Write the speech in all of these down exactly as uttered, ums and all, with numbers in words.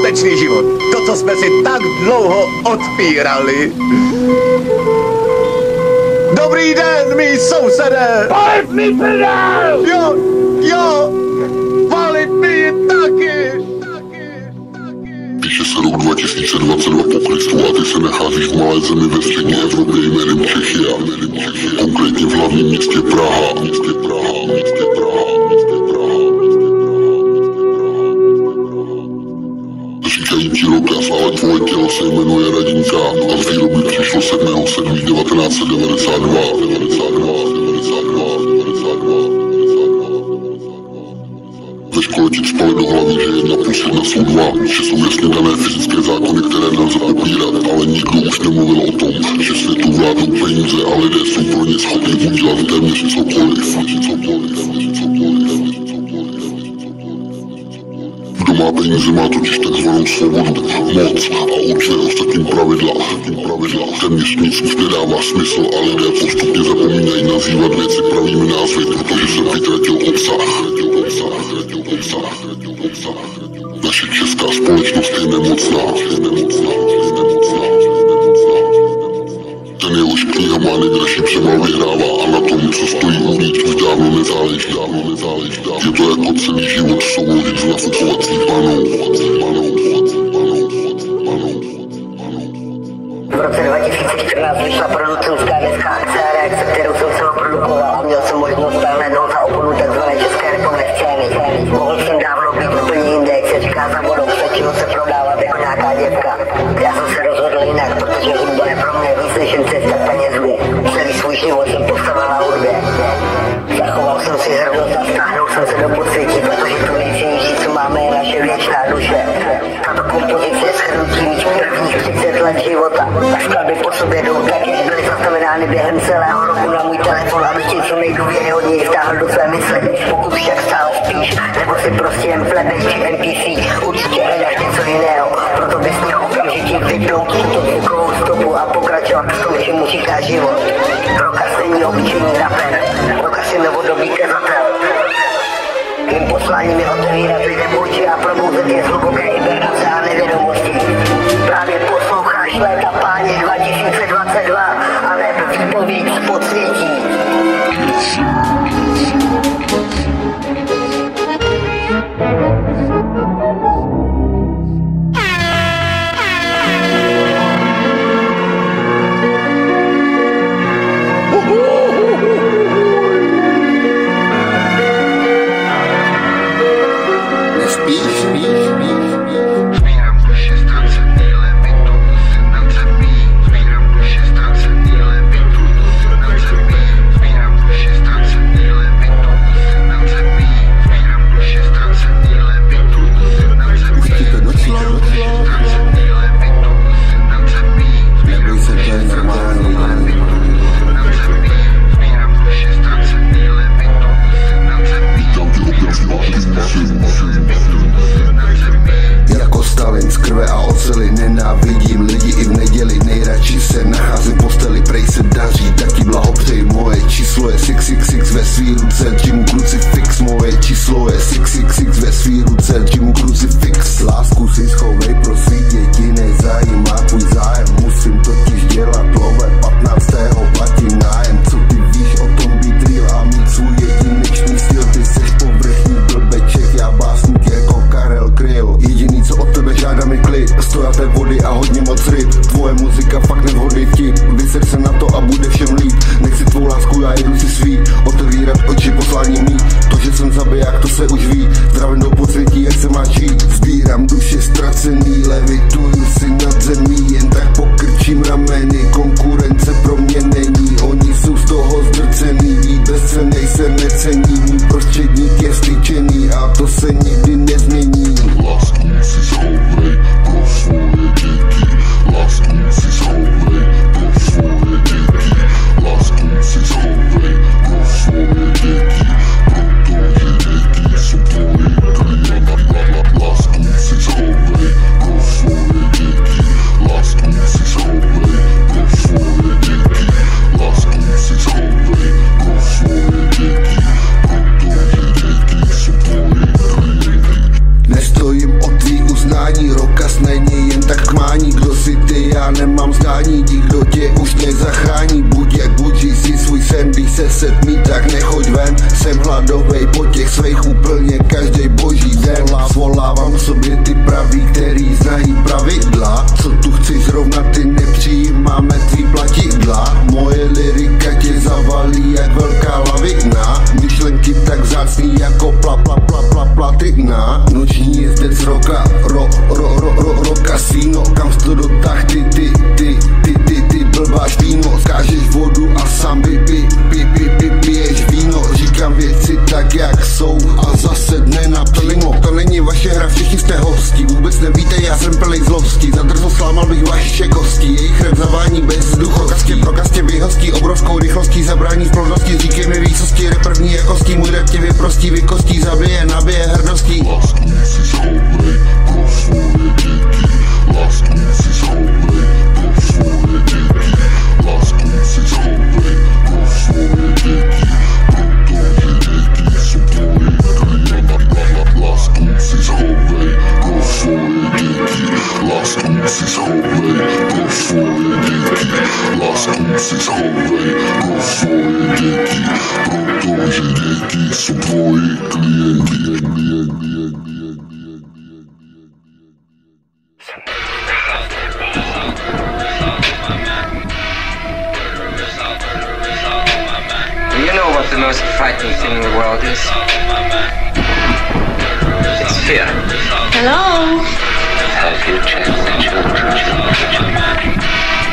skutečný život. To, co jsme si tak dlouho odpírali. Dobrý den, mý sousedé! Pojď mi pedál! Jo, jo, valit mi taky, taky, taky. Píše se rok dva tisíce dvacet dva po Kristu a ty se nacházíš v malé zemi ve střední Evropě jménem Čechia. Konkrétně v hlavním městě Praha. Městě Praha, městě Praha, městě Praha, městě Praha. Říkají ti Rokas, ale tvoje tělo se jmenuje Radinka a z výroby přišlo sedmého sedmého devatenáct set devadesát dva. Ve škole ti spali do hlavy, že jedna plus jedna jsou dva, že jsou jasně dané fyzické zákony, které nelze popírat, ale nikdo už nemluvil o tom, že světu vládnou peníze a lidé jsou pro ně schopni udělat téměř cokoliv, cokoliv, cokoliv. Kdo má peníze, má totiž takzvanou svobodu, moc a určuje ostatním pravidla. pravidla. Téměř nic už nedává smysl a lidé postupně zapomínají nazývat věci pravými názvy, protože se vytratil obsah. Naše česká společnost je nemocná. Ten jehož kniha má nejdražší převal vyhrává a na tom, co stojí uvnitř, už dávno nezáleží. Je to jako celý život souložit s nafukovací panou. V roce dva tisíce čtrnáct vyšla producentská deska Akce a reakce, kterou jsem celoprodukoval a měl jsem možnost nahlédnout za oponu takzvané české rapové scény. Mohl jsem dávno být úplně jinde, jak se říká za vodou, stačilo se prodávat jako nějaká děvka. Já jsem se rozhodl jinak, protože hudba je pro mě víc než jen cesta k penězům. Celý svůj život jsem postavil na hudbě. Zachoval jsem si hrdost a stáhnul jsem se do podsvětí, protože to nejcennější, co máme, je naše věčná duše. Tato kompozice je shrnutí mých prvních třicet let života. A skladby po sobě jdou tak, jak byly zaznamenány během celého roku na můj telefon, abych tě co nejdůvěryhodněji vtáhl do své mysli. Pokud však stále spíš, nebo si prostě jen plebej či N P C, určitě hledáš něco jiného. Proto bys měl okamžitě vypnout tuto zvukovou stopu a pokračovat v tom, čemu říká život. Rokas není obyčejný rapper, Rokas je novodobý kazatel. Mým posláním je otevírat lidem oči a probouzet je z hluboké hibernace a nevědomosti. Právě posloucháš Léta páně dva tisíce dvacet dva a neb výpověď z podsvětí. Spíš, spíš, spíš, spíš. Zbírám duši, ztracen, limitů, sedmnáct Hej, po těch svých úplně každej boží den svolávám sobě ty pravý, který znají pravidla. Co tu chceš zrovna, ty nepřijímáme tvý platidla. Moje lyrika tě zavalí jak velká lavina. Myšlenky tak vzácný jako pla pla pla pla platina. Noční jezdec roka, ro ro ro ro ro kasíno. Kam jsi to dotáh, ty ty ty ty ty ty blbá švíno. Skážeš vodu a sám by pi pi pi pi piješ víno. Říkám věci tak jak jsou a zase dne na plimo. To není vaše hra, všichni jste hosti. Vůbec nevíte, já jsem plnej zlosti. Za drzo slámal bych vaše kosti. Jejich rap zavání bez duchokastě. Prokastě vyhostí obrovskou rychlostí. Zabrání v plodnosti, říkej mi výsosti. Rap první jakostí, můj rap tě vyprostí. Vykostí, zabije, nabije hrdostí. Lásku si schovej pro svoje děti. Lásku si schovej pro svoje děti. Lásku si schovej pro svoje děti. Protože děti jsou tvoji klienti. Lásku si schovej pro svoje děti. Lásku si schovej pro svoje děti. Lásku si schovej pro svoje děti. Protože děti jsou tvoji klienti. You know what the most frightening thing in the world is? It's fear. Hello? Have you checked the children, children, children?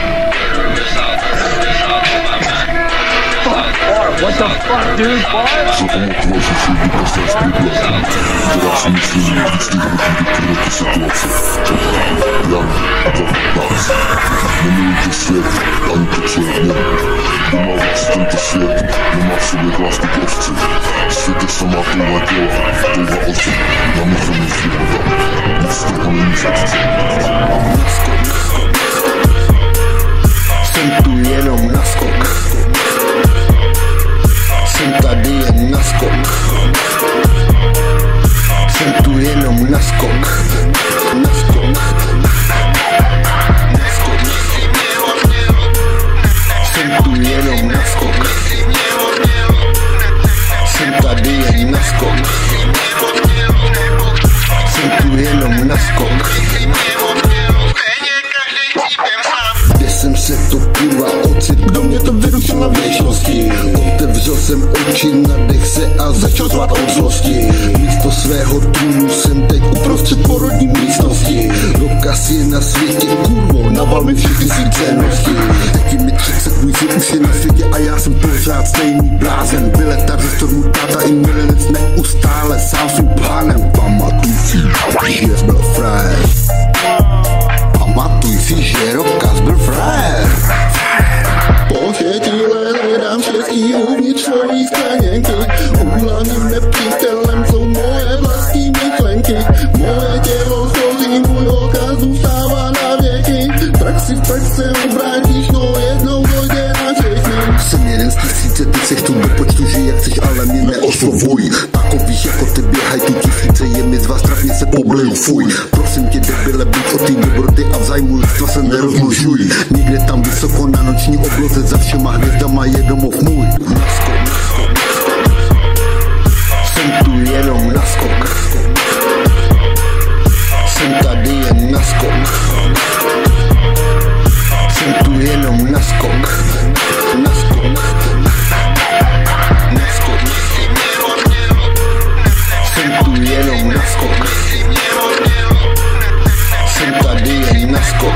What the fuck, dude? What? Zapamatovat si si vykazat problém, která si myslím víc těch hodin do situace. Jan dvanáct. Nemilujte svět, ani to, co je v něm. Kdo má víc tento svět, nemá v sobě lásku k ovci. Svět je samá touha těla, touha oči. Na mochranu života, nic z toho není řadce. Jsem tu jenom na skok. Jsem tady jen na skok. Jsem tu jenom na skok. Na skok. Na skok. Jsem tu jenom na skok. Jsem tady jen na skok. Jsem tu jenom na skok. Kde jsem se to kurva ocit, kdo mě to vyrušil na věčnosti. Otevřel jsem oči, nadech se a začal zvát od zlosti. Místo svého trůnu jsem teď uprostřed porodní místnosti. Rokas je na světě kurvo, naval mi všechny svý cennosti. Jak je mi třicet, můj svět už je na světě a já jsem pořád stejný blázen. Vyletar ze stormu táta i milenec neustále sám svým plánem. Pamatuj si, že byl frajer. Pamatuj si, že Rokas byl frajer. Po šetile hledám štěstí uvnitř svojí skleněnky. Úhlavním nepřítelem jsou moje vlastní myšlenky. Moje tělo složí, můj odkaz zůstává na věky. Tak si v praxi obrátíš, no jednou dojde na všechny. Jsem jeden z tisíce, ty seš tu do počtu, že jak chceš, ale mě neoslovuj. Takových jako ty běhaj tu tisíce, je mi z vás trafně se pobleju, fuj. Prosím tě debile, buď o ty dobroty a v zájmu lidstva se nerozmnožuj. Někde tam vysoko na noční obloze za všema hvězdama je domov můj. Naskok, naskok, jsem tu jenom naskok. Jsem tady jen naskok. Jsem tu jenom naskok. Naskok, naskok. Jsem tu jenom naskok. Jsem tady jen naskok.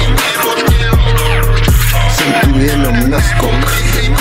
Jsem tu jenom naskok.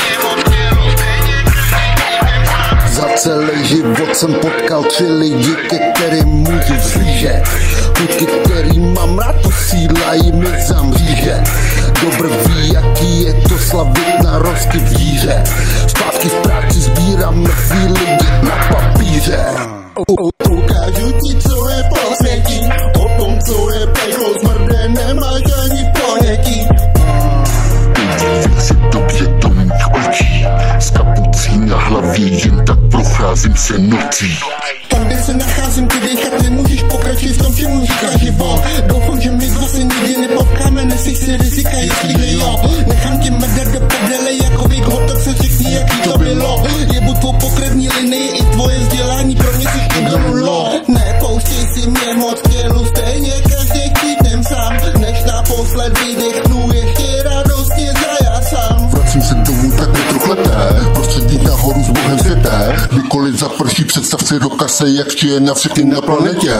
Za celý život jsem potkal tři lidi, ke kterým můžu vzlížet. Kluky, který mám rád, posílají mi za mříže. Dobr ví, jaký je to slavit na rosky v jíře. Zpátky v práci sbírám mrtvý lidi na papíře. Ukážu ti, co je posvětí, o tom, co je peklo smrde, nemáš ani ponětí. Dívej se dobře do mých očí, s kapucí na hlavě jen tak procházím se nocí. Tam, kde kde se nacházím, ty dejchat nemůžeš, pokračuj v tom, čemu říká život. Doufám, že my dva se nikdy nepotkáme, neseš si rizika, jestli jo. Nechám tě mrdat do prdele jako Vic Hotok, se řekni, jaký to bylo. Jebu tvou pokrevní linii i tvoje vzdělání, pro mě si to nulo. Nepouštěj si mě moc tělu, stejně každý chytnem sám. Než naposled vydechnu, ještě radostně zajat sám. Vracím se domů tak netrochleté, prostředí nahoru s Bohem světé. Kdykoliv zaprší, představ si do kase, jak je na všechny na planetě.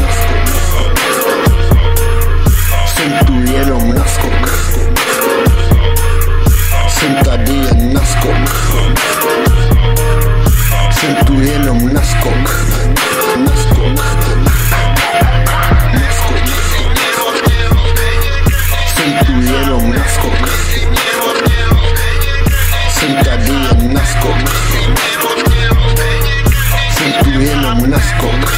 Jsem tu jenom na skok, jsem tady jen na skok. Jsem tu jenom na skok, na skok, na skok. Jsem tu jenom na skok, jsem tady jen na skok. Jsem tu jenom na skok.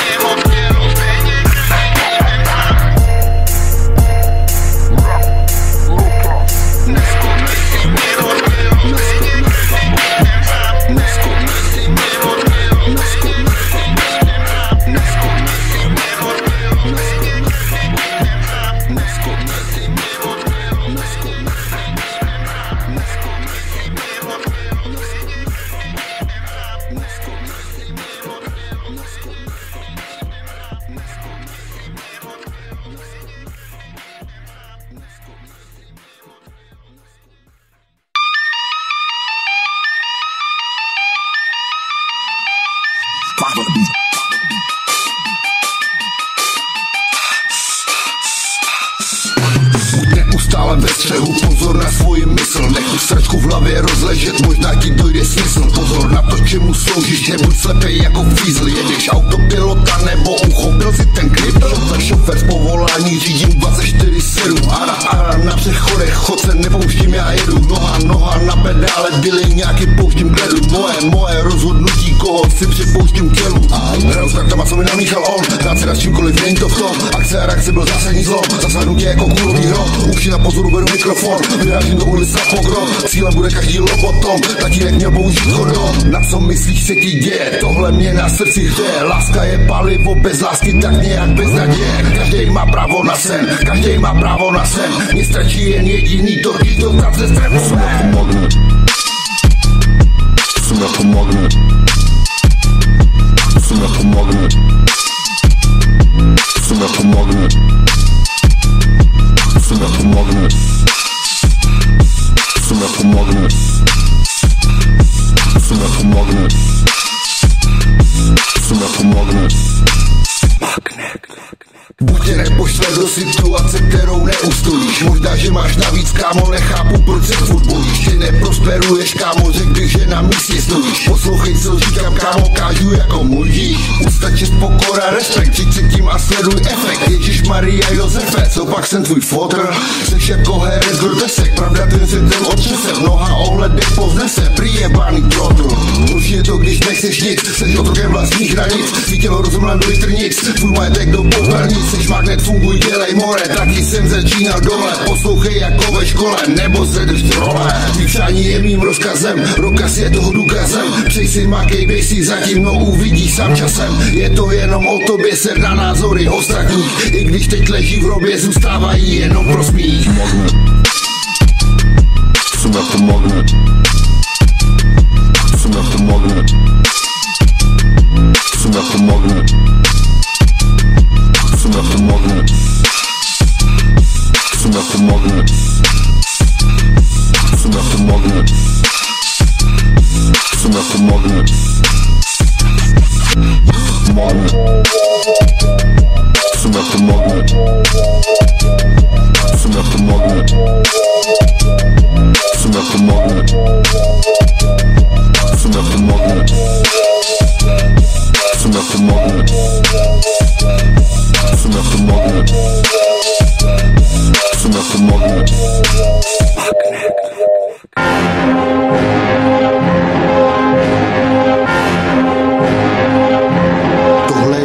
Neustále ve střehu, pozor na svoji mysl. Nech tu sračku v hlavě rozležet, možná ti dojde smysl. Pozor na to, čemu sloužíš, nebuď slepej jako fízl. Jedeš autopilota nebo uchopil si ten grip. Za šofer z povolání řídím dvacet čtyři sedm. Ara, ara, na přechodech, chod se nepouštím, já jedu. Noha, noha na pedále, byli nějaký pouštím kledu. Moje, moje rozhodnutí, koho si připouštím tělu. Hraju s kartama, co mi namíchal on. Dát se na čímkoliv, není to v tom. Akce a reakce byl zásadní zlom. Zasáhnutí jako kůlový hrom. Uši na pozoru, beru mikrofon. Vyrážím do ulice a pogrom. Cílem bude každý lobotom. Tatínek měl použít chodom. Na co myslíš se ti děje? Tohle mě na srdci hřeje. Láska je palivo, bez lásky tak nějak bez naděje. Každý má právo na sen, každý má právo na sen. Mně stačí jen jediný, to ti to tak ze strefu. Jsem jako magnet, jsem jako magnet, jsem jako magnet, jsem jako magnet, jsem jako magnet, jsem jako magnet, jsem jako magnet, jsem jako magnet. Buď tě nepošle do situace, kterou neustojíš. Možná, že máš navíc, kámo, nechápu, proč se furt bojíš. Že neprosperuješ, kámo, řekl, že na místě stojíš. Poslouchej, co říkám, kámo, kážu jako mluvíš. Úcta, čest, pokora, respekt, přijď se tím a sleduj efekt. Ježíš Maria Josefe, co pak jsem tvůj fotr. Jseš jako herec grotesek, pravda ten světem otřese. V mnoha ohledech povznese, prýjebaný trotl. Už je to, když nechceš nic, seš otrokem vlastních hranic. Svítilo rozumlem do litrnic, tvůj majetek do popelnic. Seš magnet, funguj, dělej more, taky jsem začínal dole. Poslouchej jako ve škole, nebo se drž role. Vypřání je mým rozkazem, rozkaz je toho důkazem. Přej si makej, běž si zatím, no uvidíš sám časem. Je to jenom o tobě, ser na názory ostatních. I když teď leží v hrobě, zůstávají jenom pro smích. Magnet, jsem jako magnet, jsem jako magnet, jsem jako magnet, jsem jako magnet, jsem jako magnet, jsem jako magnet, jsem jako magnet, magnet, jsem jako magnet, jsem jako magnet, jsem jako magnet, jsem jako magnet, jsem jako magnet, jsem jako magnet, jsem jako magnet. Tohle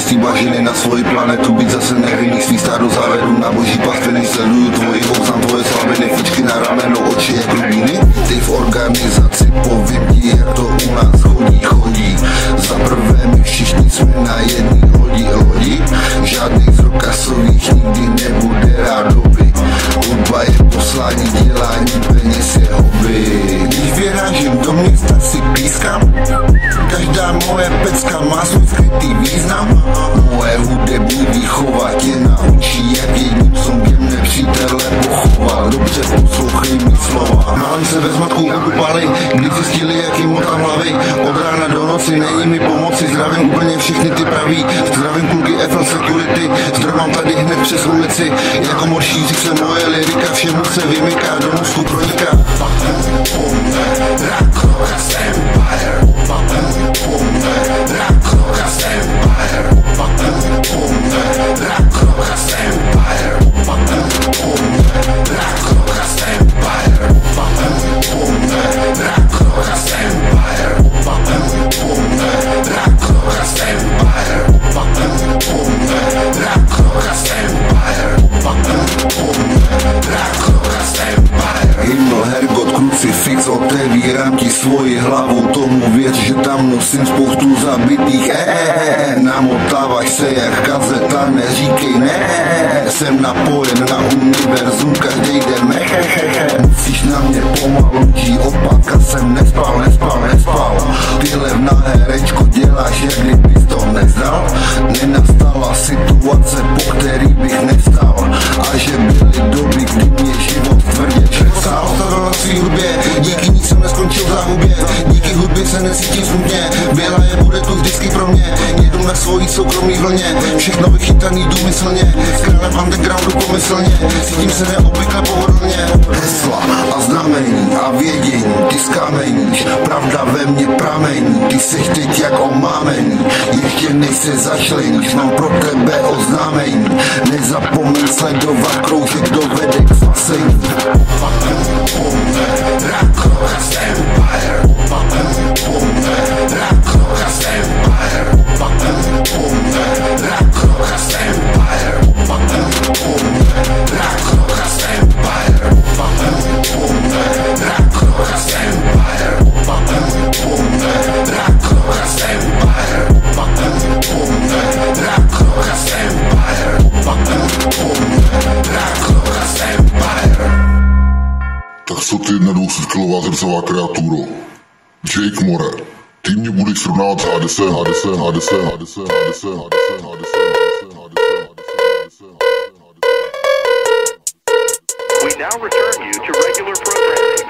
svý bažiny na svoji planetu, být zase nevinný, svý stádo závedu na boží pastviny, sleduju tvoji housam, tvoje slabiny, fičky na rameno, oči jak rubíny. Ty v organizaci, povím ti, jak to u nás chodí, chodí. Za prvé my všichni jsme na jedný lodi, lodi. Žádných zrokasových nikdy nebude rádoby. Hudba je poslání, dělání peněz je hobby. Když vyrážím do města, si pískám. Každá moje pecka má svůj skrytý význam. Moje hudební výchova tě naučí, jak jedním songem nepřítele pochoval. Dobře poslouchej mý slova. Málem se bez matku ukupali, když zjistili, jak jim motám hlavy. Od rána do noci není mi pomoci. Zdravím úplně všechny ty praví. Zdravím kluky F L Security. Zdravám tady hned přes ulici. Jako mor šíří se moje lirika. Všemu se vymyká, do mozku proniká. Rock, rock, empire. Rock, rock, empire. Rock, rock, empire. Hymno, Hergot, krucifix, otevírám ti svoji hlavu, tomu věř, že tam nosím spoustu zabitých, eee, namotáváš se jak kazeta, neříkej ne, jsem napojen na univerzum, každý den mehehehe, musíš na mě pomalu, G opaka, jsem nespal, nespal, nespal, ty levná herečko děláš, jak kdybys to neznal, nenastala situace, po který bych nevstal, a že byly doby, kdy mě život tvrdě česal. Ostavil na svý hudbě, díky ní jsem neskončil v záhubě, díky hudbě se necítím smutně, byla je bude tu vždycky pro mě, jedu na svojí soukromý vlně, všechno vychytaný důmyslně, s králem undergroundu pomyslně, cítím se neobvykle pohodlně. Hesla a znamení a vědění, ty skameníš, pravda ve mně pramení, ty seš teď jak omámení, ještě než se začleníš, mám pro tebe oznámení, nezapomeň sledovat kroužek dovede k spasení. Rock, rock, empire. Rock, rock, empire. Rock, rock, empire. Rock, rock, empire. Tak co ty jedna dvousetkilová zrcová kreaturo? Jake More, ty mě budeš srovnávat s H D S, H D S, H D S, H D S, H D S, H D S, H D S, We now return you to regular programming.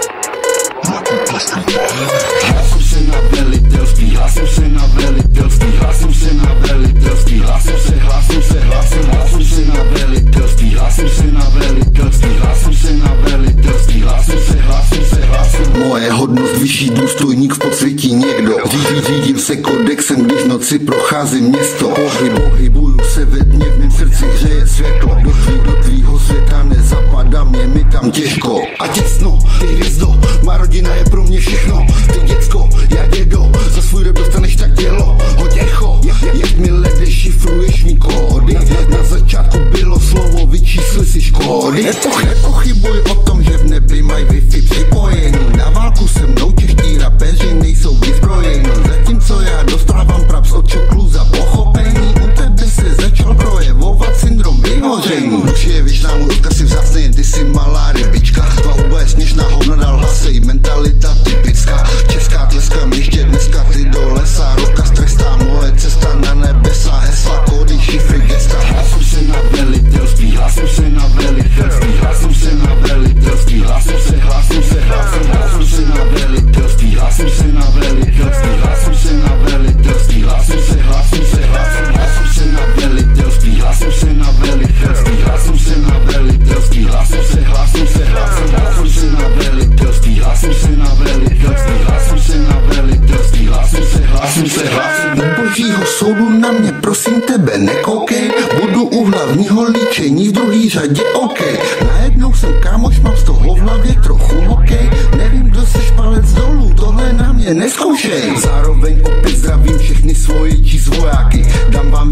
Hlásím se na velitelství, hlásím se na velitelství, hlásím se na velitelství, hlásím se, hlásím se, hlásím, hlásím se na velitelství, hlásím se na velitelství, hlásím se na velitelství, hlásím se, hlásím se, hlásím. Moje hodnost vyšší důstojník v podsvětí někdo. Řídí, řídím se kodexem, když noci procházím město. Pohybu, pohybuju se ve dně, v mém srdci hřeje světlo. Do tvý, do tvýho světa nezapadá mě, mi tam těžko. A těsno, ty hvězdo, má rodina je pro mě všechno. Ty děcko, já dědo, za svůj rap dostaneš tak dělo. Hoď echo, jakmile dešifruješ mý kódy. Na začátku bylo slovo, vyčísli si škody. Nepochybuj o tom, že v nebi mají Wi-Fi připojení. Na válku se mnou čeští rapeři nejsou vyzbrojení. Zatímco já dostávám praps od čoklů za pochopení. U tebe se začal projevovat syndrom vyhoření. Už je věčná mluvka, si vzácný, jen ty si malá rybička. Tvá huba je směšná, hovna dal hlasej, mentalita typická. Česká tleska ještě dneska, ty do lesa. Roka strestá, moje cesta na nebesa. Hesla, kódy, šifry, gesta. Hlásím se na velitelství, hlásím se na velitelství, hlásím se na velitelství, hlásím se, hlásím se, hlásím, hlásím se na velitelství, hlásím se na velitelství, hlásím se na velitelství, hlásím se, hlásím se, hlásím, hlásím se na velitelství, hlásím se na velitelství, hlásím se na velitelství, hlásím se, hlásím se, hlásím, hlásím se na velitelství, hlásím se na velitelství, hlásím se na velitelství, hlásím se, hlásím se, hlásím. Do božího soudu na mě, prosím tebe, nekoukej, budu u hlavního líčení v druhý řadě, OK. Najednou jsem kámoš, mám z toho v hlavě trochu hokej, nevím, kdo seš, palec dolů, tohle na mě neskoušej. Zároveň opět zdravím všechny svoje číst vojáky, dám vám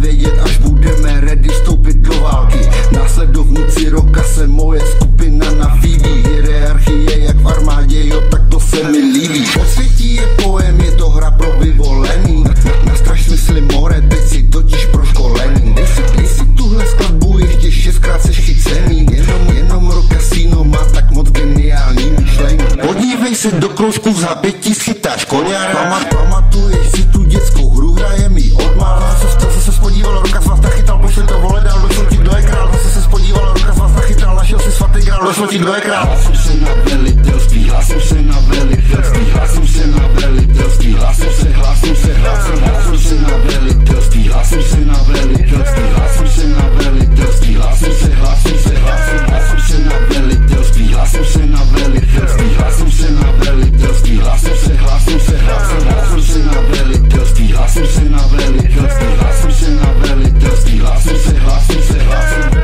tu za pětí schytáš koňara. Pamat, pamatuješ si tu dětskou hru, hraje mi odmála. Zase se spodíval, ruka z vás nachytal, pošli to vole dál, došlo ti kdo je král. Zase se spodíval, ruka z vás nachytal, našel si svatý grál, došlo ti kdo je král. Hlásím se na velitelství, hlásím se na velitelství, hlásím se na velitelství, hlásím se, hlásím se, hlásím, hlásím se na velitelství, hlásím se na velitelství, hlásím se na velitelství, hlásím se, hlásím se, hlásím, hlásím se na velitelství, hlásím se na velitelství, hlásím se na velitelství, hlásím se, hlásím se, hlásím, hlásím se na velitelství, hlásím se na velitelství, hlásím se na velitelství, hlásím se, hlásím se, hlásím.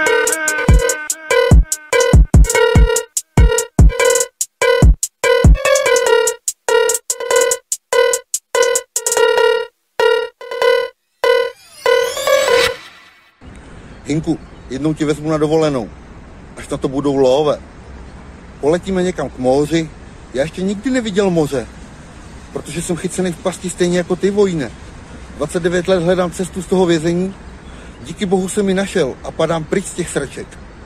Hinku, jednou ti vezmu na dovolenou, až na to budou love. Poletíme někam k moři, já ještě nikdy neviděl moře, protože jsem chycený v pasti stejně jako ty, vojne. dvacet devět let hledám cestu z toho vězení, díky bohu jsem mi našel a padám pryč z těch sraček.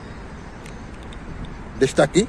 Jdeš taky?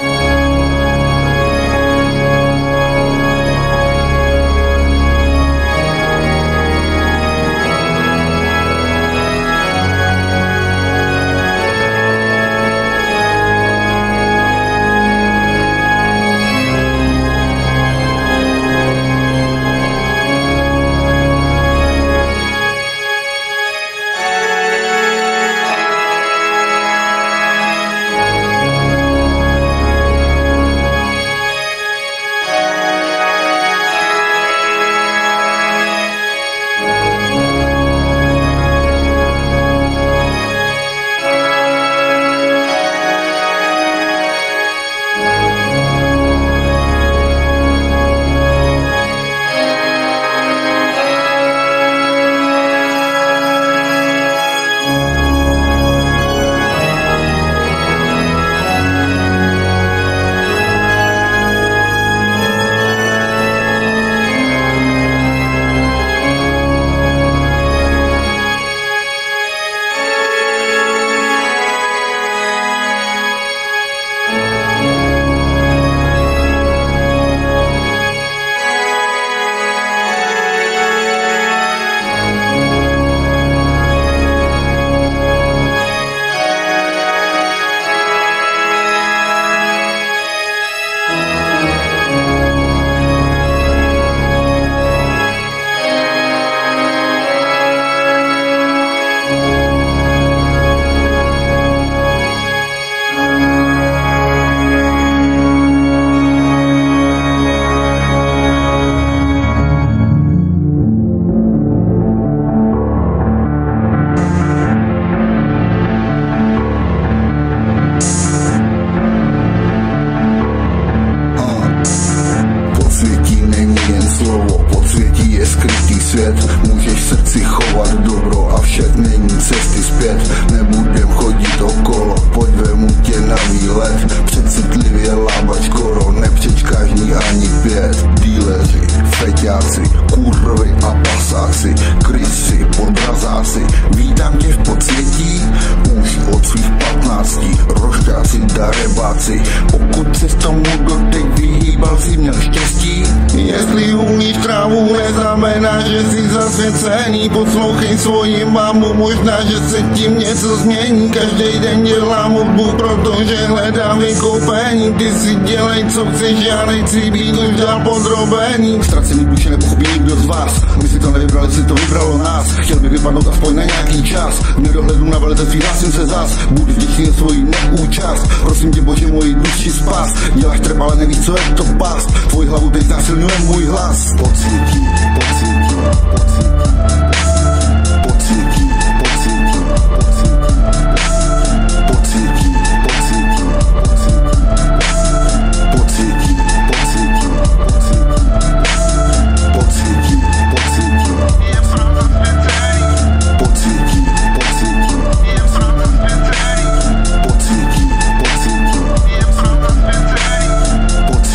Můžeš v srdci chovat dobro, avšak není cesty zpět. Nebudem chodit okolo, pojď vemu tě na výlet. Přecitlivě lábač koro, nepřečkáš ní ani pět. Díleři, feťáci, kurvy a pasáci, krysy, podrazáci, vítám tě v podsvětí, už od svých patnácti. Rošťáci, darebáci, pokud se s tomu doteď vyhýbal, si měl štěstí. Jestli hulíš trávu, neznamená, že jsi zasvěcený. Poslouchej svoji mámu, možná, že se tím něco změní. Každý den dělám hudbu, protože hledám vykoupení. Ty si dělej, co chceš, já nechci být už dál podrobený. Ztracený duše nepochopí nikdo z vás, my si to nevybrali, si to vybralo nás. Chtěl bych vypadnout aspoň na nějaký čas, v nedohledu na velitelství hlásím se zas. Budu vděčný za svoji neúčast, prosím tě Bože, moji duši spas. Děláš trep, ale nevíš, co je to past. Tvoji hlavu teď násilňuje můj hlas. Pocítí, pocítí, pocítí, pocítí, pocítí, pocítí, pocítí, pocítí, pocítí, pocítí, pocítí, pocítí, pocítí, pocítí,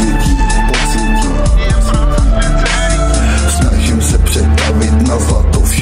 pocítí, pocítí. Snažím se přetavit na zlato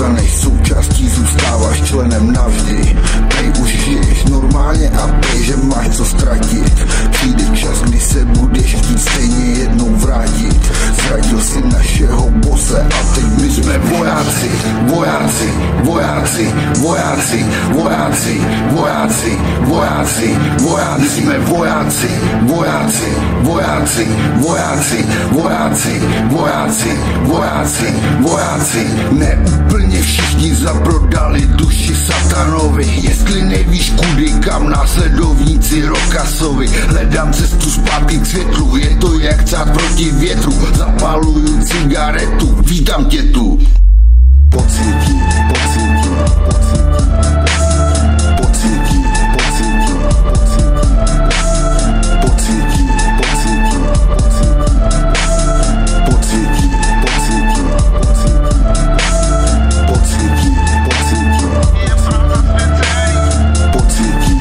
staneš součástí, zůstáváš členem navždy. Prej už žiješ normálně a prej, že máš co ztratit. Přijde čas, kdy se budeš chtít stejně jednou vrátit. Zradil si našeho bose a teď my jsme vojáci, vojáci, vojáci, vojáci, vojáci, vojáci, vojáci, vojáci, jsme vojáci, vojáci, vojáci, vojáci, vojáci, vojáci, vojáci, vojáci. Neúplně všichni zaprodali duši satanovi. Jestli nevíš kudy, kam následovníci Rokasovi. Hledám cestu zpátky k světlu, je to jak cát proti větru. Zapaluju cigaretu, vítám tě tu. Pocítí, pocítí, pocítí, pocítí, pocítí, pocítí, pocítí, pocítí, pocítí, pocítí, pocítí, pocítí, pocítí, pocítí, pocítí,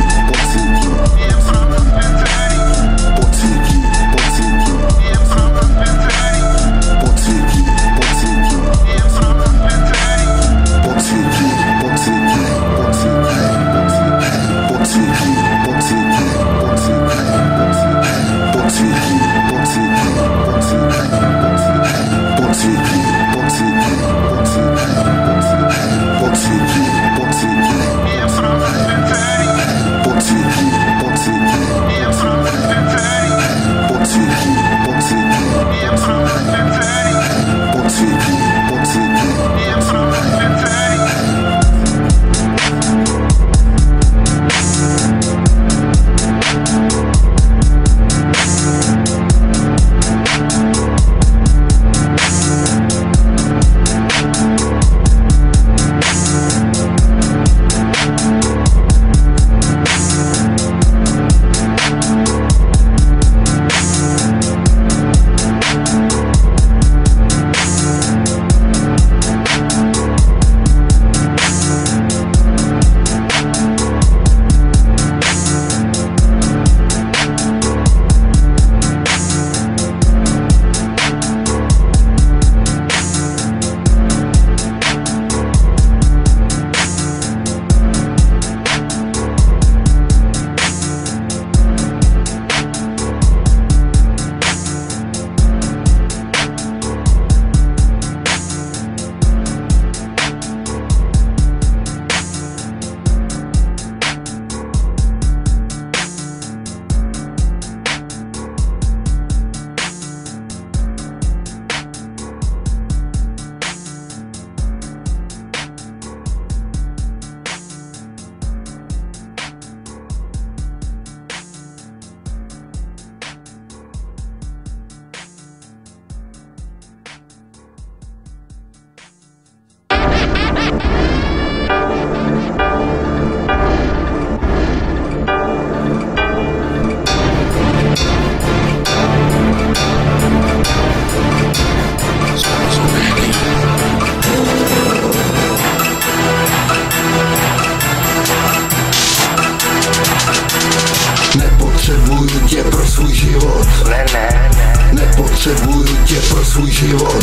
Nepotřebuju tě pro svůj život. Ne, ne, ne. Nepotřebuju tě pro svůj život.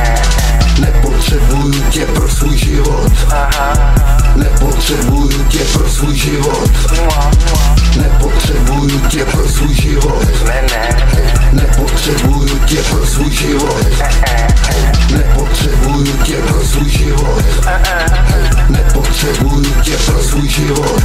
Nepotřebuju tě pro svůj život. Nepotřebuju tě pro svůj život. Nepotřebuju tě pro svůj život. Ne, ne. Nepotřebuju tě pro svůj život. Nepotřebuju tě pro svůj život. Nepotřebuju tě pro svůj život.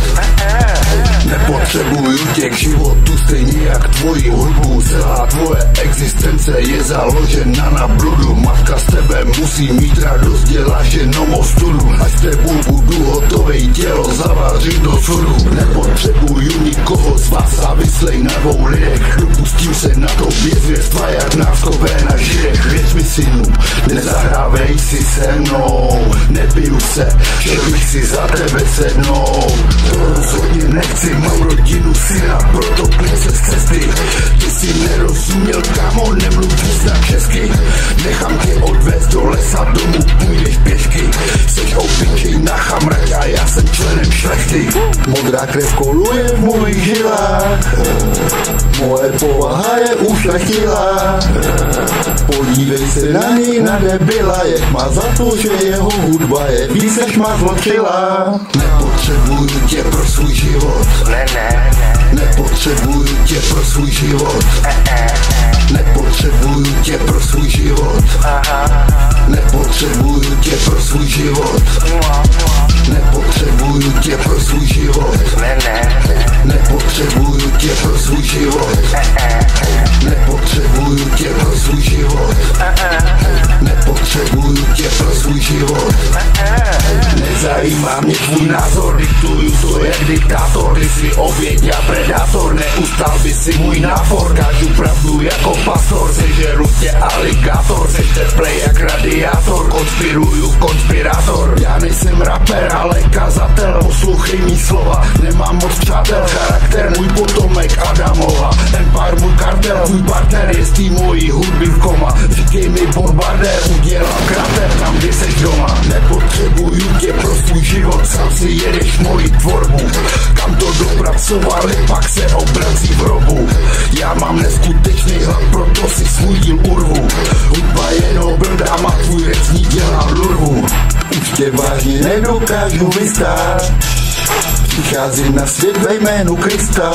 Nepotřebuju tě k životu stejně jak tvoji hudbu. Celá tvoje existence je založena na bludu. Matka z tebe musí mít radost, děláš jenom ostudu. Až s tebou budu hotovej, tělo zavařit do sudu. Nepotřebuju nikoho z vás závislej na dvou lidech. Dopustím se na to zvěrstva jak náskové na židech. Věř mi synu, nezahrávej si se mnou. Nebiju se, že bych si za tebe sednou. Rozhodně nechci, mám rodinu syna, proto klid se z cesty. Ty si nerozuměl, kamo, nemluvíš snad česky. Nechám tě odvést do lesa, domů půjdeš pěšky. Jseš obyčejná chamrať a já jsem členem šlechty. Modrá krev koluje v mojich žilách. Moje povaha je ušlechtilá, podívej se na něj, na debila, jak má za to, že jeho hudba je víc než má zlotila. Nepotřebuju tě pro svůj život, Ne, ne, ne. nepotřebuju tě pro svůj život, nepotřebuju tě pro svůj život, nepotřebuju tě pro svůj život, nepotřebuju tě pro svůj život, Ne, ne. nepotřebuju tě pro svůj život, nepotřebuju tě pro svůj život, nepotřebuju tě pro svůj život. Nezajímá mě tvůj názor, diktuju to jak diktátor, ty jsi oběť a predátor, neustal by si můj nápor, kážu pravdu jako pastor, sežeru tě aligátor, seš teplej jak radiátor, konspiruju konspirátor. Já nejsem rapper, ale kazatel, poslouchej mý slova, nemám moc přátel, charakter můj potomek Adamova, Empire můj kartel, tvůj partner je z tý mojí hudby v koma, říkej mi bombardér, udělám krater tam, kde seš doma. Nepotřebuju tě pro svůj život, sám si jedeš moji tvorbu, kam to dopracovali, pak se obrací v hrobu. Já mám neskutečný hlad, proto si svůj díl urvu, hudba je noblda, má tvůj řečník dělá lurvu. Už tě vážně nedokážu vystát, přicházím na svět ve jménu Krista,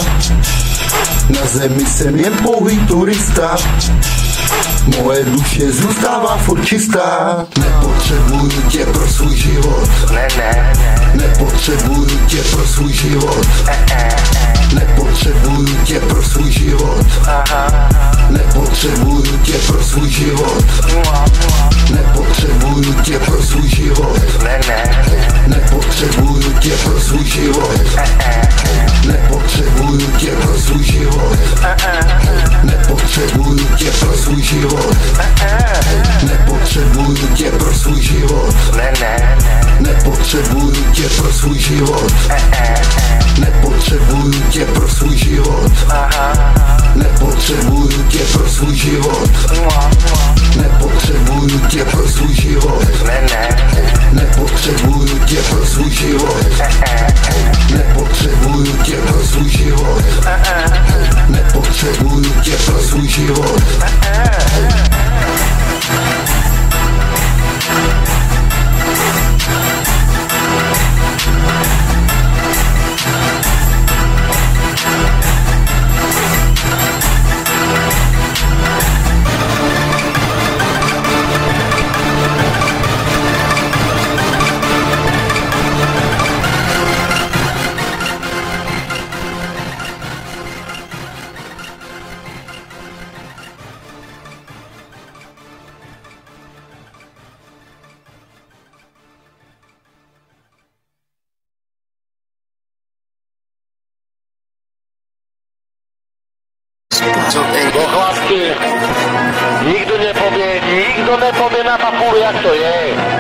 na zemi jsem jen pouhý turista, moje duše zůstává furt čistá. Nepotřebuju tě pro svůj život, Ne, ne, ne. nepotřebuju tě pro svůj život, nepotřebuju tě pro svůj život, nepotřebuju tě pro svůj život, nepotřebuju tě pro svůj život, Ne, ne. nepotřebuju tě pro svůj život, nepotřebuju tě pro svůj život, nepotřebuju tě pro svůj život, nepotřebuju tě pro svůj život, Ne, ne, ne. nepotřebuju tě pro svůj život, nepotřebuju tě pro svůj život, nepotřebuju tě pro svůj život, nepotřebuju tě pro svůj život, Ne, ne. nepotřebuju tě pro svůj život, nepotřebuju tě pro svůj život, nepotřebuju tě pro svůj život. No chlapci, nikdo nepovie, nikdo nepovie na papulu, jak to je.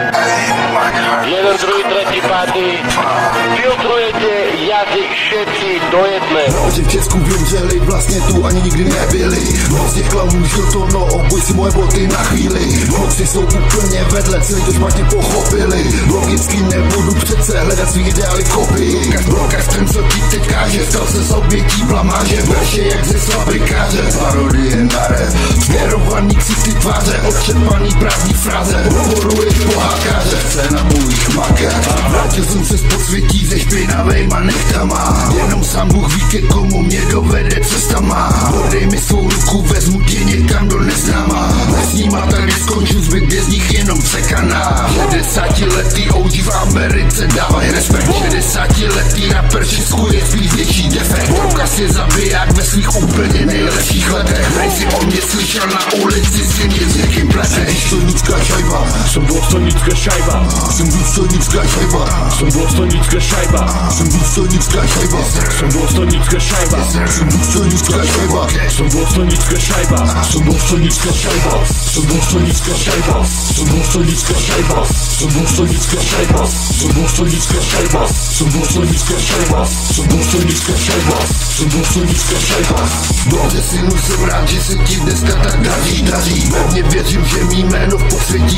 Jeden, druhý, tretí, pátý. Filtrujete jazyk všetci do jedného. Že v Česku vymřeli, vlastně tu ani nikdy nebyli. Moc těch klamů, že to no, obuj si moje boty na chvíli. Moci jsou úplně vedle, celý to špatně pochopili. Logicky nebudu přece hledat svý ideály kopii. Každým, co ti teď káže, stal se s obětí blamáže. Verše jak ze fabrikáře, parodie na rap. Směrovaný ksisty tváře, odčerpaný právní fráze. Podporuješ pohákáře, scéna mluvíš makat. Vrátil jsem se z podsvětí ze špinavejma nechtama. Jenom sám Bůh ví, ke komu mě dovede cesta má. Podej mi svou ruku, vezmu tě někam do neznáma. S nima tady skončil, zbyt je z nich jenom sekaná. šedesátiletý O G v Americe dávaj respekt. šedesátiletý rapper v Česku je spíš větší defekt. Prokaz je zabiják ve svých úplně nejlepších letech. Hej si o mě slyšel na ulici, si mě s někým pleteš. Důstojnická šajba, jsem důstojnická šajba, jsem důstojnická šajba, jsem důstojnická šajba, jsem důstojnická šajba, jsem důstojnická šajba, jsem důstojnická šajba, jsem důstojnická šajba, jsem důstojnická šajba, jsem důstojnická šajba, jsem důstojnická šajba, jsem důstojnická šajba, jsem důstojnická šajba, jsem důstojnická šajba, jsem důstojnická šajba, jsem důstojnická šajba. Dobře synu, jsem rád, že se ti dneska tak daří, daří. Pevně věřím, že mý jméno v podsvětí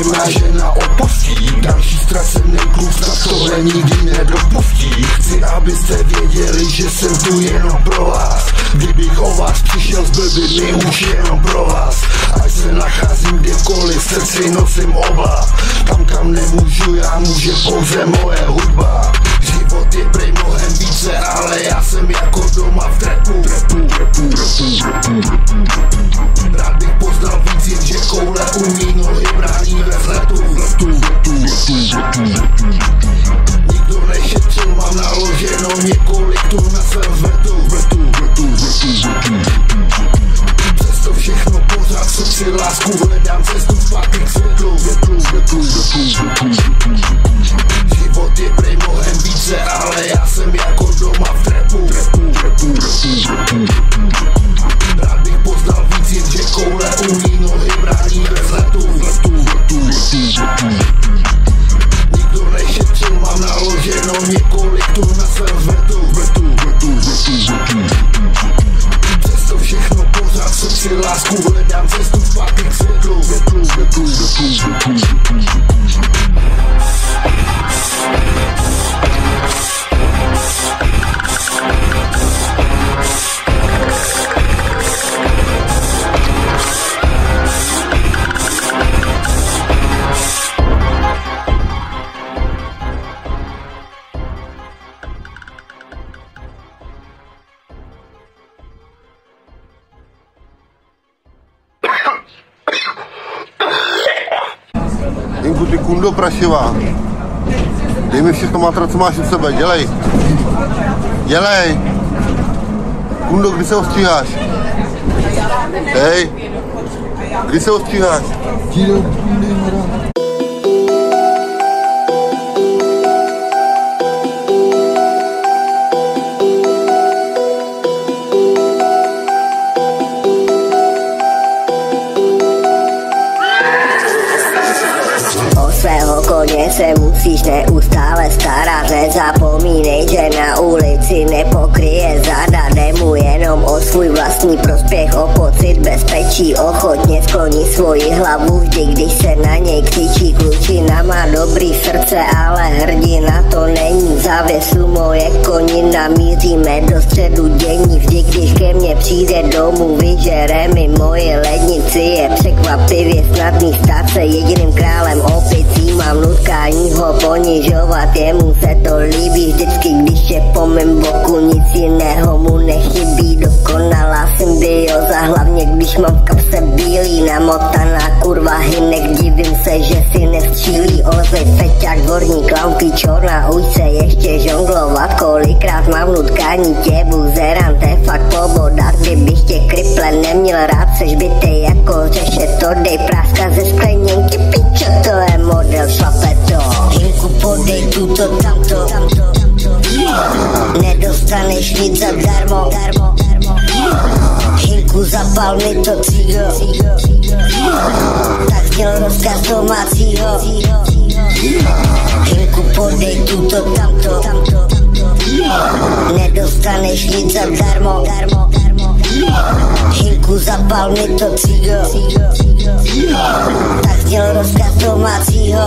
má žena opustí, další ztracený kluk na tohle nikdy nedopustí. Chci, abyste věděli, že jsem tu jenom pro vás. Kdybych o vás přišel s blbými, už jenom pro vás. Ať se nacházím kdekoliv, v srdci nosím oba. Tam kam nemůžu, já může pouze moje hudba. Život je prej mnohem více, ale já jsem jako doma v trapu. Rád bych poznal víc, jenže koule umí nohy brání ve vzletu. Nikdo nešetřil, mám naloženo několik tun na svém zvetu. Přesto všechno pořád v srdci lásku hledám cestu zpátky k světlu. Život je prej mnohem více, ale já jsem jako doma v trapu. Rád bych poznal víc, jenže koule umí nohy brání ve vzletu. Nikdo nešetřil, mám naloženo několik tun na svém zvetu. Přesto všechno pořád v srdci lásku hledám cestu zpátky k světlu. Jinku, ty kundo prašivá. Dej mi všechno mátra, co máš u sebe, dělej. Dělej. Kundo, kdy se ostříháš? Hej. Kdy se ostříháš? Koně se musíš neustále starat, nezapomínej, že na ulici nepokryje záda. Jde mu jenom o svůj vlastní prospěch, o pocit bezpečí, ochotně skloní svoji hlavu vždy, když se na něj křičí. Klučina má dobrý srdce, ale hrdina to není. Závěsu moje konina, míříme do středu dění. Vždy, když ke mně přijde domů, vyžere mi moje lednici. Je překvapivě snadný stát se jediným králem opicí. Mám nutkání ho ponižovat, jemu se to líbí vždycky, když je po mém boku, nic jiného mu nechybí. Dokonalá symbioza, hlavně když mám v kapse bílý, namotaná kurva hynek, divím se, že si nevstřílí. Olezlej feťák, gorní klaunky, čorná ujce, ještě žonglovat, kolikrát mám nutkání tě buzerant, to je fakt poboda, kdybych tě kriple neměl rád, seš bytej jako řeše, to dej práska ze skleněnky, pičo, to je model, šlape to. Hinku, podej tuto, tamto, nedostaneš nic zadarmo, Hinku, zapal mi to cígo, tak chtěl rozkaz domácího. Hinku, podej tuto, tamto, nedostaneš nic zadarmo, Hinku, zapal mi to cígo, tak chtěl rozkaz domácího.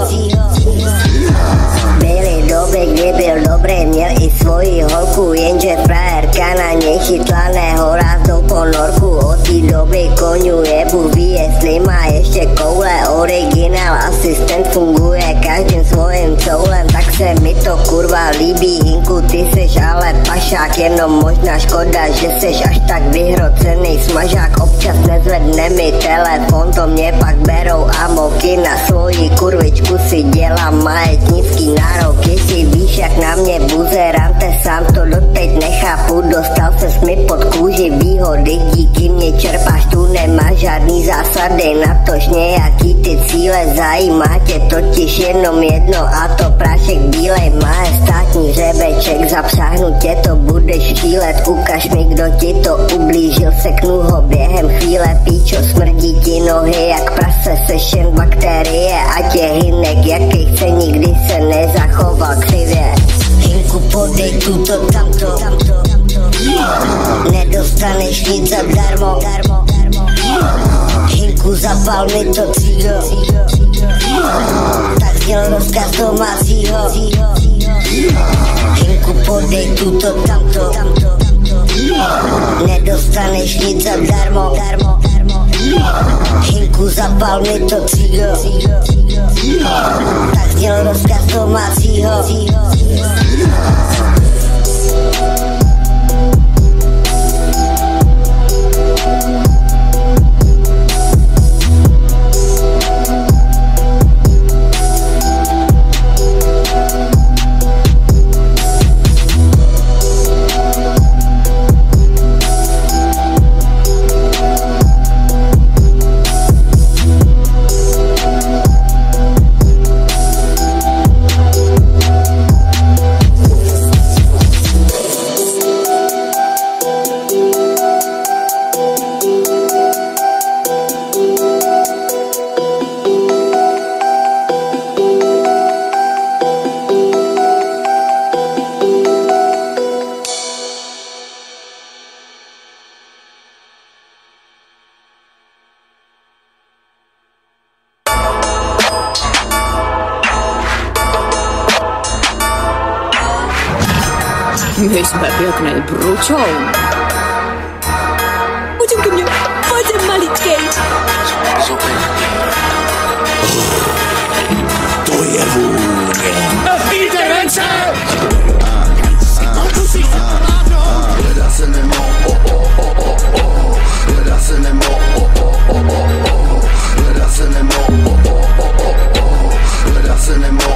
Byly doby, kdy byl dobrý, měl i svoji holku, jenže frajerka na něj chytla nehorázdou ponorku. Od té doby konuje, Bůh ví, jestli má ještě koule. Originál asistent funguje každým svým coulem, tak se mi to kurva líbí. Hinku, ty seš ale pašák, jenom možná škoda, že seš až tak vyhrocený smažák. Občas nezvedne mi telefon, to mě pak berou a moky. Na svoji kurvičku si dělám majetnický nárok. Jestli víš, jak na mě buzerante, sám to doteď nechápu. Dostal ses mi pod kůži, výhody díky mě čerpáš, tu nemáš žádný zásady, natož nějaký ty cíle. Zajímá tě totiž jenom jedno, a to prášek bílej, majestátní řebeček. Zapřáhnu tě, to budeš šílet, ukaž mi, kdo ti to ublížil, seknu ho během chvíle. Píčo, smrdí ti nohy jak prase, seš jen bakterie, ať je hynek jaký chce, nikdy se nezachoval křivě. Hinku, podej tuto, tamto, nedostaneš nic zadarmo, Hinku, zapal mi to cígo. Tak zněl rozkaz domácího. Hinku, podej tuto tamto. Nedostaneš nic zadarmo. Hinku, zapal mi to cígo. Tak zněl rozkaz domácího. My jsme pěkný bručoun. Pojďem ke mně, pojďem maličkej. To je vůně. Dejte rence! Hledá se nemo, hledá se nemo, hledá se nemo, hledá se nemo.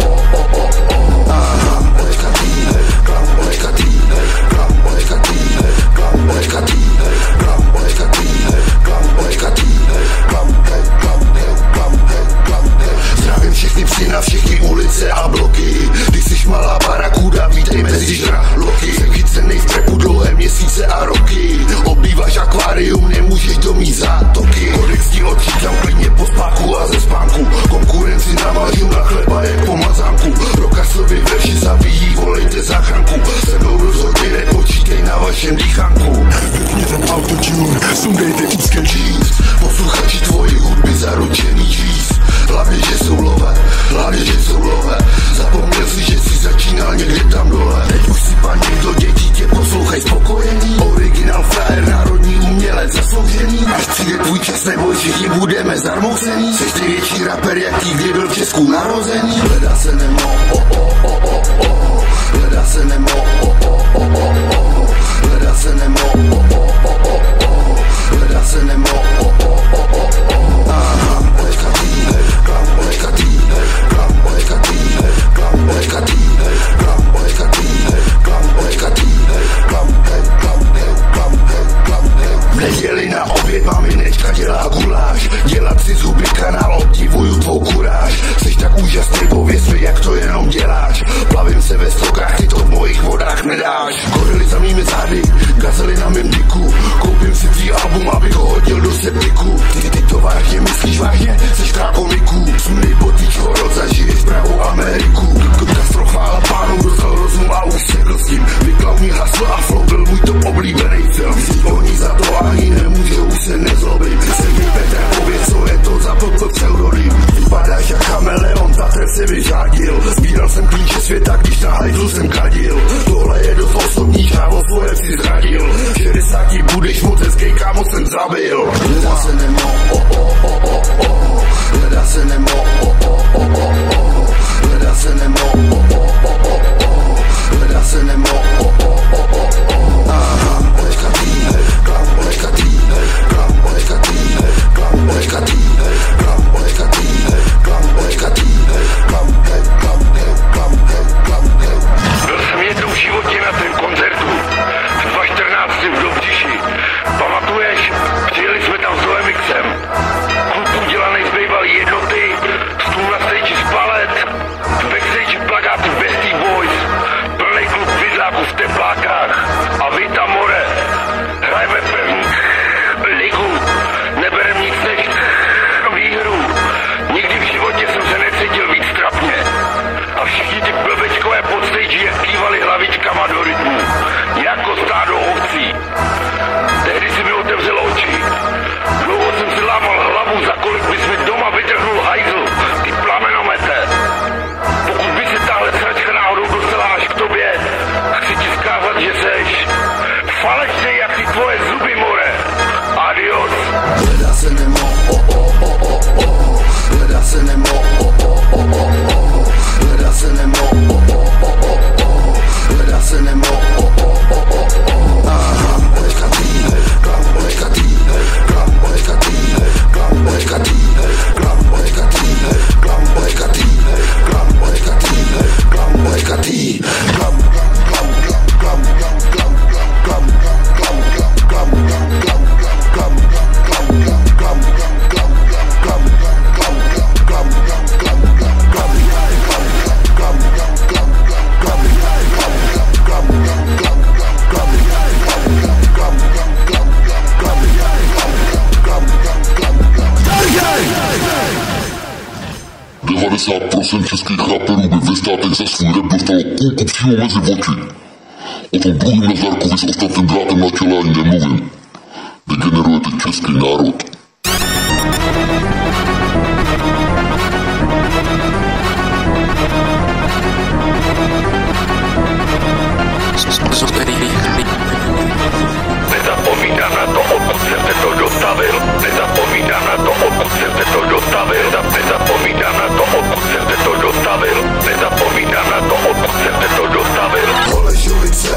Zdravím všechny psy na všechny ulice a bloky. Ty jsi malá barakuda, vítej mezi žraloky. Jsem chycenej v trepu dlouhé měsíce a roky. Obýváš akvárium, nemůžeš domít zátoky. Kodex ti odčítám klidně po spánku a ze spánku. Konkurenci navážu na chleba jak po mazánku. Rokasovi verši zabíjí, volejte záchranku. Se mnou rozhodně nepočítej na vašem dýchánku. Vypně ten autotune, sundejte úzké jeans. Posluchači tvoji hudby zaručený číst. Hlavně, že jsou lové, hlavně, že jsou lové. Zapomněl si, že jsi začínal někde tam dole. Teď už si pan někdo, děti tě poslouchaj spokojený. Originál frajer, národní umělec zasloužený. Až přijde tvůj čas, nebo všichni budeme zarmoucený. Seš největší rapper, jaký kdy byl v Česku narozený. Hledá se nemo, oh, oh, oh, oh, oh. Hledá se nemo, oh, oh, oh, oh, oh. Hledá se nemo, oh, oh, oh, oh, oh. Hledá se nemo, oh, oh, oh, oh, oh. Aha, olekatý, klam, olekatý, klam, olekatý, klam, olekatý, klam, olekatý, klam, olekatý, klam, hej, klam, hej, klam, hej, klam, hej. V neděli na oběd maminečka dělá guláš. Dělat si zuby kanál, obdivuju tvou kuráž. Jsi tak úžasný, pověz mi, jak to jenom děláš. Plavím se ve stokách, ty to v mojich vodách nedáš. Gorily za mými zády, gazely na mém diku. Koupím si tvý album, abych ho hodil do septiku. devadesát procent českých raperů by ve státech za svůj rap dostalo kulku přímo mezi oči. O tom druhým Nazarkovi s ostatním drátem na čele ani nemluvím. Degenerujete český národ. Nezapomínám na to, odkud jsem se to dostavil. Nezapomínám na to, odkud jsem se to dostavil. Nezapomínám na to, odkud jsem se to dostavil. Nezapomínám na to, odkud jsem se to dostavil. Holešovice,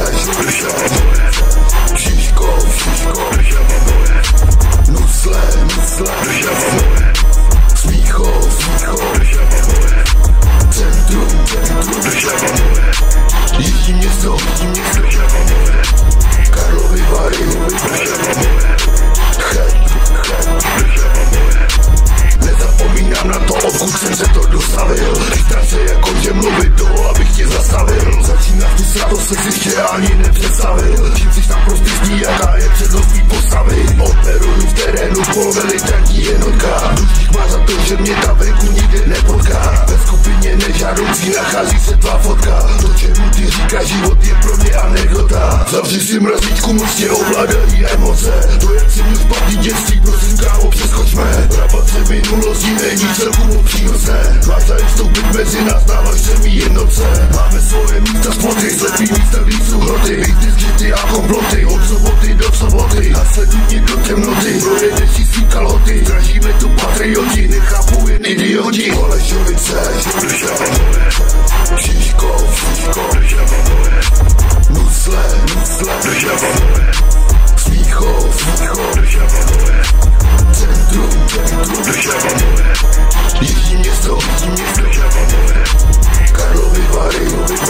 Žižko, Žižko, Nusle, Nusle, Smíchov, Smíchov, Centrum, Centrum, Jižní město, Jižní město, Karlovy Vary, Chet, Chet, nezapomínám na to, odkud jsem se to dostavil. Chytám se jako, že mluvit toho, abych tě zastavil. Začínáš tu sratost, se si ani nepředstavil. Čím jsi tam prostě sní, jaká je přednostní postavy. Operuju v terénu, polvelitantní jednotka. Dušník má za to, že mě tam venku nikdy nepotká. Ve skupině nežádoucí nachází se tvá fotka. To, čemu ty říkáš, život je pro mě anekdota. Zavři si mrazíčku, moc tě ovládají emoce. To, jak si měl špatný dětství, prosím kámo, přeskočme. Rabat se minulostí není celku přínosné. Máš tady vstoupit mezi nás, dáváš se mi jednoce. Máme svoje místa, spoty, slepý místa, když jsou hroty. Víty, zžity a komploty, od soboty do soboty. A sleduj mě do temnoty, projedeš si svý kalhoty. Dražíme tu patrioti, nechápou jen idioti. Holešovice, Žižkov, Žižkov, Nusle, Nusle, Smíchov, Smíchov, Centrum, Centrum, Jižní město, Jižní město, Karlovy Vary,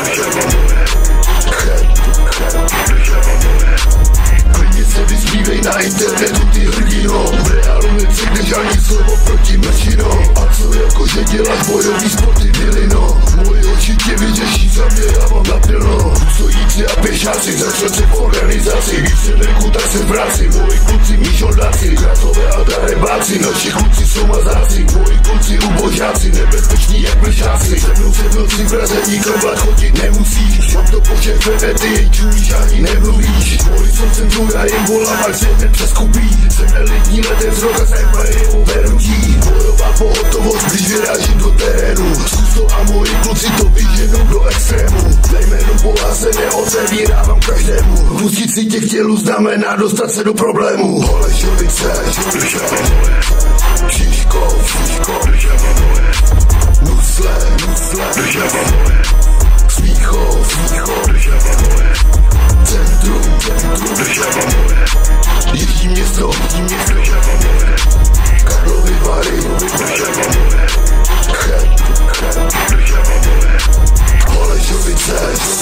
Chet, Chet, klidně se vyspívej na internetu, ty hrdino. V reálu nepřekneš ani slovo proti mlčino. A co jako, že děláš bojový sporty, bylino. Moje oči tě vyřeší, za mě já mám naplno. Stojíci a pěšáci, začal se v organizaci. Když se venku, tak se v práci. Moji kluci, mý žoldáci, krátové a darebáci. Naši kluci jsou mazáci, moji kluci ubožáci. Nebezpeční jak blžáci. Se mnou se v noci v Praze nikam vlad chodit nemusíš. Mám to po šéfe, ty čumíš ani nemluvíš. Moji jsou centru, já jim volám, ať se nepřeskupí. Jsem elitní letec, roka jsem jeho verutí. Bojová pohotovost, když vyrážím do terénu. Zkus to a moji kluci to vyženou do extrému. Ve jménu Boha se neotevírávám každému. Pustit si tě k tělu znamená dostat se do problému. Holešovice, Žižkov, Žižkov, Nusle, Nusle, Smíchov, Smíchov, Centrum, Centrum, Jižní město, Jižní město, Karlovy Vary, Chet, Chet, Holešovice,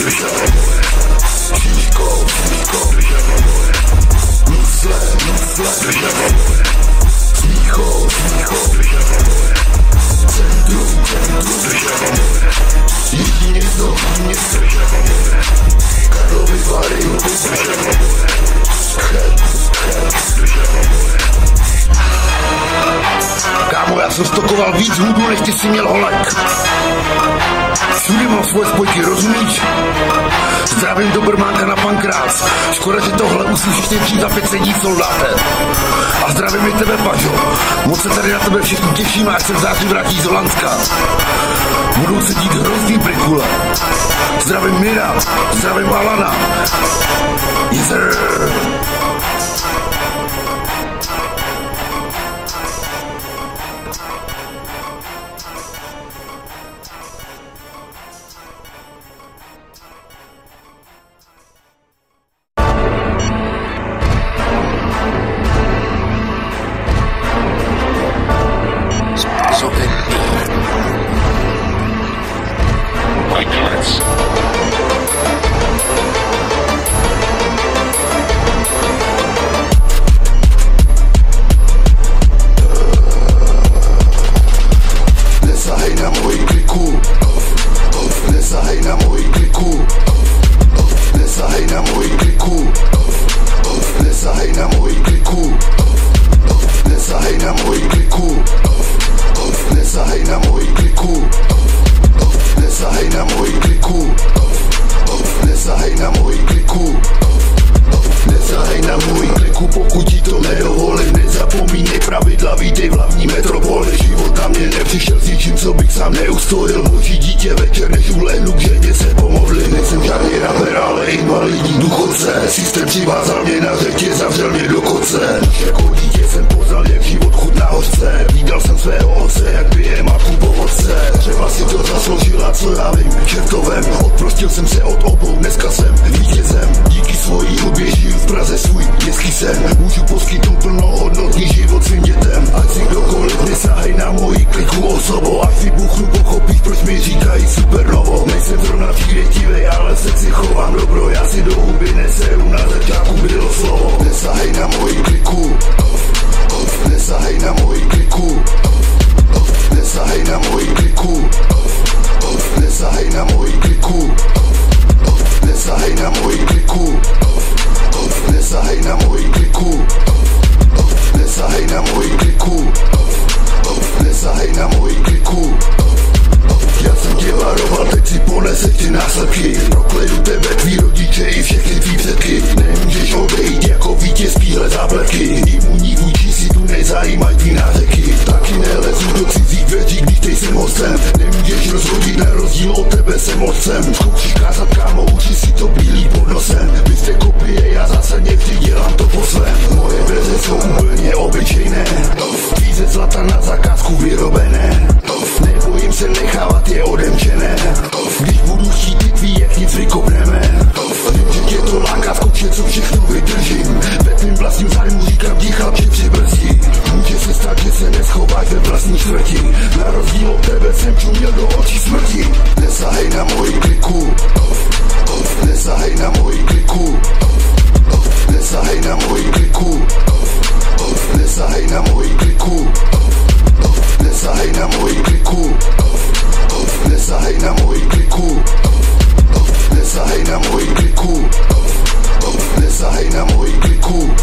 Žižkov, Žižkov, Nusle, Nusle, Smíchov, Smíchov, Centrum, Centrum, Jižní město, Jižní město, Karlovy Vary, Chet, Chet. Kámo, já jsem stokoval víc hudu, než ty si měl holek. Všude mám svoje spojky, rozumíš? Zdravím do Brmánka na Pankrác. Škoda, že tohle uslyšíš nejdřív za pět sedí soldáte. A zdravím i tebe, Pažo. Moc se tady na tebe všichni těším, až se v září vrátí z Holandska. Budou se dít hrozný brikule. Zdravím Mira, zdravím Alana. Jizr. Nesahej na moji kliku, nesahej na moji kliku. Nesahej na moji kliku, nesahej na moji kliku, nesahej na moji kliku, pokud ti to nedovolím. Nezapomínej pravidla, vítej v hlavní metropoli. Život na mě nepřišel s ničím, co bych sám neustojil. Boží dítě večer, než ulehnu k ženě se pomodlím. Nejsem žádný rapper, ale invalidní důchodce. Systém přivázal mě na řetě, zavřel mě do koce. Jako dítě jsem poznal, jak život chutná hořce. Vídal jsem svého otce, jak pije matku po vodce. Třeba si to zasloužila, co já vím, čertovem. Odprostil jsem se od obou, dneska jsem vítězem. Díky svojí hubě žiju v Praze svůj dětský sen. Můžu poskytnout plnohodnotný život svým dětem. Ať si kdokoliv nesahej na moji kliku osobo. Až vybuchnu, pochopíš, proč mi říkají supernovo. Nejsem zrovna přívětivej, ale se si chovám dobro. Já si do huby neseru, na začátku bylo slovo. Nesahej na moji kliku, nesahej na moji kliku, nesahej na moji kliku, nesahej na moji kliku, nesahej na moji kliku, nesahej na moji kliku, nesahej na moji kliku, nesahej na moji kliku. Já jsem tě varoval, teď si poneseš ty následky. Prokleju tebe, tví rodiče i všechny tví předky. Nemůžeš odejít jako vítězkýhle zápletky. Imunní vůči si tu nezajímají tví nářeky. Taky nelezu do cizích dveří, když tej jsem hostem. Nemůžeš rozhodit, na rozdíl od tebe jsem otcem. Zkoušíš kázat, kámo, uči si to bílý pod nosem. Vy jste kopie, já zase někdy dělám to po svém. Moje verze jsou úplně obyčejné. Tví ze zlata na zakázku vyrobené. Nebojím se nechávat je odemčené. Když budu chtít ty tví, jak nic vykopneme. Vím, že tě to láká zkoušet, co všechno vydržím. Ve tvým vlastním zájmu říkám ti chlapče přibrzdí. Může se stát, že se neschováš ve vlastní čtvrti. Na rozdíl od tebe jsem čuměl do očí smrti. Nesahej na moji kliku, nesahej na moji kliku, nesahej na moji kliku, nesahej na moji kliku, nesahej na moji kliku, nesahej na moji kliku, nesahej na moji kliku, nesahej na moji kliku.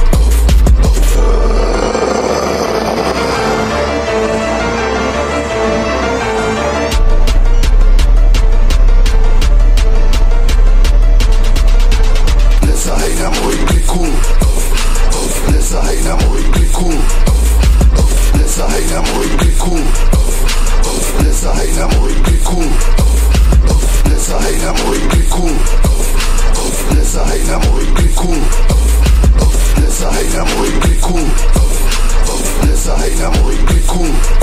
Nesahej na moji kliku, nesahej na moji kliku, nesahej na moji kliku, nesahej na moji kliku, nesahej na moji kliku, nesahej na moji kliku, nesahej na moji kliku, nesahej na moji kliku.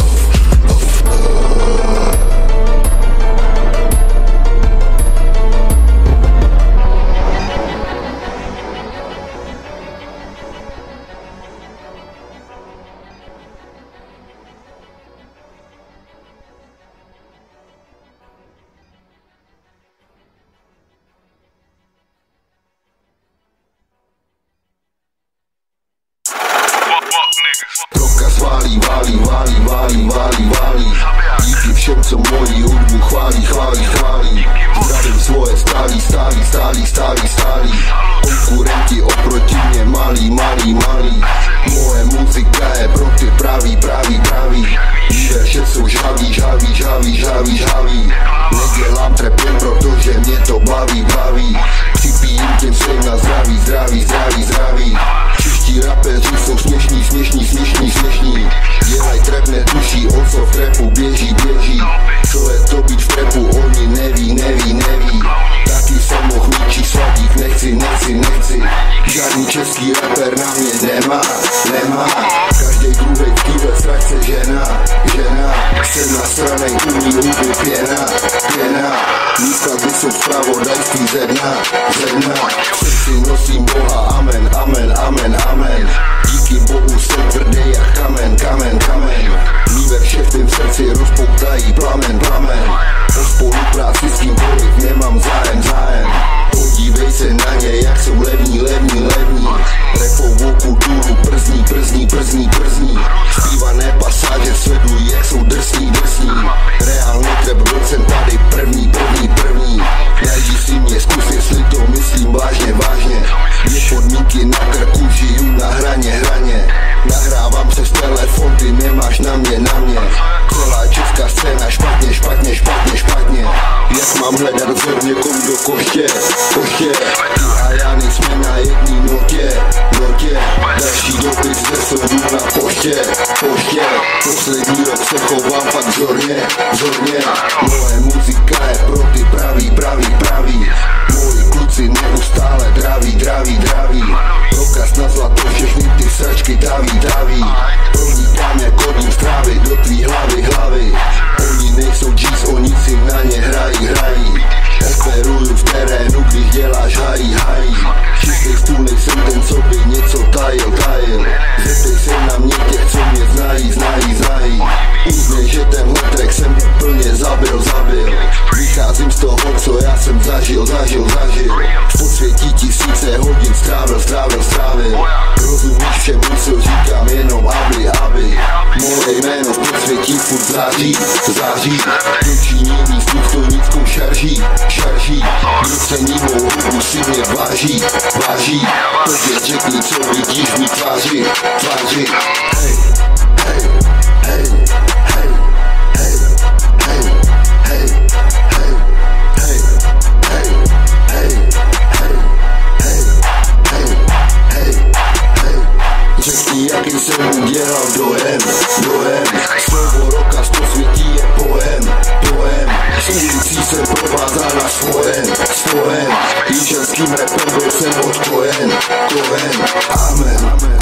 Prokaz válí, válí, válí, válí, válí, válí. Díky všem, co moji hudbu chválí, chválí, chválí. Zdravím svoje stálí, stálí, stálí, stálí, stálí. Konkurenti oproti mě malý, malý, malý. Moje muzika je pro ty pravý, pravý, pravý. Verše jsou žhaví, žhaví, žhaví, žhaví, žhaví. Nedělám trep jen protože mě to baví, baví. Připijím těm svým na zdraví, zdraví, zdraví, zdraví. Čeští rapeři jsou směšní, směšní, směšní, směšní. Dělaj trap, netuší, o co v trapu běží, běží. Co je to být v trapu, oni neví, neví, neví. Taky jsem mohl mít sladík, nechci, nechci, nechci. Žádný český rapper na mě nemá, nemá. Každej druhej v týhle frakce žena, žena. Jsem na straně umí huby pěna, pěna. Místa, kdy jsou zpravodajství ze dna, ze dna. V srdci nosím Boha, amen, amen, amen, amen. Díky Bohu jsem tvrdý jak kamen, kamen, kamen. Mý verše v tým srdci rozpoutají plamen, plamen. O spolupráci s kýmkoliv nemám zájem, zájem. Podívej se na ně, jak jsou levní, levní, levní. Repovou kulturu przní, przní, przní, przní. Zpívané pasáže sledují, jak jsou drsní, drsní. Reálný trap byl jsem tady první, první, první. Najdi si mě, zkus, jestli to myslím vážně, vážně. Je podmínky na krku, žiju na hraně, hraně. Nahrávám přes telefon, ty nemáš na mě, na mě. Celá česká scéna špatně, špatně, špatně, špatně. Jako dát vzor někomu do koště, koště. Ty a já nejsme na jedný notě, notě. Další dopis ze soudu na poště, poště. Poslední rok se chovám fakt vzorně, vzorně. Moje muzika je pro ty pravý, pravý, pravý. Moji kluci neustále draví, draví, draví. Prokaz na zlato, všechny ty sračky daví, daví. Pronikám jako dým strávy do tvý hlavy, hlavy. Oni nejsou G's, oni si na ně hrají, hrají. Operuju v terénu, když děláš hají, hají. Čistý stůl, nejsem ten, co by něco tajil, tajil. Zeptej se na mě těch, co mě znají, znají, znají. Uznej, že tenhle track jsem úplně zabil, zabil. Vycházím z toho, co já jsem zažil, zažil, zažil. V podsvětí tisíce hodin strávil, strávil, strávil. Rozumíš všemu, co říkám, jenom aby, aby. Moje jméno v podsvětí furt září, září. Dočinění s důstojnickou šarží, šarží. Kdo cení mou hudbu, si mě váží, váží. Teď řekni, co vidíš v mý tváři, tváři. Hej, hej, hej, hej, hej, hej, hej, hej, hej, hej, hej, hej, hej, hej, hej, hej. Řekni, jaký jsem udělal dojem, dojem. Slovo roka z posvětí je pojem, pojem. S ulicí jsem provázán až spojen, spojen. Jižanským rapem byl jsem odpojen, kohen. Amen, amen.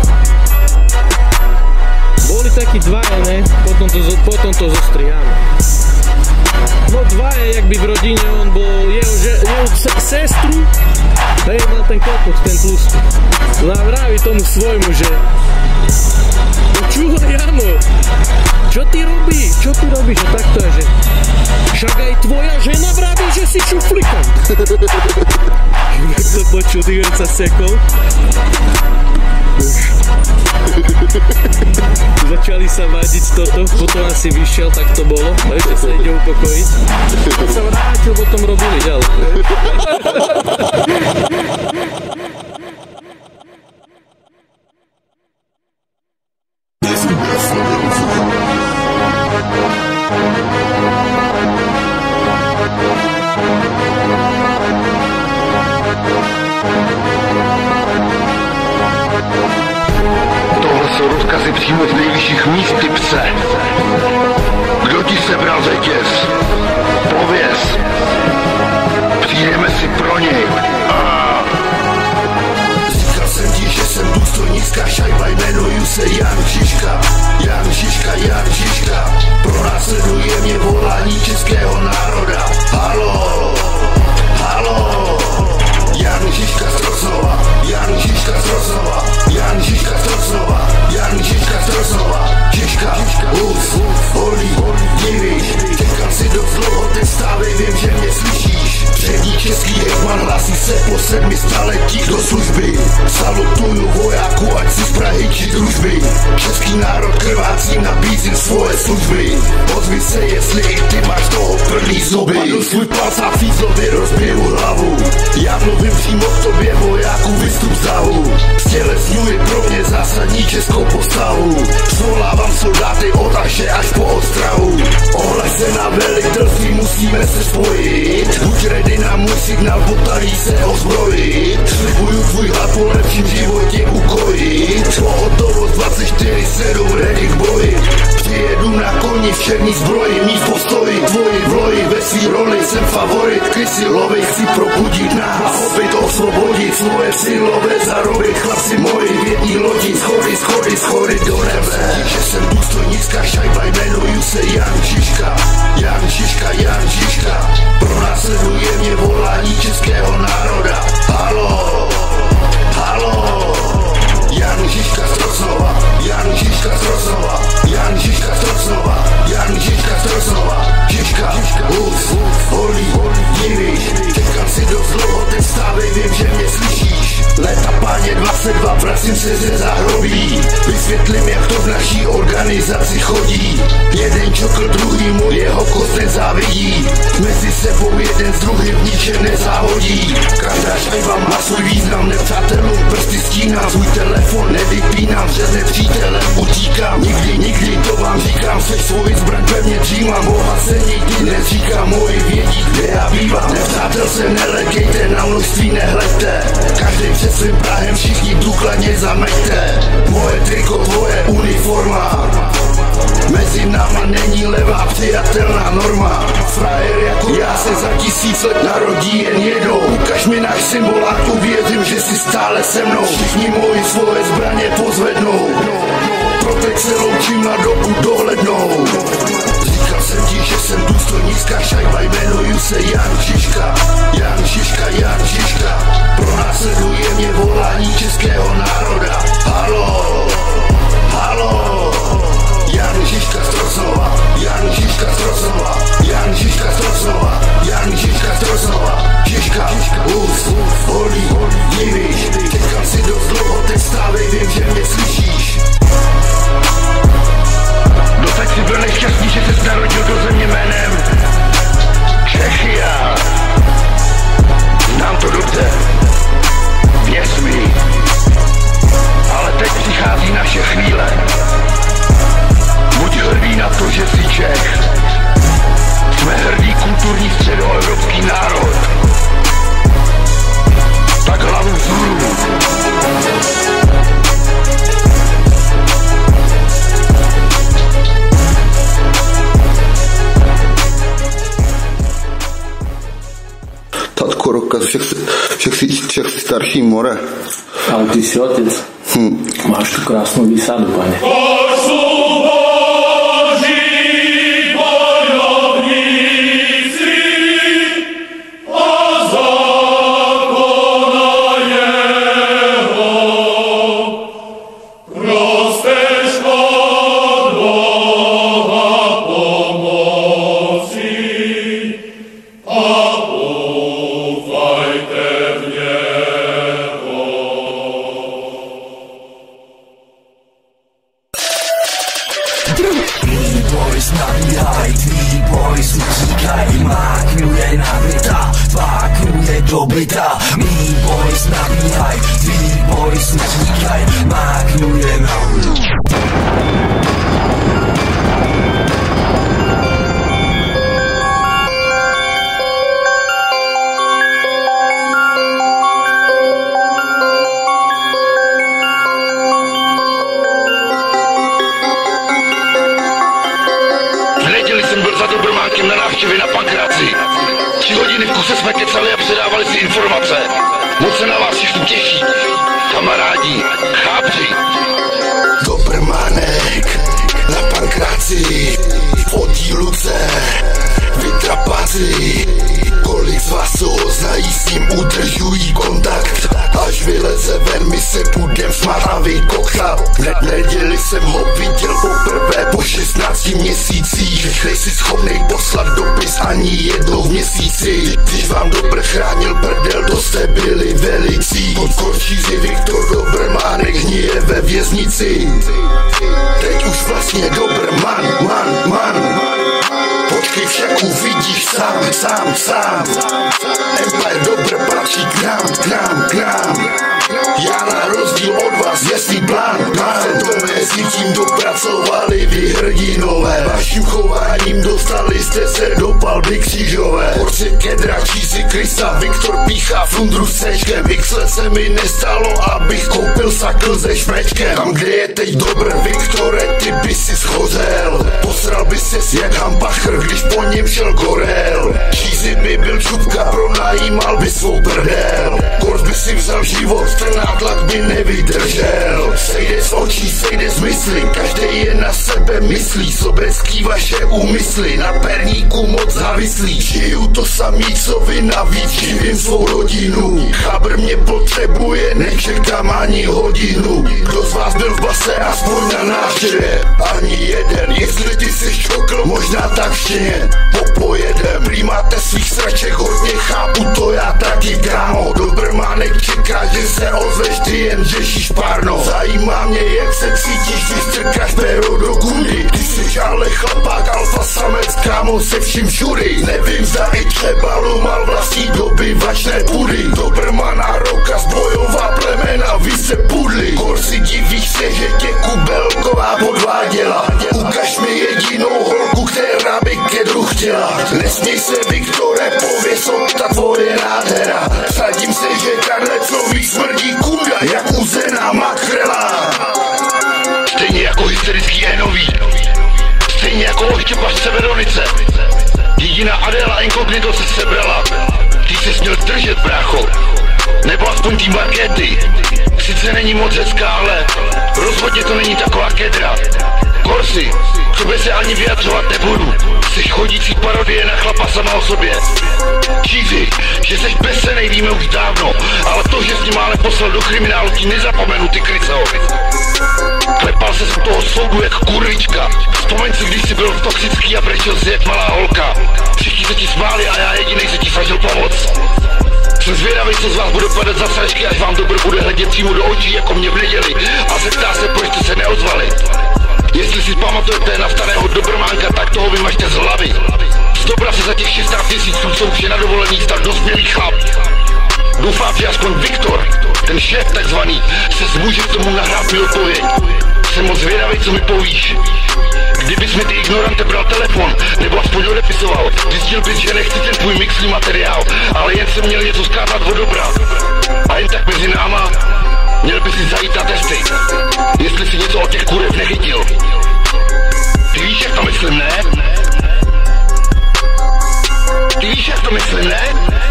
Boli takí dvaja, ne? Potom to, potom to zostriháme. No dvaja, jak by v rodine, on bol jeho, že, jeho sestru, hej, mal ten kokot, ten tlustý. No a vraví tomu svojmu, že počúvaj, Jano, čo ty robíš, čo ty robíš, a takto je, že však aj tvoja žena vraví, že si šuflikant. Jak to počul, ty sa sekol. Začali sa vádiť toto, potom asi vyšiel, tak to bolo, ešte sa ide upokojiť. Keď sa vrátil, potom robili ďalej. Tohle jsou rozkazy přímo z nejvyšších míst, ty pse. Kdo ti sebral řetěz? Pověz. Přijdeme si pro něj. A... Říkal jsem ti, že jsem důstojnická šajba, jmenuju se Jan Žižka. Jan Žižka, Jan Žižka. Pronásleduje mě volání českého národa. Haló, haló. Jan Žižka z Trocnova, Jan Žižka z Trocnova, Jan Žižka z Trocnova, Jan Žižka z Trocnova. Žižka, hus, holí, divíš, čekal si dost dlouho, teď stávej, vím, že mě slyšíš. Přední český hejtman hlásí se po sedmi staletích do služby. Salutuju vojáku, ať si z Prahy či družby. Český národ krvácí, nabízím svoje služby. Ozvi se, jestli i ty máš toho plný zuby. Padl svůj palc a fízlovi rozbiju hlavu. Já mluvím přímo k tobě, vojáku, vystup zahu. Stělesňuji pro mě zásadní českou postavu. Zvolávám soldáty od Aše až po Ostrahu. Ohled se na velitelství, musíme se spojit. Buď ready na můj signál, potají se ozbrojit. Slibuju tvůj hlad po lepším životě ukojit. Pohotovost dvacet čtyři sedm, ready k boji. Přijedu na koni v černý zbroji, mít postoji. Tvoji vloji ve svý roli, jsem favorit. Krysy lovej, chci probudit nás. Opět osvobodit svoje silové zarobit. Chlapci moji v jedný lodi, schody, schody, schody do nebe. Že jsem důstojnická šajba, jmenuju se Jan Žižka. Jan Žižka, Jan Žižka. Pronásleduje mě volání českého národa. Haló, haló. Jan Žižka z Trocnova, Jan Žižka z Trocnova, Jan Žižka z Trocnova, Jan Žižka z Trocnova. Žižka, hus, holí, divíš, čekal si dost dlouho, teď stávej, vím, že mě slyšíš. Léta páně dvacet dva, vracím se ze záhrobí. Vysvětlím, jak to v naší organizaci chodí. Jeden čokl druhýmu, jeho kost nezávidí. Mezi sebou jeden s druhým v ničem nezáhodí. Každá šajba má svůj význam, nepřátelům prsty stínám. Svůj telefon nevypínám, před nepřítelem utíkám. Nikdy, nikdy to vám říkám, seš svoji zbraň pevně dřímám. Boha se nikdy neříká, moji vědí, kde já bývám. Nepřátel se nelekejte, na množství nehleďte. Každý před svým prahem, všichni důkladně zameďte. Moje triko, tvoje uniforma. Mezi náma není levá přijatelná norma. Frajer jako já se za tisíc let narodí jen jednou. Ukaž mi náš symbol a uvěřím, že si stále se mnou. Všichni moji svoje zbraně pozvednou. Pro teď se loučím na dobu dohlednou. Říkal jsem ti, že jsem důstojnická šajba, jmenuju se Jan Žižka. Jan Žižka, Jan Žižka. Pronásleduje mě volání českého národa. Halo, halo. Jan Žižka z Trosnova, Jan Žižka z Trosnova, Jan Žižka z Trosnova, Jan Žižka z Trosnova. Žižka, hus, holí, divíš, čekal si dost dlouho, teď stávej, vím, že mě slyšíš. Doteď si byl nešťastný, že se narodil do země jménem Čechia. Znám to dobře, věř mi, ale teď přichází naše chvíle. Buď hrdý na to, že jsi Čech. Jsme hrdý kulturní středoevropský národ. Tak hlavu vzhůru. Tatko Roka, však si, však si, však si starší more. Ale ty si otec. Hm. Máš tu krásnou výsadu, pane. Teď už vlastně Doberman, man, man. Počkej, však uvidíš sám, sám, sám. Empire Dobr patří k nám, k nám, k nám. Já na rozdíl od vás jasný plán mám. To mezi tím dopracovali vy hrdinové. Vaším chováním dostali jste se do palby křížové. Porce kedra, čízy Krista, Viktor píchá flundru s sečkem. Vixle se mi nestalo, abych koupil sakl se šmečkem. Tam, kde je teď Dobr, Viktore, ty by si schořel. Posral by ses jak hampachr, když po něm šel gorel. Čízy by byl čupka, pronajímal by svou prdel. Kors by si vzal život, ten nátlak by nevydržel. Sejde z očí, sejde z mysli, každý je na sebe myslí. Sobecký vaše úmysly, na perníku moc závislí. Žiju to samý, co vy navíc, živím svou rodinu. Chabr mě potřebuje, nečekám ani hodinu. Kdo z vás byl v base aspoň na návštěvě? Ani jeden, jestli ty jsi čokl, možná tak štěně. Popojedem, prý máte svých sraček hodně, chápu to já taky, kámo. Dobermánek čeká, že se ozveš, ty jen řešíš párno. Zajímá mě, jak se cítíš, když strkáš péro do kundy. Ty jsi ale chlapák, alfa samec, kámo, se vším všudy. Nevím, zda i třeba lumal vlastní dobyvačné půdy. Doberman a Roka zbrojová plemena, vy se pudli. Korsi divíš se, že tě Kubelková podváděla. Ukaž mi jedinou holku, která by ke dru chtěla. Nesměj se, Viktore, pověs ta tvoje nádhera. Sadím se, že Karlecový smrdí kunda jak uzená makrela. Stejně jako hysterický Enový, stejně jako oštěpařce Veronice. Jediná Adéla Inkognito se sebrala. Ty se směl držet, brácho. Nebo aspoň tý Markéty. Sice není moc hezká, ale rozhodně to není taková kedra. Korsi, k sobě se ani vyjadřovat nebudu. Jsi chodící parodie na chlapa sama o sobě. Cheesy, že seš bezcennej, víme už dávno. Ale to, že jsi mále poslal do kriminálu, ti nezapomenu, ty kryco. Klepal se z toho soudu jak kurvička. Vzpomeň si, když jsi byl v toxický a brečel si jak malá holka. Všichni se ti smáli a já jedinej se ti snažil pomoct. Jsem zvědavý, co z vás bude padat za sračky, až vám dobro bude hledět přímo do očí, jako mě v neděli. A zeptá se, proč jste se neozvali. Jestli si pamatujete na starého Dobrmánka, tak toho vymažte z hlavy. Z dobra se za těch šestnáct měsíců, co už je na dovolených, stal dospělý chlap. Doufám, že aspoň Viktor, ten šéf takzvaný, se zmůže k tomu nahrát mi odpověď. Jsem moc zvědavý, co mi povíš. Kdybys mi ty ignorante bral telefon, nebo aspoň odepisoval, zjistil bys, že nechci ten tvůj mixlý materiál, ale jen jsem měl něco zkázat od dobra. A jen tak mezi náma, měl bys si zajít na testy, jestli si něco od těch kurev nechytil. Ty víš, jak to myslím, ne? Ty víš, jak to myslím, ne?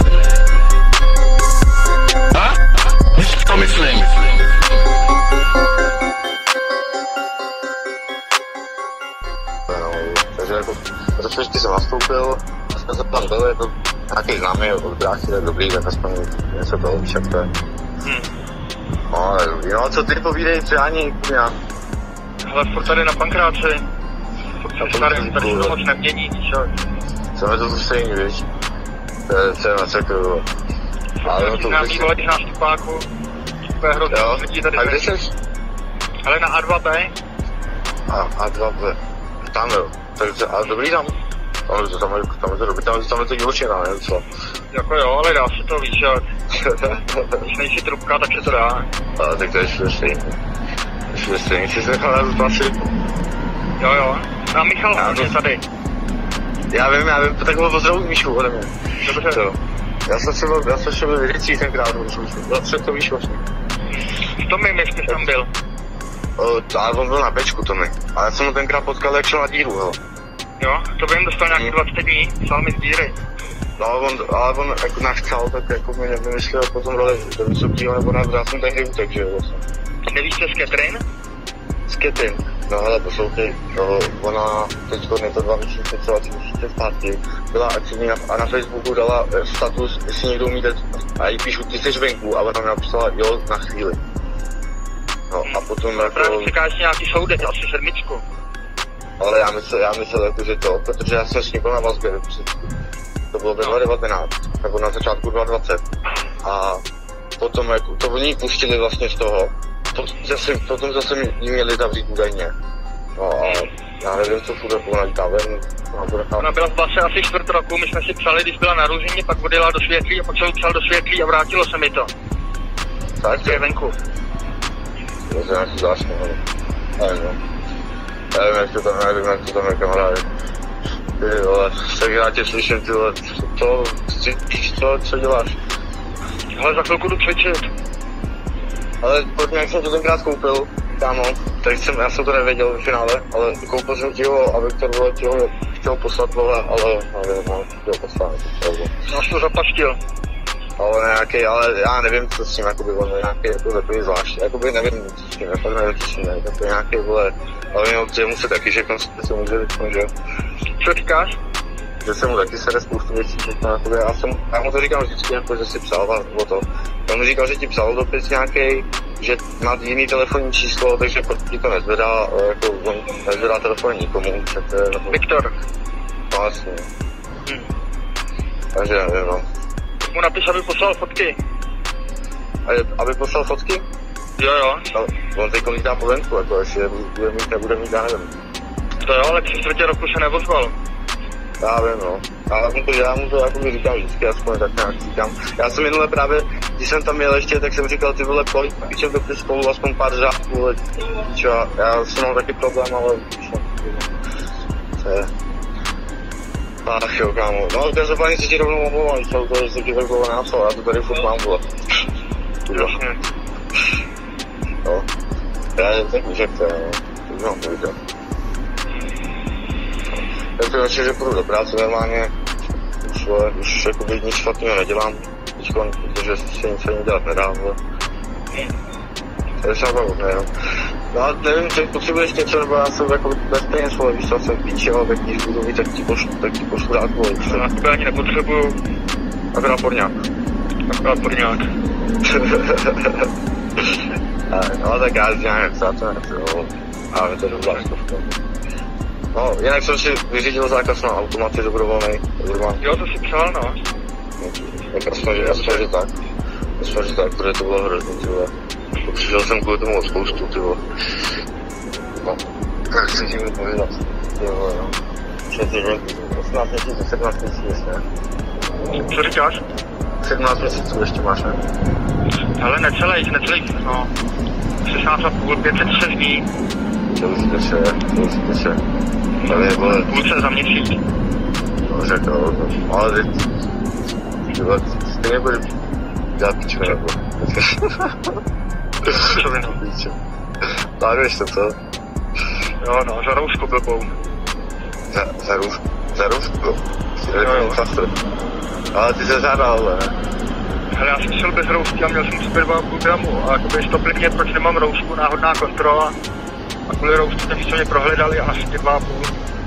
Ha? Víš, jak to myslím? Takže jako, protože jsem nastoupil, a jsme se tam byli, jako nějaký známý od bráchy, tak dobrý, tak aspoň něco toho, víš, jak to je. Hmm. No, ale dobrý. No, co ty povídej, přání, kurňa? Hele, furt tady na Pankráci. Furt jsem starý, tady se to moc nemění, víš, ale... Chceme to tu stejný, víš? To je, to je na cekru, ale no to už... Vývolených nástupáků, to je hrozně lidí tady... A kde jsi? Hele, na A dva B. A, A dva B. Tam jo, takže, ale dobrý tam. Tam je to, tam je, tam je to dobrý, tam je, tam je to divočina, ne, co? Jako jo, ale dá se to, víš, jak... Když nejsi trubka, tak se to dá. A tak to je všude stejný. Všude stejný, jsi se nechal na zase. Jo, jo. A Michal já je tady. Já vím, já vím, tak ho pozdravuji Míšu ode mě. Dobře. To. Já jsem se byl, já jsem se byl věděcí tenkrát, já jsem to víš vlastně. V tom mým ještě tam byl. O, ale on byl na Bčku, to mi. A já jsem ho tenkrát potkal, jak šel na díru, jo. Jo, to by jim dostal nějaký dvacet dní, psal mi z díry. No, on, ale on jako nachcal, tak jako mi nevymyslel potom roli do vysokýho nebo na já jsem tehdy utek, že jo, vlastně. Nevíš, co je Sketrin? Sketrin, no hele, poslouchej, no, ona teďko je to dva měsíce, celá tři měsíce zpátky, byla aktivní na, a na Facebooku dala status, jestli někdo umí dát, a jí píšu, ty jsi venku, a ona mi napsala, jo, na chvíli. No a potom jako... Právě čekáš nějaký soudek, asi sedmičku. Ale já myslel, já myslel jako, že to, protože já jsem s ní byl na vazbě, to bylo ve dva tisíce devatenáct, nebo na začátku dva tisíce dvacet. A potom jako, to oni pustili vlastně z toho, potom zase, potom zase jí měli zavřít údajně. No a já nevím, co furt ona říká ven, ona bude tam. Ona byla v base asi čtvrt roku, my jsme si psali, když byla na Růžině, pak odjela do Světlí a pak jsem psal do Světlí a vrátilo se mi to. Tak je venku. To je nějaký zvláštní, ale nevím, no. Nevím, jak to tam, nevím, jak to tam je, kamaráde. Ty vole, tak já tě slyším, ty vole, co, co, co děláš? Ale za chvilku jdu cvičit. Ale protože jak jsem to tenkrát koupil, kámo, tak jsem, já jsem to nevěděl v finále, ale koupil jsem ti ho a Viktor, vole, ti ho chtěl poslat, vole, ale nevím, no, chtěl poslat, nevím. No, jsi to zapaštil. Ale nějaký, ale já nevím, co s tím, jakoby, on je nějaký, jako takový zvláštní, jakoby nevím, co s tím, já fakt nevím, co s tím, jako nějaký, vole, ale jenom že mu se taky, že konspirace může vytknout, že? Co říkáš? Že se mu taky sere spoustu věcí, že jakoby, já jsem, já mu to říkám vždycky, jako, že si psal, o to. On mi říkal, že ti psal dopis nějaký, že má jiný telefonní číslo, takže proč ti to nezvedá, jako, on nezvedá telefon nikomu, že to je, nebo... Viktor. No, vlastně. Hmm. Takže nevím, no. Mu napiš, aby poslal fotky. A aby poslal fotky? Jo, jo. No, on teď lítá po venku, jako jestli bude mít, nebude mít, já nevím. To jo, ale při čtvrtě roku se nevozval. Já vím, no. Ale mu to, já mu to jako mi říkám vždycky, aspoň tak nějak říkám. Já jsem minule právě, když jsem tam jel ještě, tak jsem říkal, ty vole, pojď, píčem do spolu, aspoň pár řádků, vole, čo, já jsem mám taky problém, ale čo, to je... Ach jo, kámo. No, každopádně si ti rovnou omlouvám, to, že jsem ti tak dlouho napsal, já to tady furt mám, vole. Jasně. No. Já tak víš, jak to je, no. To už mám povídat. Já to radši, že půjdu do práce normálně. Už, vole, už jakoby nic špatného nedělám. Teďkon, protože se nic ani dělat nedá, vole. To je třeba hodné, jo. No a nevím, že potřebuješ něco, nebo já jsem jako bez peněz, vole, víš co, jsem píči, ale tak když budu mít, tak ti pošlu, tak ti pošlu dát, vole. No, na tebe ani nepotřebuju. Akorát porňák. Akorát porňák. No tak já nějak psát to nechci, jo. A my to jdu vláštovka. No, jinak jsem si vyřídil zákaz na automaty dobrovolnej. Jo, to si psal, no. Tak aspoň, že, aspoň, že tak. Aspoň, že tak, protože to bylo hrozný, ty vole. Přišel jsem kvůli tomu od spoustu, ty vole. No, tak si tím povídat. Ty vole, no. osmnáct měsíců, sedmnáct měsíců ještě, ne? Co říkáš? sedmnáct měsíců ještě máš, ne? Ale necelých, necelých, no. šestnáct a půl, pět set šest dní. To už teče, to už teče. Ale je, vole... Půlce za měsíc. No, řekl, no, ale ty... Ty vole, ty nebudeš dělat piču, nebo... Co vy no? Plánuješ to, co? Jo, no, za roušku blbou. Za, za růžku? Za růžku? Jo, jo. Ale ty se žádal, ne? Hele, já jsem šel bez roušky a měl jsem super dva a půl gramu. A jakoby stopli mě, proč nemám roušku, náhodná kontrola. A kvůli roušku jsem si mě prohledali a asi dva a půl.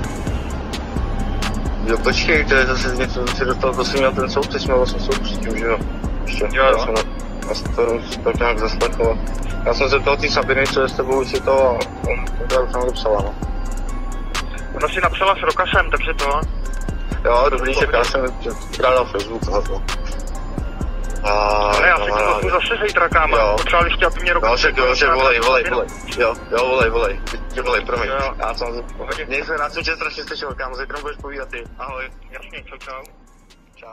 Jo, počkej, to je zase něco, co si dostal, to si měl ten soud, ty jsme vlastně soud předtím, že jo? Ještě, jo, já jo. jsem na, na to tak nějak zaslechl. Já jsem se ptal tý Sabiny, co je s tebou, si to, a on to už nám dopsala, no. Ona si napsala s Rokasem, takže to. Jo, dobrý, že já jsem dal na Facebook tohleto. A... Ale já se to pozvu zase zítra, kámo. Potřebovali ještě, aby mě Rokas... Jo, že, jo, že volej, volej, volej. Jo, jo, volej, volej. Ty volej, promiň. Jo. Já jsem... Měj se, rád jsem tě strašně slyšel, kámo, zítra budeš povídat ty. Ahoj. Jasně, čau, čau. Čau.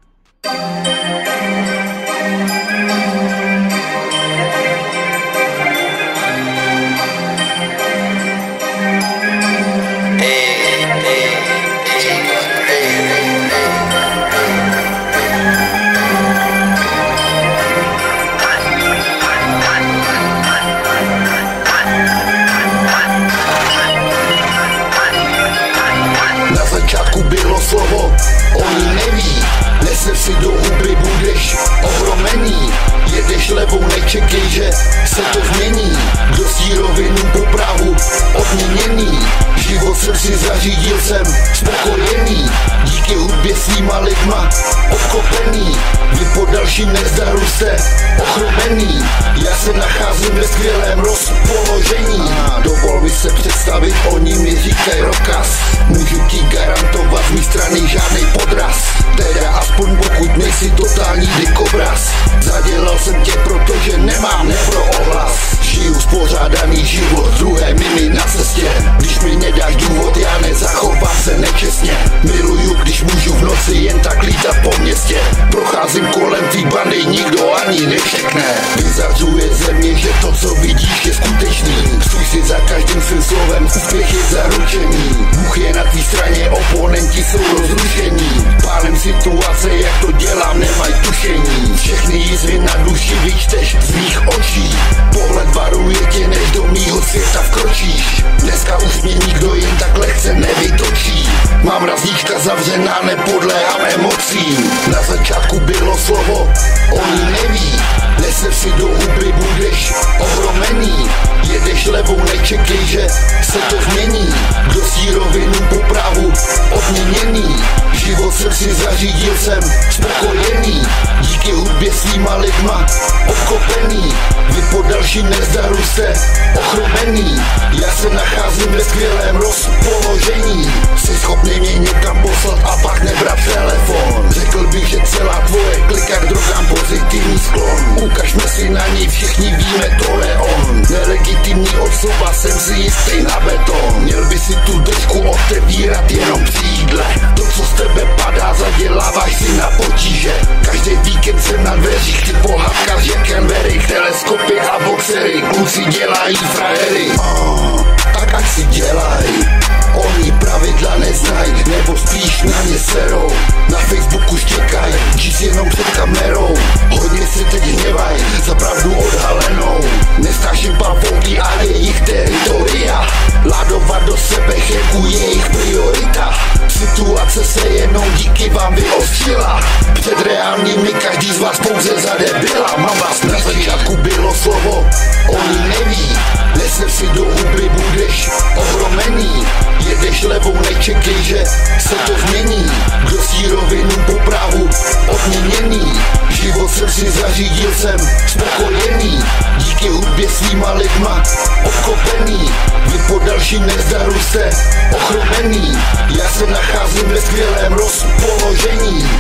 Na začátku bylo slovo, oni neví, neseš si do huby, budeš ohromený. Jedeš levou, nečekej, že se to změní. Do sírovinu po Prahu odměněný. Život jsem si zařídil, jsem spokojený. Díky hudbě svýma lidma obklopený. Vy po dalším nezdaru jste ochromený. Já se nacházím ve skvělém rozpoložení. Dovol mi se představit, oni mi říkají Rokas. Můžu ti garantovat z mý strany žádnej podraz. Teda aspoň pokud nejsi totální dikobraz. Zadělal jsem tě, protože nemám nepro ohlas. Žiju spořádaný život, druhé mimi na cestě. Když mi nedáš důvod, já nezachovám se nečestně. Miluju, když můžu v noci jen tak lítat po městě. Procházím kolem tvý bandy, nikdo ani nečekne. Vyzařuje země, že to, co vidíš, je skutečný. Stůj si za každým svým slovem, úspěch je zaručený. Bůh je na tvý straně, oponenti jsou rozrušení. Pálem situace, jak to dělám, nemají tušení. Všechny jízvy na duši vyčteš z mých očí. Pohled varuje tě, než do mýho světa vkročíš. Dneska už mě nikdo jen tak lehce nevytočí. Mám razíčka zavřená, nepodléhám emocím. Na začátku bylo slovo, oni neví. Neseš si do huby, budeš ohromený. Jedeš levou, nečekej, že se to změní. Do sírovinu po Prahu odměněný. Život jsem si zařídil, jsem spokojený. Díky hudbě svýma lidma obklopený. Vy po dalším nezdaru jste ochromený. Já se nacházím ve skvělém rozpoložení. Jsi schopný mě někam poslat a pak nebrat telefon. Řekl bych, že celá tvoje klika k drogám pozitivní sklon. Ukažme si na ní, všichni víme, to je on. Nelegitimní osoba, jsem si jistý na beton. Měl by si tu dečku otevírat jenom při jídle. To, co z tebe padá, zaděláváš si na potíže. Každý víkend jsem na dveřích, ty pohádka že Canberry, teleskopy a boxery, kluci dělají frajery. Oh, tak ať si dělaj, oni ostřila. Před reálnými každý z vás pouze zadebila. Mám vás na začátku bylo slovo, oni neví. Nesem si do huby, budeš ohromený. Jedeš levou, nečekej, že se to změní. Kdo si rovinu po právu odměněný. Život jsem si zařídil, jsem spokojený. Díky hudbě svýma lidma obklopený. Vy po dalším nezdaru jste ochromený. Já se nacházím ve skvělém rozpoložení.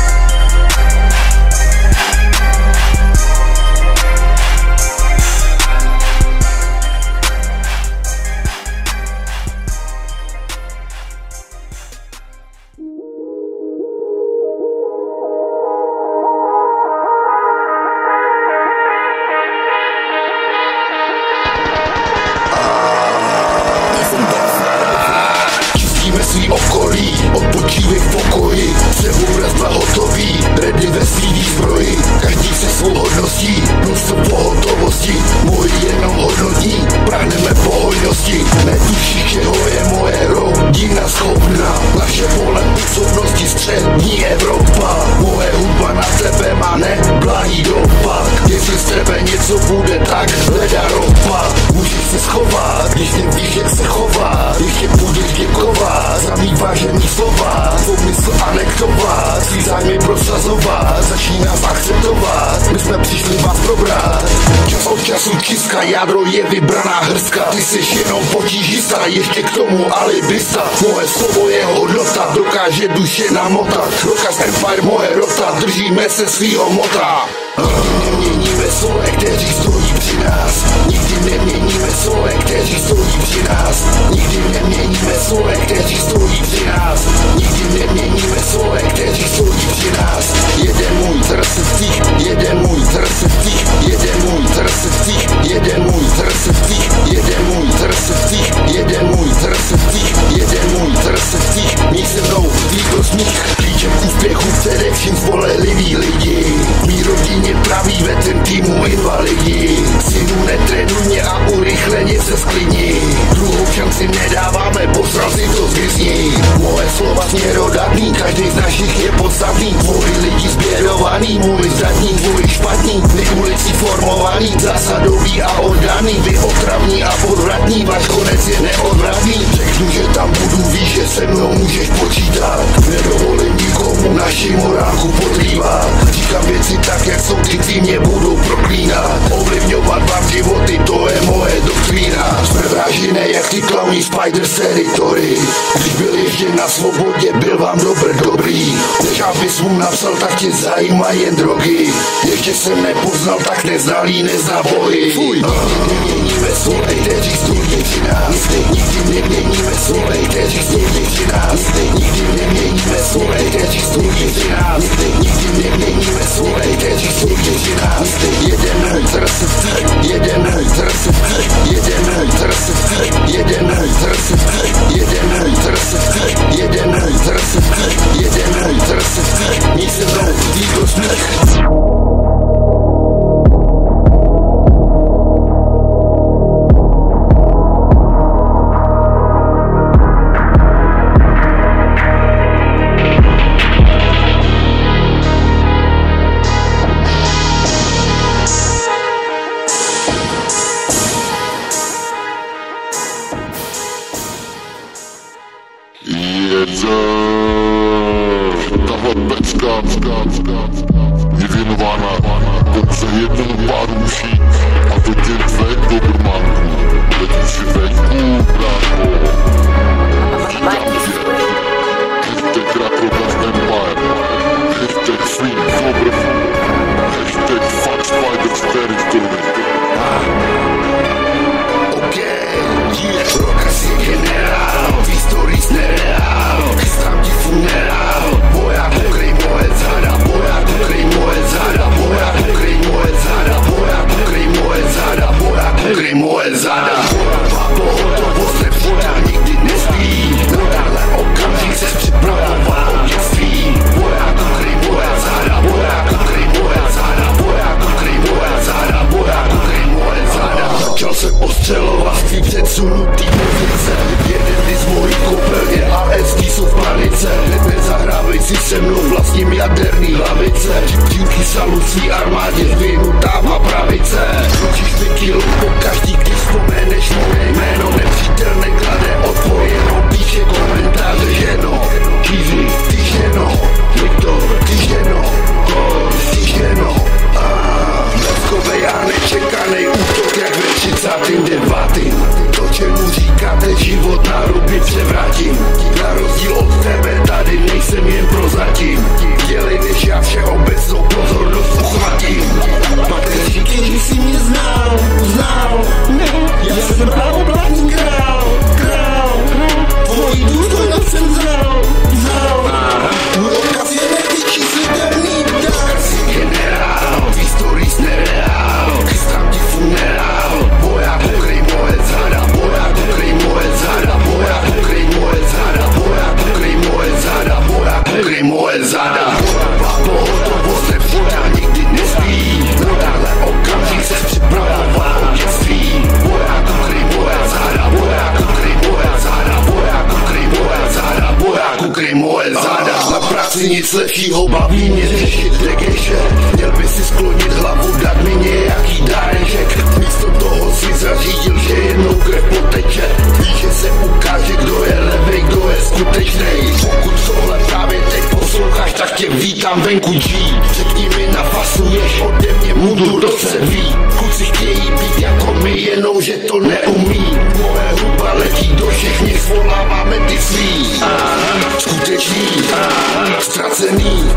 Svý okolí, odpočívej v pokoji, sebou raz dva hotový, ready ve svý výzbroji, každý se svou hodností, non-stop pohotovosti, moji jenom hodnotní, prahneme po hojnosti, netušíš, čeho je moje rodina schopná, naše pole působnosti střední Evropa, moje hudba na tebe má neblahý dopad, jestli z tebe něco bude, tak hledá ropa, můžeš se schovat, když nevíš, jak se chová, ještě budeš děkovat, za mý vážený slova, svou mysl anektovat, svý zájmy prosazovat, začni nás akceptovat, my jsme přišli vás probrat. Čas od času čistka, jádro je vybraná hrstka, ty jsi jenom potížista, ještě k tomu alibista, moje slovo je hodnota, dokáže duše namotat, Rokas Empire moje rota, držíme se svýho mota. Nikdy neměníme sole, kteří stojí při nás. Nikdy neměníme sole, kteří stojí při nás. Nikdy neměníme sole, kteří stojí při nás. Nikdy neměníme sole, kteří stojí při nás. Jeden můj trsevcích, jeden můj trsevcích, jeden můj trsevcích, jeden můj trsevcích, jeden můj trsevcích, jeden můj trsevcích, jeden můj trsevcích. Měj se mnou výkro smích, klíčem k úspěchu především spolehlivý lidi. Mí rodině praví ve ten týmu invalidi. Synu, netrénuj mě a urychleně se sklidni. Druhou šanci nedáváme, posral si to zvyzni. Moje slova směrodatný, každý z našich je podstatný. Moji lidi sběrovaný, můj zadní, tvůj špatný. Vy ulici formovaný, zásadový a oddaný. Vy otravní a podvratní, váš konec je neodvratný. Řeknu, že tam budu, víš, že se mnou můžeš počítat. Nedovolím nikomu naši morálku podrývat. Říkám věci tak, jak jsou, ty ty mě budou proklínat. Ovlivňovat vám životy, to je moje doktrína. Jsme vražené jak ty klauní Spider Territory. Když byl ještě na svobodě, byl vám dobr dobrý. Než abys mu napsal, tak tě zajímají jen drogy. Ještě jsem nepoznal, tak neznalý nezná bohy. Fuj! Nikdy neměníme sole, kteří stojí při nás. Nikdy neměníme sole, kteří stojí při nás. Nikdy neměníme sole, kteří stojí při nás. Nikdy neměníme sole, kteří stojí při nás. Jeden můj trsevcích, jeden můj trsevcích, jeden můj trsevcích, jeden můj trsevcích, jeden můj trsevcích, jeden můj trsevcích, jeden můj trsevcích. Měj se mnou výkro smích. Tahle pecka je věnována pouze jednomu páru uší, a to těm tvém dobrmánku. Letíš si venku, brácho. Vítám tě. Hashtag Raproblast Empire. Hashtag Swing Cobra. Hashtag Fuck Spiders Territory. OK, yeah, Rokas je generál, v historii jsi nereál, chystám ti funerál, boja, pokryj moje záda, boja, pokryj moje záda, boja, pokryj moje záda, boja, pokryj moje záda, boja, pokryj moje záda. Pohotovost ním jaderný hlavice. Díky salucí armádě vyhnutá má pravice. Kručíš mi kilo po každý, když vzpomeneš moje jméno. Nepřítel neklade odpor, jenom píše komentáře, ženo. Kýzy, ty ženo, Viktor, ty ženo, Kor, ty ženo. Bleskovej a nečekanej útok jak ve třicátém devátém. To, čemu říkáte život, na ruby převrátím. Na rozdíl od tebe tady nejsem jen prozatím. Dělej než já všeobecnou pozornost uchvatím. Pak neříkej, že jsi mě znal, znal. Ne, já jsem pravoplatný král, král. Tvojí důstojnost jsem znal, znal. Můj odkaz je nevyčíslitelný dál. Jsi generál, tvý stories nereál. Chystám ti funerál, boja pokryj moje záda, boja pokryj moje záda, boja pokryj moje záda, boja pokryj moje záda, boja pokryj moje záda. Pohotovost nepřijde, nikdy nespí. Na tahle okamžik se připravoval od dětství. Boja pokryj moje záda, boja pokryj moje záda, boja pokryj moje záda, boja pokryj moje záda. Na práci nic lepšího, baví mě řešit degeše. Měl by si sklonit hlavu, dát mi nějaký dáreček. Místo toho si zařídil, že jednou krev poteče. Víš, že se ukáže, kdo je levej, kdo je skutečnej. Pokud tohle právě teď posloucháš, tak tě vítám venku G. Řekni mi, nafasuješ ode mě mudu, to se ví. Kluci chtějí být jako my, jenom že to neumí. Moje hudba letí do všech nich, svoláváme ty svý. Skutečný, ztracený,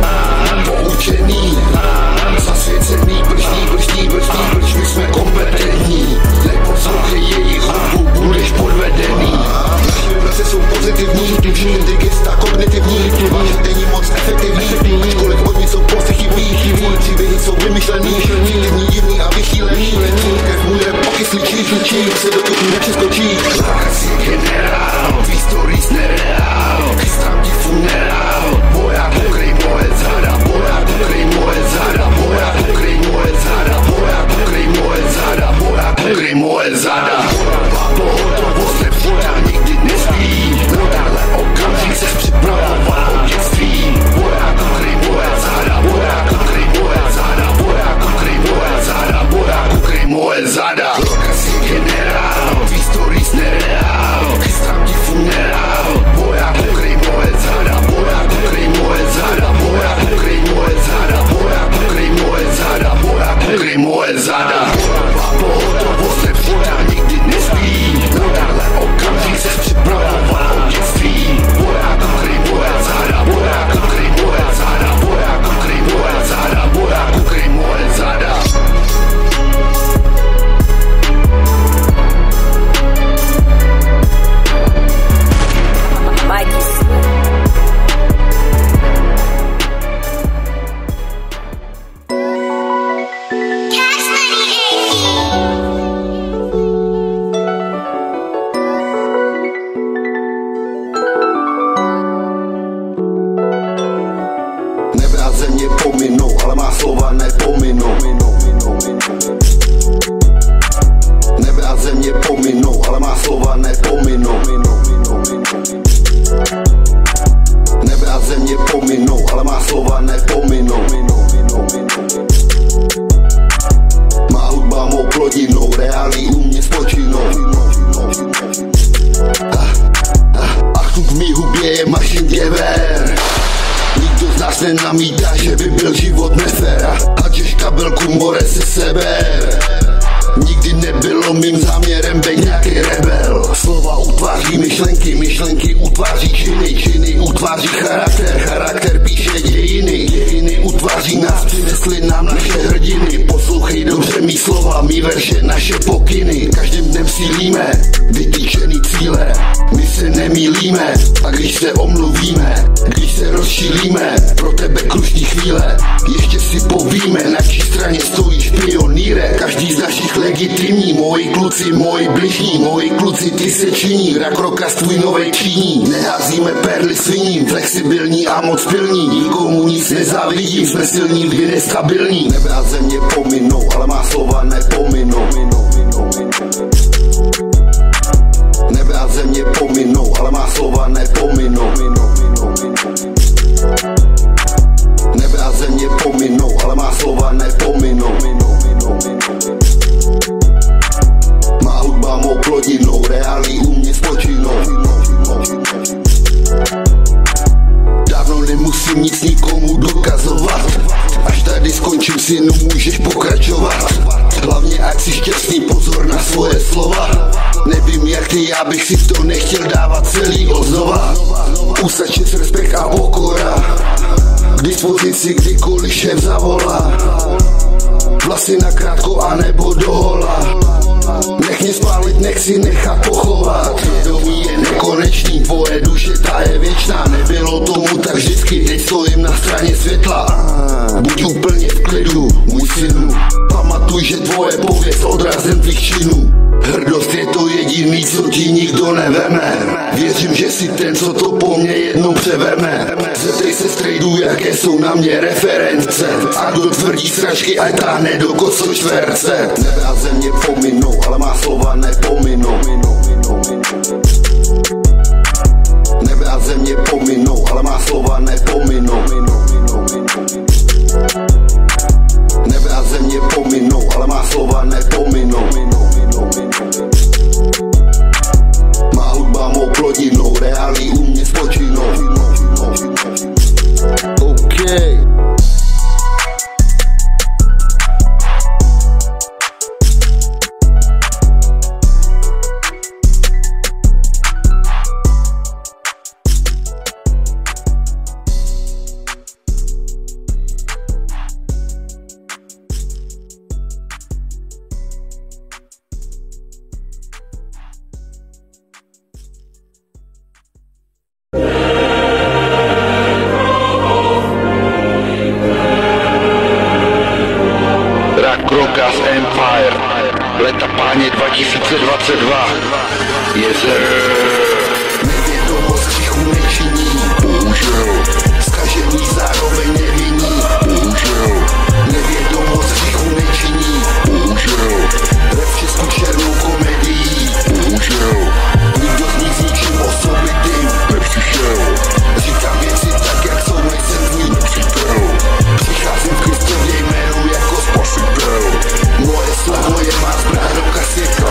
poučený, zasvěcený, bršný, bršný, bršný, brš, my jsme kompetentní. Neposlouchej jejich hudbu, budeš podvedený. Naše vibrace jsou pozitivní, ty gesta kognitivní, že není moc efektivní, ačkoliv od nich jsou pochybní, moje příběhy jsou vymyšlený, fiktivní, divný a vychýlený, krev můj rap okyslí, čí, se do tuku nepřeskočí. Láka si generál, tvý stories nereál, chystám ti funerál, boja pokryj moje záda, boja pokryj moje záda, boja pokryj moje záda, boja pokryj moje záda, boja pokryj moje záda. Pohotovost nepřijde, nikdy nespí. Na tahle okamžik se připravoval od dětství. Boja pokryj moje záda, boja pokryj moje záda, boja pokryj moje záda, boja pokryj moje záda. Loka si generál, tvý stories nereál, chystám ti funerál, boja pokryj moje záda, boja pokryj moje záda, boja pokryj moje záda, boja pokryj moje záda, boja pokryj moje záda. Pohotovost nepřijde, nikdy nespí. Na tahle okamžik se připravoval od dětství. Boja pokryj moje záda, boja pokryj moje záda, boja pokryj moje záda, boja pokryj moje záda. Slova nepominou. Nebe a země pominou, ale má slova nepominou. Nebe a země pominou, ale má slova nepominou. Má hudba mou plodinou, reálí u mě spočinou. Ach, tu v mý hubě je mašingevér. Nikdo z nás nenamítá, že by byl život nefér. A těž kabelku more se seber. Nikdy nebylo mým záměrem být nějaký rebel. Slova utváří myšlenky, myšlenky utváří činy, činy utváří charakter, charakter píše dějiny, dějiny utváří nás, přinesly nám naše hrdiny. Poslouchej dobře mý slova, mý verše, naše pokyny. Každým dnem sílíme vytýčený cíle, my se nemýlíme. A když se omluvíme, když se rozšílíme, pro tebe krušní chvíle, ještě si povíme, na čí straně stojíš pionýre. Každý z našich legitimní, moji kluci, moji bližní, moji kluci, ty se činí, rak roka tvůj novej činí. Neházíme perly sviním, flexibilní a moc pilní, nikomu nic nezávidím, jsme silní, vždy nestabilní. Nebe a země pominou, ale má slova nepominou. Nebe a země pominou, ale má slova nepominou. nemusím nic nikomu dokazovat. Až tady skončím, synu, můžeš pokračovat. Hlavně ať si šťastný, pozor na svoje slova. Nevím jak ty, já bych si v to nechtěl dávat celý oznova. Ústačit respekt a pokora, k dispozici kdykoliv šéf zavolá. Vlasy nakrátko a nebo dohola. Nech mě spálit, nech si nechat pochovat. Vědomí je nekonečný, tvoje duše ta je věčná. Nebylo tomu tak vždycky, teď stojím na straně světla. Buď úplně v klidu, můj synu. Pamatuj, že tvoje pověst odrazem tvých činů. Hrdost je to jediný, co ti nikdo neveme. Věřím, že si ten, co to po mně jednou převeme. Zeptej se strejdů, jaké jsou na mě reference. A kdo tvrdí sračky, ať táhne do kosočverce. Nebe a země pominou, ale má slova nepominou. Nebe a země pominou, ale má slova nepominou. Nebe a země pominou, ale má slova nepominou. Má hudba mou plodinou, reálí u mě spočinou. OK. Krokas Empire, leta páně dva tisíce dvacet dva. Jezer. Nevědomost tichu nečiní, bohužel. Zkažený zároveň nevinní, bohužel. Nevědomost tichu nečiní, bohužel. Rap v Česku černou komedií, bohužel. Nikdo z nich s ničím osobitým nepřišel. Říkám věci tak, jak jsou, nejsem tvůj nepřítel. Přicházím v Kristově jménu jako spasitel. Moje slovo je má zbraň do kasika.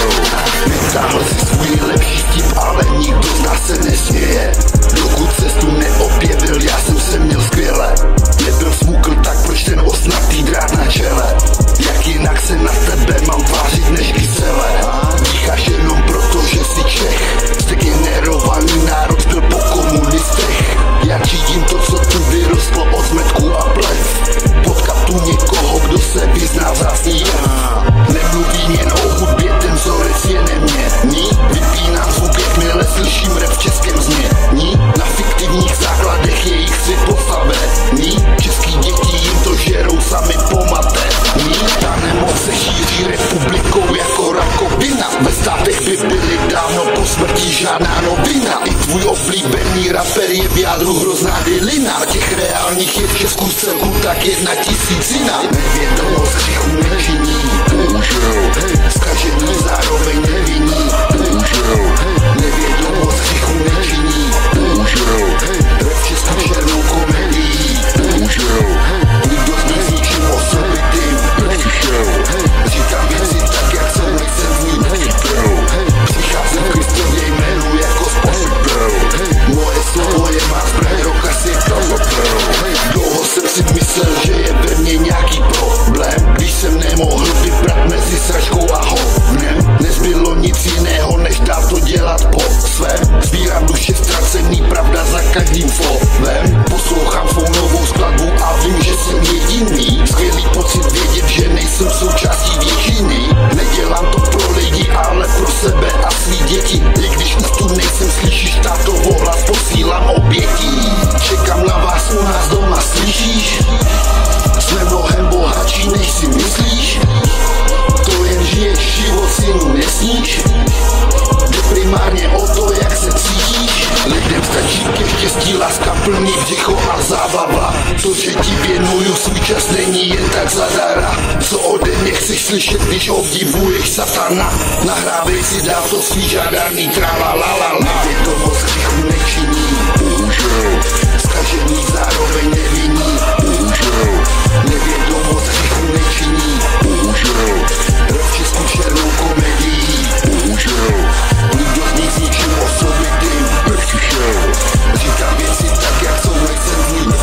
Netáhl si svůj nejlepší vtip, ale nikdo z nás se nesměje. Dokud cestu neobjevil, já jsem se měl skvěle. Nebyl smukl, tak proč ten osnatý drát na čele? Jak jinak se na tebe mám tvářit než kysele? Dýcháš jenom proto, že jsi Čech. Zdegenerovaný národ byl po komunistech. Já řídím to, co tu vyrostlo od zmetku a plev. Potkal tu někoho, kdo se vyzná v zásný jev. Nemluvím jen o hudbě, ten vzorec je neměnný. Vypínám zvuk, jakmile slyším rap v českém znění. Na fiktivních základech jejich svět postavený. Český děti jim to žerou sami pomatený. Ta nemoc se šíří republikou jako rakovina. Ve státech by byly dávno po smrti žádná novina. I tvůj oblíbený rapper je v jádru hrozná dilina. Těch reálních je v Česku celku tak jedna tisícina. Nevědomost tichu nečiní, bohužel. Zkažený zároveň nevinní, bohužel. Nevědomost tichu nečiní, bohužel. Rap v Česku černou komedií, bohužel. Nikdo z nich s ničím osobitým nepřišel. Říkám věci tak, jak jsou, nejsem tvůj nepřítel. Přicházím v Kristově jménu jako spasitel. Moje slovo je má zbraň do kasika. Dlouho jsem si myslel, že je ve mně nějaký problém. Když jsem nemohl vybrat mezi sračkou a hovnem. Nezbylo nic jiného, než dát to dělat po svém. Sbírám duše ztracený, pravda za každým slovem. Poslouchám svou novou skladbu a vím, že jsem jediný. Skvělý pocit vědět, že nejsem součástí většiny. Nedělám to pro lidi, ale pro sebe a svý děti. I když už tu nejsem, slyšíš tátovo hlas, posílám obětí. Čekám na vás u nás doma, slyšíš? Jsme mnohem bohatší, než si myslíš. To jen žiješ život, synu, nesníš. Jde primárně o to, jak se cítíš. Lidem stačí ke štěstí láska, plný břicho a zábava. To, že ti věnuju svůj čas, není jen tak zadara. Co ode mě chceš slyšet, když obdivuješ satana? Nahrávej si, dál to svý žádaný tralalalala. Nevědomost tichu nečiní, bohužel. Zkažený zároveň nevinní, bohužel. Nevědomost tichu nečiní, bohužel. Rap v Česku černou komedií, bohužel. Nikdo z nich s ničím osobitým nepřišel. Říkám věci tak, jak jsou, nejsem tvůj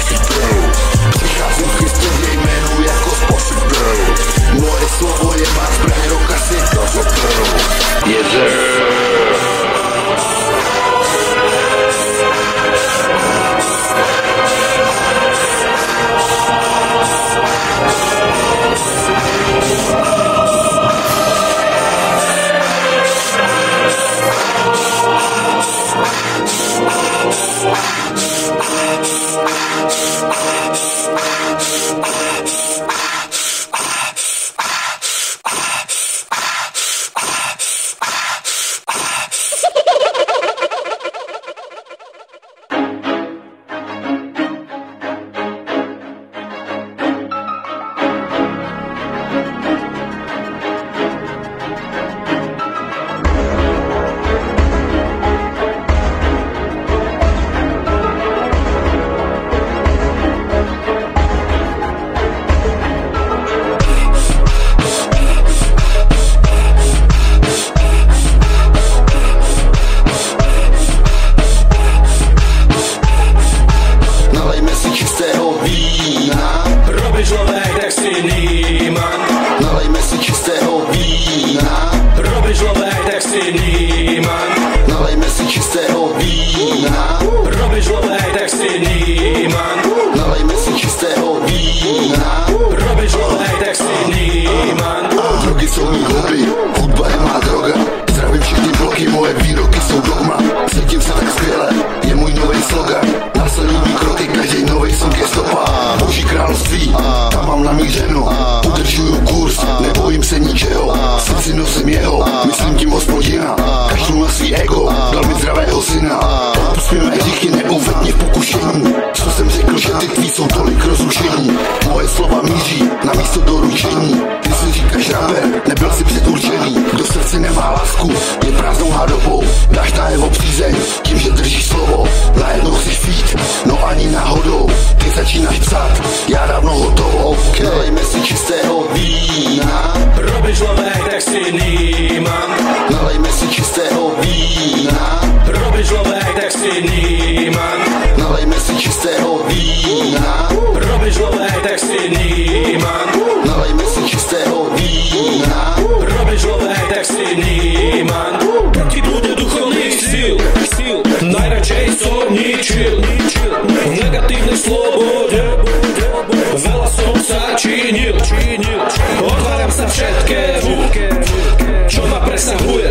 si Nýman. Nalejme si čistého vína. Robiš lehtek si Nýman. Drogy jsou mý hobby, hudba je má droga. Zdravím všechny bloky, moje výroky jsou dogma. Cítím se tak skvěle, je můj nový slogan. Následují mý kroky, každý nový song je stopa. Boží království, tam mám namířeno. Udržuju kurz, nebojím se ničeho. Srdci nosím jeho, myslím tím Hospodina. Kašlu na svý ego, dal mi zdravého syna. Odpust mi mé hříchy, neuveď mě v pokušení. Co jsem řekl, že ty tví jsou tolik rozrušení. Moje slova míří na místo doručení. Ty si říkáš rapper, nebyl si předurčený. Kdo srdce nemá lásku, je prázdnou hádobou. Dáš na jeho přízeň, tím, že držíš slovo. Najednou chceš fít, no ani náhodou. Ty začínáš psát, já dávno hotovo. Okay. Nalejme si čistého vína. Robiš lehtek si Nýman. Nalejme si čistého vína. Robiš lehtek si Nýman. Nalejme si čistého vína. Robiš lehtek si Nýman. Nalejme si čistého vína. Robiš lehtek si Nýman. Proti blúde duchovných síl, najradšej som ničil. V negatívnej slobode veľa som sa činil. Otváram sa všetkému, čo ma presahuje.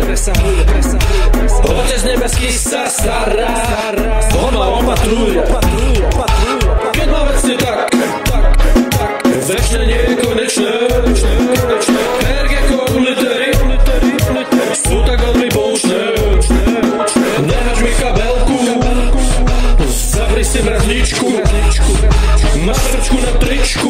Otec nebeský sa stará, on ma opatruje. Keď ma vecne tak, večne nekonečné, erge litery sú tak veľmi poučné. Nehač mi kabelku, zavri si mrazničku, máš srčku na tričku,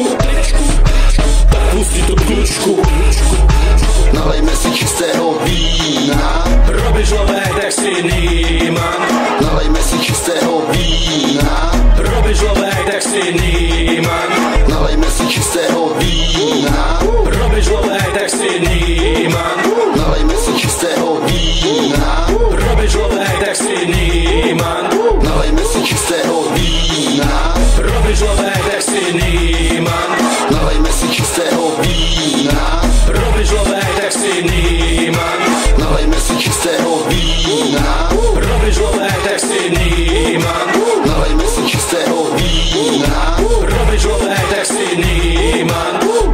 tak pusti tu kľúčku. Nalejme si čistého vína. Robiš lehtek si Nýman. Nalejme si čistého vína. Robiš lehtek si Nýman. Nalejme si čistého vína. Robiš lehtek si Nýman. Nalejme si čistého vína. Robiš lehtek si Nýman. Nalejme si čistého vína. Robiš lehtek si Nýman. Nalejme si čistého vína. Robiš lehtek si Nýman. Nalejme si čistého vína. Robiš lehtek si Nýman. Nalejme si čistého vína. Robiš lehtek si Nýman.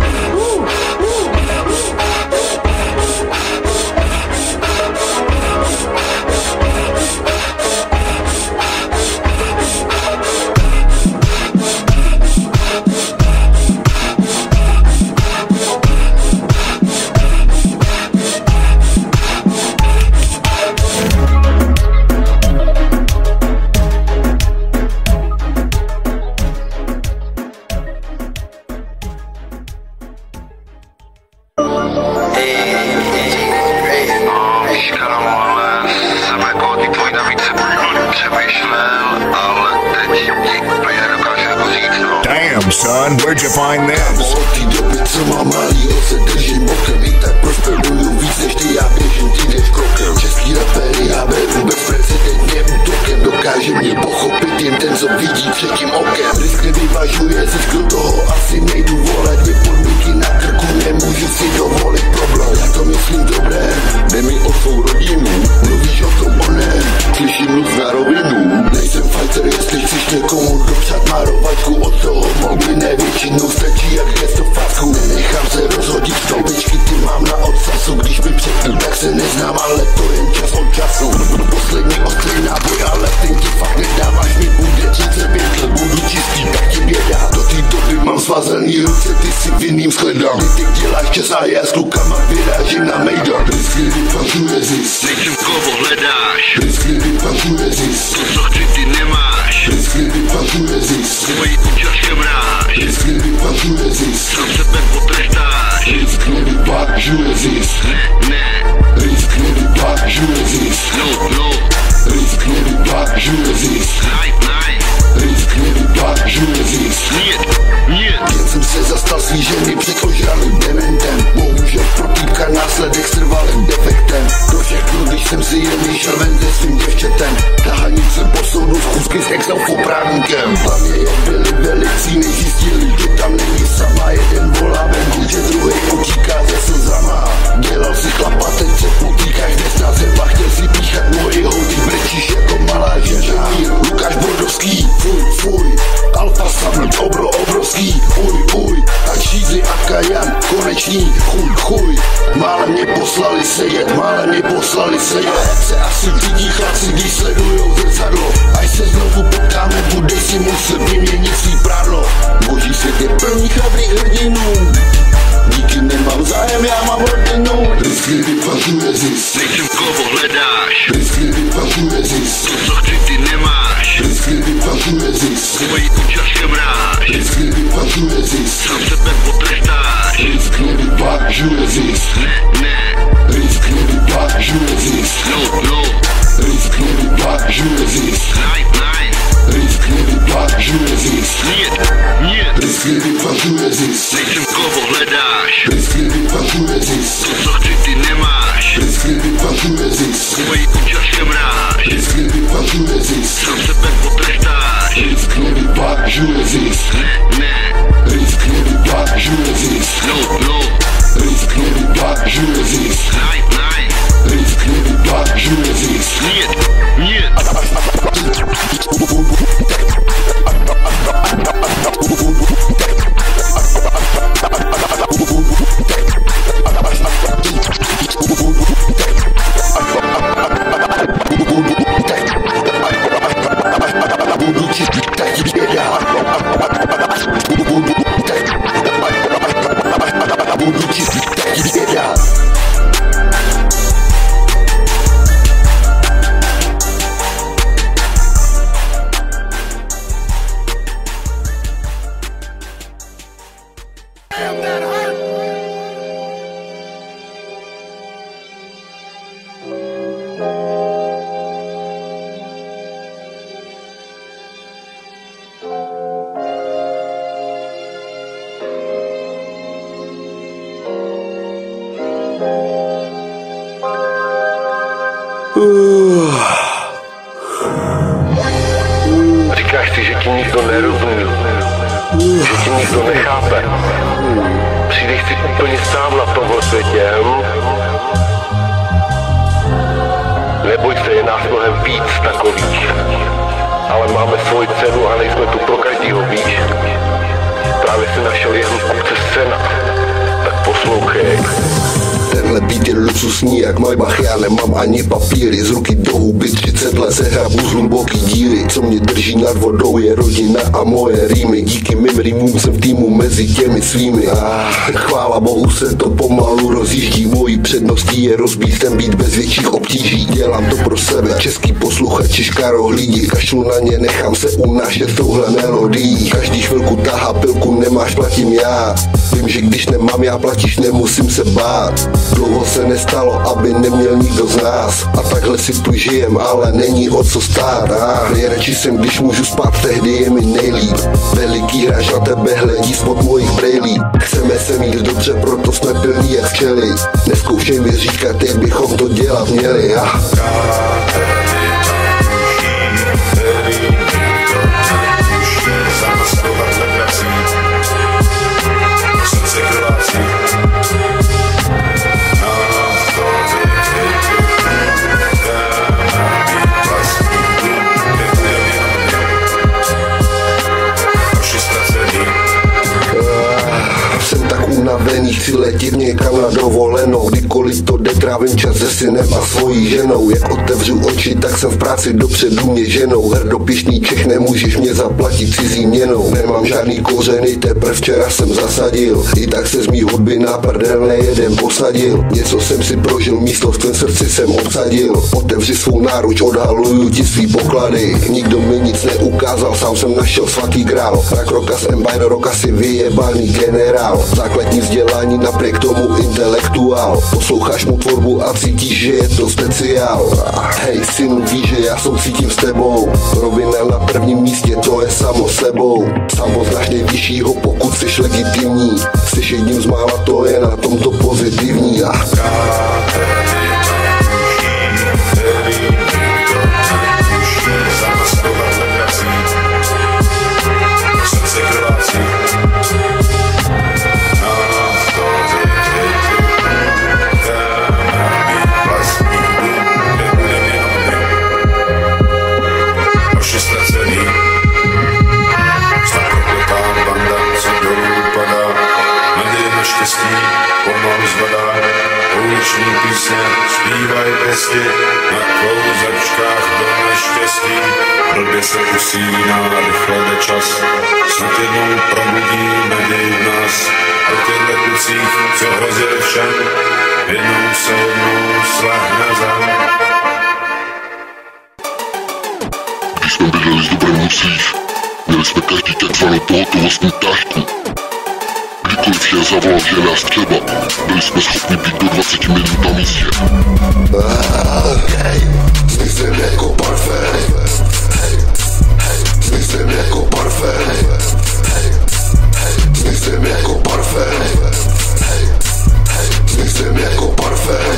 Damn, son, where'd you find this? Od té doby, co mám malýho, se držím bokem. I tak prosperuju víc než ty, já běžím, ty jdeš krokem. Český rapery já beru bezprecedentně útokem. Dokáže mě pochopit jen ten, co vidí třetím okem. Risk nevyvažuje zisk, do toho asi nejdu volet. Dvě podmínky na krku, nemůžu si dovolit problém. Já to myslím dobré, jde mi o svou rodinu. Mluvíš o tom onem, slyším mluv na rovinu. Nejsem fighter, jestli chceš někomu dopřát marovačku. Od toho moby nevětšinou stačí jak gesto fasku. Nenechám se rozhodit v toubičky, ty mám na odsasu. Když mi přepnu, tak se neznám, ale to jen čas od času. Poslední ostrý náboj, ale ten ti fakt nedám. Až mi bude třicet pět let, budu čistý, tak ti bědá. Do té doby mám svazený ruce, ty si vinným shledám. Ty teď děláš čas a já s klukama vyrážím na mejdan. Risky vypažuje zisk, Nejsem koho hledáš, risky vypažuje zisk, to co chci ty nemáš, risky vypažuje zisk, moji účast mráš, risky vypažuje zisk, sám sebe potrestáš, risk nevypažuje zisk, ne, ne, risk nevypažuje zisk, no, no, risk nevypažuje zisk, nein, nein, risk nevypažuje zisk. niet, niet. Jen jsem se zastal svý ženy před ožralým dementem. Bohužel pro týpka následek s trvalým defektem. To všechno, když jsem si jen vyšel ven se svým děvčetem. Tahanice po soudu v chůzky s ex-oprávníkem. Hlavně jak byli velicí, než zjistili, že tam není sama. Jeden volá venku, že druhý utíká se slzama. Dělal si chlapa, teď se potýkáš dnes na zeba. Chtěl si píchat moji houdy, brečíš jako malá žena. Lukáš Bordovský, fuj, fuj. vlastní, chuj, chuj. Málem mě poslali sedět, málem mě poslali sedět. Se asi vidí chlapci, když sledujou zrcadlo. Až se znovu potkáme, budeš si muset vyměnit svý prádlo. Boží svět je plný chrabrých hrdinů. Díky nemám zájem, já mám rodinu. Risky vypařuje zisk, nejsem koho hledáš. Risky vypařuje zisk, to co chci ty nemáš. Risky vypařuje zisk, tvojí účast mráž. Risky vypařuje zisk, sám sebe potrestáš. Risk nevypařuje zisk, ne, ne. Risk nevypařuje zisk, no, no. Risk nevypařuje zisk, nein, nein. Risk nevypařuje zisk, niet, niet. Risk nevypařuje zisk, nejsem koho hledáš. Risk nevypařuje zisk, to co chci ty nemáš. Risk nevypařuje zisk, tvojí účast mráž. Risk nevypařuje zisk, sám sebe potrestáš. Risk nevypařuje zisk, ne, ne. Risk nevypařuje zisk, no, no. Risk nevypařuje zisk, nein, nein. Risk nevypařuje zisk, niet, niet. budu ti taky dělat. Budu ti taky dělat. Říkáš si, že ti nikdo nerozumí, že ti nikdo nechápe. Přijdeš si úplně sám na tomhle světě, hm? Neboj se, je nás mnohem víc takových. Ale máme svoji cenu a nejsme tu pro každýho, víš? Právě si našel jednu kupce scéna, tak poslouchej. Tenhle beat je luxusní jak Maybach, já nemám ani papíry. Z ruky do huby třicet let se hrabu z hluboký díry. Co mě drží nad vodou je rodina a moje rýmy. Díky mým rýmům jsem v týmu mezi těmi svými. Ah, chvála bohu se to pomalu rozjíždí. Mojí předností je rozbít ten beat bez větších obtíží. Dělám to pro sebe, český posluchači škarohlídi. Kašlu na ně, nechám se unášet touhle melodií. Každý chvilku tahá pilku, nemáš, platím já. Vím, že když nemám já, platíš, nemusím se bát. Dlouho se nestalo, aby neměl nikdo z nás. A takhle si tu žijem, ale není o co stát. Ah, nejradši jsem, když můžu spát, tehdy je mi nejlíp. Veliký hráč na tebe hledí spod mojich brejlí. Chceme se mít dobře, proto jsme pilní jak včely. Neskoušej mi říkat, jak bychom to dělat měli. Ah. Jsem tak unavený, chci letět někam na dovolenou. Kdykoliv to jde, trávím čas se synem a svojí ženou. Jak otevřu oči, tak jsem v práci, dopředu mě ženou. Hrdopišný Čech, nemůžeš mě zaplatit cizí měnou. Nemám žádný kořeny, teprve včera jsem zasadil. I tak se z mý hudby na prdel nejeden posadil. Něco jsem si prožil, místo v tvém srdci jsem obsadil. Otevři svou náruč, odhaluju ti svý poklady. Nikdo mi nic neukázal, sám jsem našel svatý grál. Rak roka z Empire Rocka si vyjebaný generál. Základní vzdělání, napriek tomu intelektuál. Posloucháš mu tvorbu a cítíš, že je to speciál. Hej synu, víš, že já soucítím s tebou. Rovina na prvním místě, to je samo sebou. Sám poznáš nejvyššího, pokud jsi legitimní. Jsi jedním z mála, to je na tomto pozitivní. A pěsti, na klouzačkách do neštěstí. Blbě se usíná, rychle jde čas, snad jednou probudí naději v nás. O těchto klucích, co hrozili všem, jednou se jednou slehne zem. Když jsme bydleli s dobrým Husíš, měli jsme každý takzvanou pohotovostní tašku. Kdykoliv je zavolal, že je nás třeba, byli jsme schopni být do dvacet minut na místě. Okej, zmizím jako parfém. Hej, hej, zmizím jako parfém. Hej, hej, zmizím jako parfém. Hej, hej, zmizím jako parfém.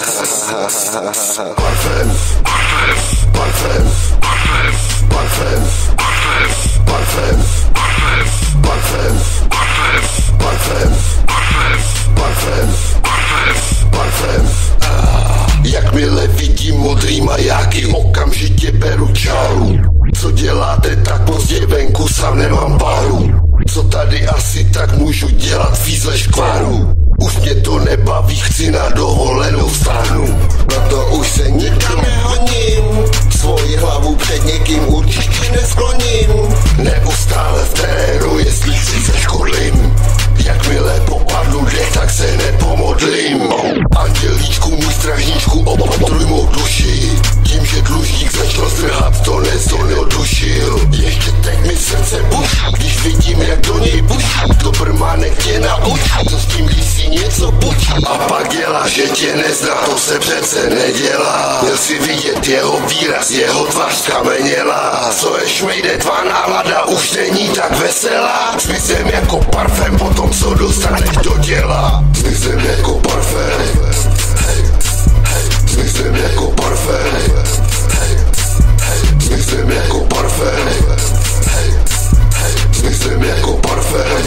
Parfém, parfém, parfém, parfém, parfém, parfém, parfém, parfém. Jakmile vidím modrý majáky, okamžitě beru čáru. Co děláte tak pozdě venku, sám nemám páru. Co tady asi tak můžu dělat, fízle škváru. Už mě to nebaví, chci na dovolenou stáhnu. Na to už se nikam nehoním, svoji hlavu před někým určitě neskloním. Neustále v terénu, jestli si zeškolím. Jakmile popadnu dech, tak se nepomodlím. Andělíčku, můj stražníčku, opatruj mou duši. Tím, že dlužník začal zdrhat, to nec to neodušil. Ještě teď mi srdce buší, když vidím, jak do něj buší. To brmánek tě naučí, co s tím, když si něco bučí. A pak dělá, že tě nezná, to se přece nedělá. Měl si vidět jeho výraz, jeho tvář skameněla. Co je šmejde, tvá nálada už není tak veselá. Zmizím jako parfém, potom co dostaneš do těla. Zmizím jako parfém. Hej, hej, zmizím jako parfém. Hej, hej, zmizím jako parfém. Hej, hej, zmizím jako parfém.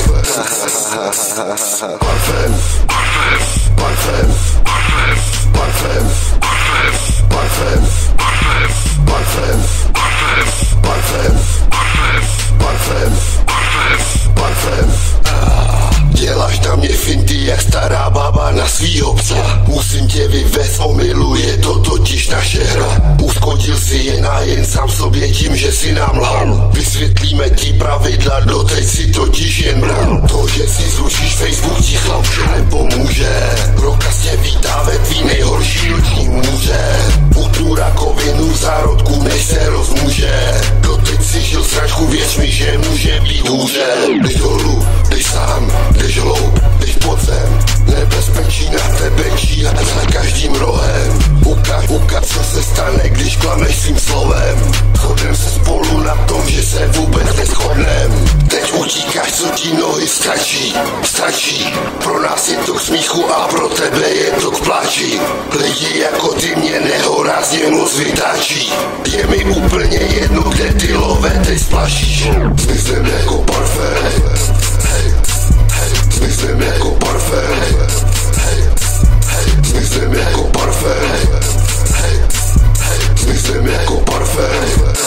Parfém, parfém, parfém, parfém, parfém, parfém, parfém, parfém. Děláš na mě finty jak stará baba na svýho psa. Musím tě vyvést omylu, je to totiž naše hra. Uškodil si jen a jen sám sobě tím, že si nám lhal. Vysvětlíme ti pravidla, doteď si totiž jen bral. To, že si zrušíš Facebook, ti chlapče nepomůže. Prokaz tě vítá ve tvý nejhorší noční může. Utnu rakovinu v zárodku, než se rozmůže. Doteď si žil sračku, věř mi, že může být hůře. Jdeš dolů, jdeš sám, jdeš hloub, jdeš pod zem. Nebezpečí na tebe číhat za každým rohem. Ukaž, ukaž, co se stane, když klameš svým slovem. Shodnem se spolu na tom, že se vůbec neshodnem. Teď utíkáš, co ti nohy stačí, stačí. Pro nás je to k smíchu a pro tebe je to k pláči. Lidi jako ty mě nehorázně moc vytáčí. Je mi úplně jedno, kde ty lové teď splašíš. Zmizím jako parfém. Hej, hej, zmizím jako parfém. Hej, hej, zmizím jako parfém. Hej, hej, zmizím jako parfém.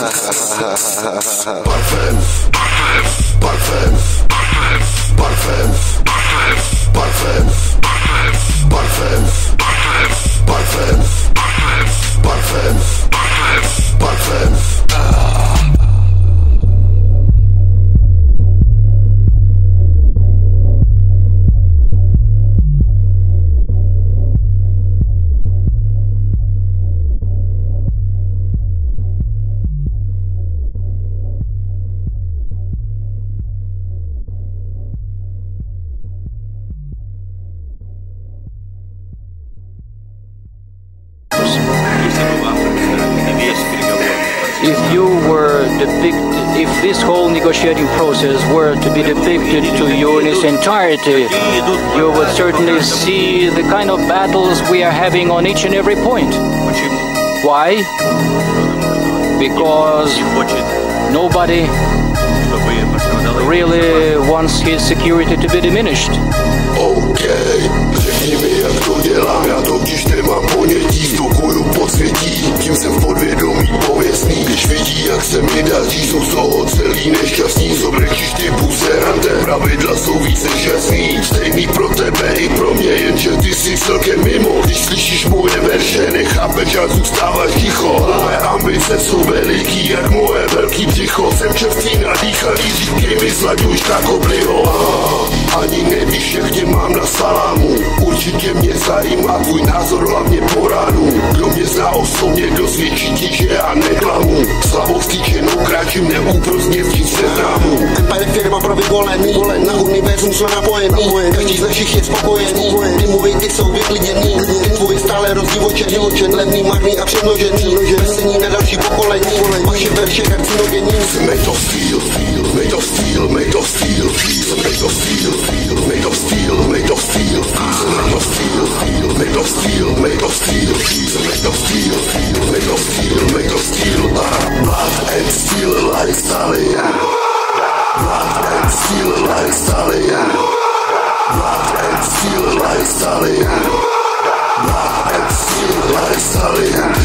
Parfém, parfém, parfém, parfém, parfém, parfém, parfém, parfém. If you were depicted, if this whole negotiating process were to be depicted to you in its entirety, you would certainly see the kind of battles we are having on each and every point. Why? Because nobody really wants his security to be diminished. Okay, řekni mi, jak to dělám, já totiž nemám ponětí. Stokuju podsvětí, tím jsem v podvědomí pověstný. Když vidí, jak se mi daří, jsou z toho celý nešťastní. Zobrečíš ty ty buzerante, pravidla jsou víc než jasný. Stejný pro tebe i pro mě, jenže ty jsi celkem mimo. Když slyšíš moje verše, nechápeš a zůstáváš ticho. Moje ambice jsou veliký jak moje velký břicho. Jsem čerstvý nadýchaný, říkej mi slaďuš tak obliho. Ani nevíš, jak tě mám na salámu. Určitě mě zajímá tvůj názor, hlavně po ránu. Kdo mě zná osobně, dosvědčí ti, že já neklamu. Slavou stýčenou kráčím neúprostně v seznamu. Empire firma pro vyvolený, na univerzum jsme napojení. Každý z našich je spokojený, ty movejty jsou vyklidněný. Ty tvoje stále rozdivočený, levný, marný a přemnožený. Vesení na další pokolení, vaše verše karcinogenní. Made of steel, made of steel, made of steel, made of steel, made of steel, made of steel, made of steel, made of steel, made of steel, made of steel, made of steel, made of steel, blood and steel like stallion, blood and steel like stallion, blood and steel like stallion, blood and steel like stallion.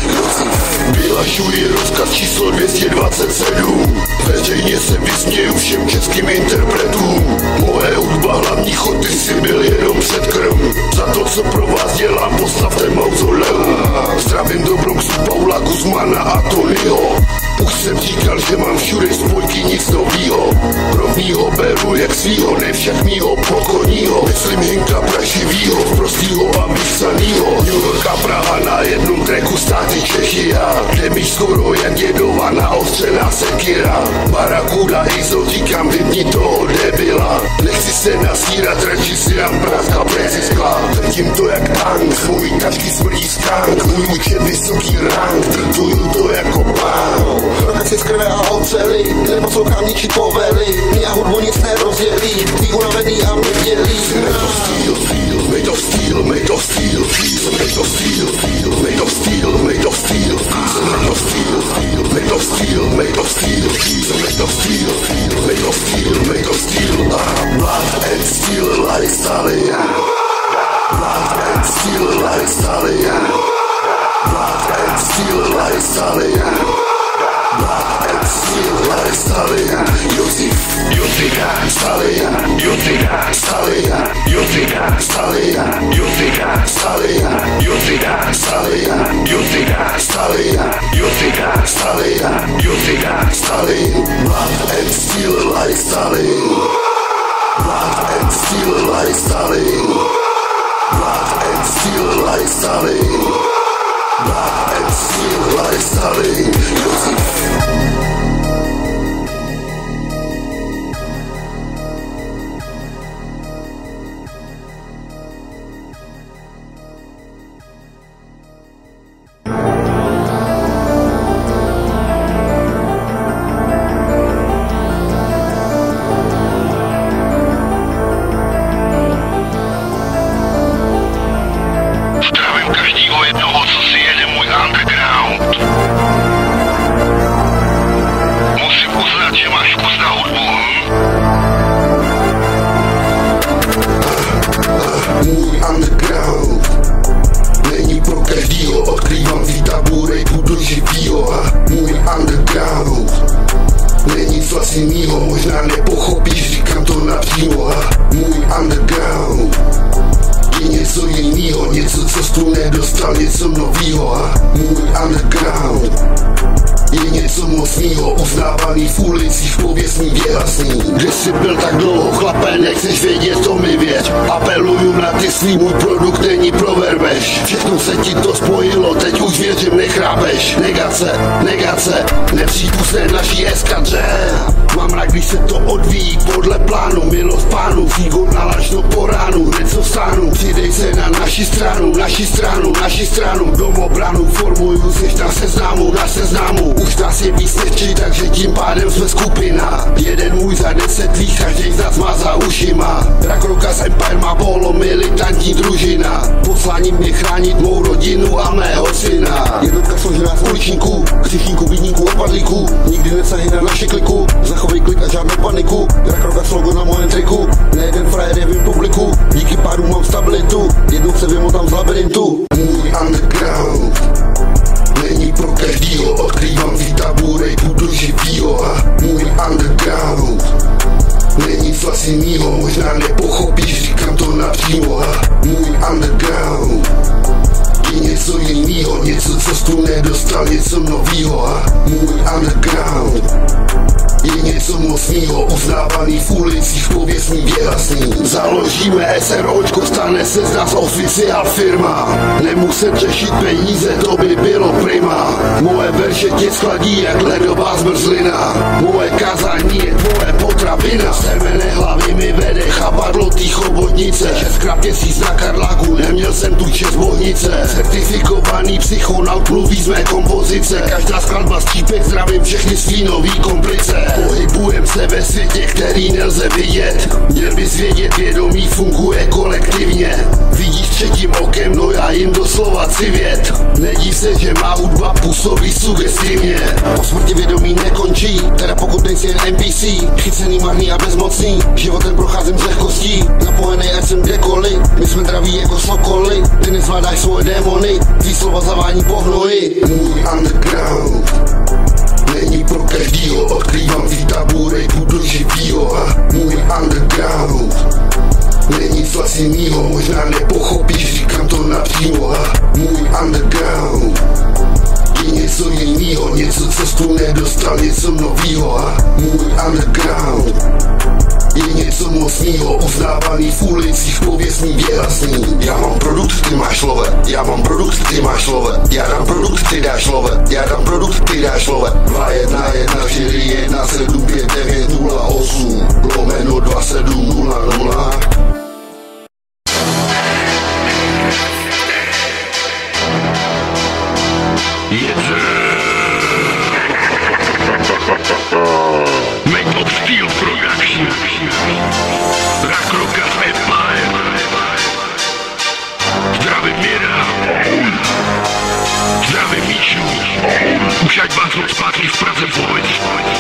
Vyhlašuji rozkaz číslo dvě stě dvacet sedm. Veřejně se vysměju všem českým interpretům. Moje hudba hlavní chod, ty jsi byl jenom předkrm. Za to, co pro vás dělám, postavte mauzoleum. Zdravím do Bronxu Paula Guzmana a Tonyho. Už jsem říkal, že mám všude spojky, nic novýho. Rovnýho beru jak svýho, ne však mýho pokorního. Myslím Hinka praživýho, prostýho a vypsanýho. New York a Praha na jednom tracku, státy Čechy a kde mi skoro jak jedová naostřená sekira. Barakuda Izo, říkám, vypni toho debila. Nechci se nasírat, radši si dám práska prezi skla. Vrtím to jak tank, můj tašky smrdí skank. Můj účet vysoký rank, drtuju to jako pán. Rokaci z krve a oceli, neposlouchám ničit povely. Mě a hudbu nic nerozdělí, tvý unavený a mě dělí. Made of steel, made of steel, made of steel, made of steel, made of steel, made of steel, made of steel, made of steel, made of steel, made of steel, made of steel, made of steel, blood and steel like stallion, blood and steel like stallion, blood and steel like stallion. Blood and steel like stallion. Josif, Josika, stallion. Josika, stallion. Josika, stallion. Josika, stallion. Josika, stallion. Josika, stallion. Josika, stallion. Josika, stallion. Blood and steel like stallion. Blood and steel like stallion. Blood and steel like stallion. Blood and steel like stallion. Josif. Možná nepochopíš, říkám to napřímo. Můj underground je něco jinýho, něco, co jsi tu nedostal, něco novýho. Můj underground je něco mocnýho, uznávaný v ulicích, pověstný, věhlasný. Kde jsi byl tak dlouho, chlape, nechceš vědět, to mi věř. Apeluju na ty svý, můj produkt není proverbeš. Všechno se ti to spojilo, teď už věřím, nechrápeš. Negace, negace, nepřípustné naší eskadře. Mám rád, když se to odvíjí podle plánu. Milost pánu, figo nalažno po ránu. Hned co vstánu, přidej se na naši stranu, naši stranu, naši stranu. Domobranu formuju, seš na seznamu, na seznamu. Už nás je víc než tři, takže tím pádem jsme skupina. Jeden můj za deset tvých, každý z nás má za ušima. Drak Rokas Empire má polo, militantní družina. Posláním mě chránit mou rodinu a mého syna. Jednotka složená z uličníků, křichníků, bídníků, opadlíků. Nikdy nesahy na naši kliku, zachovej klik a žádnou paniku. Drak Rokas logo na mojem triku, nejeden frajer je v publiku. Díky pádu mám stabilitu, jednou se vymotám z labirintu. Můj underground není pro každýho, odkrývám výtabu rejpu do živýho. Můj underground jinýho, možná nepochopíš, říkám to napřímo. Můj underground je něco jinýho, něco, co jsi tu nedostal, něco novýho. Můj underground je něco mocnýho, uznávaný v ulicích, pověstný, věhlasný. Založíme SROčko, stane se z nás oficiál firma. Nemuset řešit peníze, to by bylo prima. Moje verše tě skladí jak ledová zmrzlina. Moje kázání je tvoje potravina. Semene hlavy mi vede chapadlo tý chobotnice. Šestkrát měsíc na Karláku, neměl jsem tu čest bohnice. Certifikovaný psychonaut mluví z mé kompozice. Každá skladba skřípek, zdravím všechny svý nový komplice. Pohybujem se ve světě, který nelze vidět. Měl bys vědět, vědomí funguje kolektivně. Vidíš třetím okem, no já jim doslova civět. Nedív se, že má hudba působí sugestivně. Po smrti vědomí nekončí, teda pokud nejsi jen N P C. Chycený, marný a bezmocný, životem procházím z lehkostí. Napojený ať jsem kdekoliv, my jsme draví jako sokoly. Ty nezvládáš svoje démony, tvý slova zavání po hnoji. Můj underground není pro každýho, odkrývám tvý tabu, rejpu do živýho. Můj underground není nic vlastně jinýho, možná nepochopíš, říkám to napřímo. Můj underground je něco jinýho, něco, co jsi tu nedostal, něco novýho. Můj underground je něco mocnýho, uznávaný v ulicích, pověstný, věhlasný. Já mám produkt, ty máš love, já mám produkt, ty máš love. Já dám produkt, ty dáš love, já dám produkt, ty dáš love. Dva jedna jedna čtyři jedna sedm pět devět nula osm lomeno dva sedm nula nula. Make of Steel Production. Rock Rockers Empire. Zdravím Mira. Zdravím Míšu. Už ať vás moc zpátky v Praze Boys.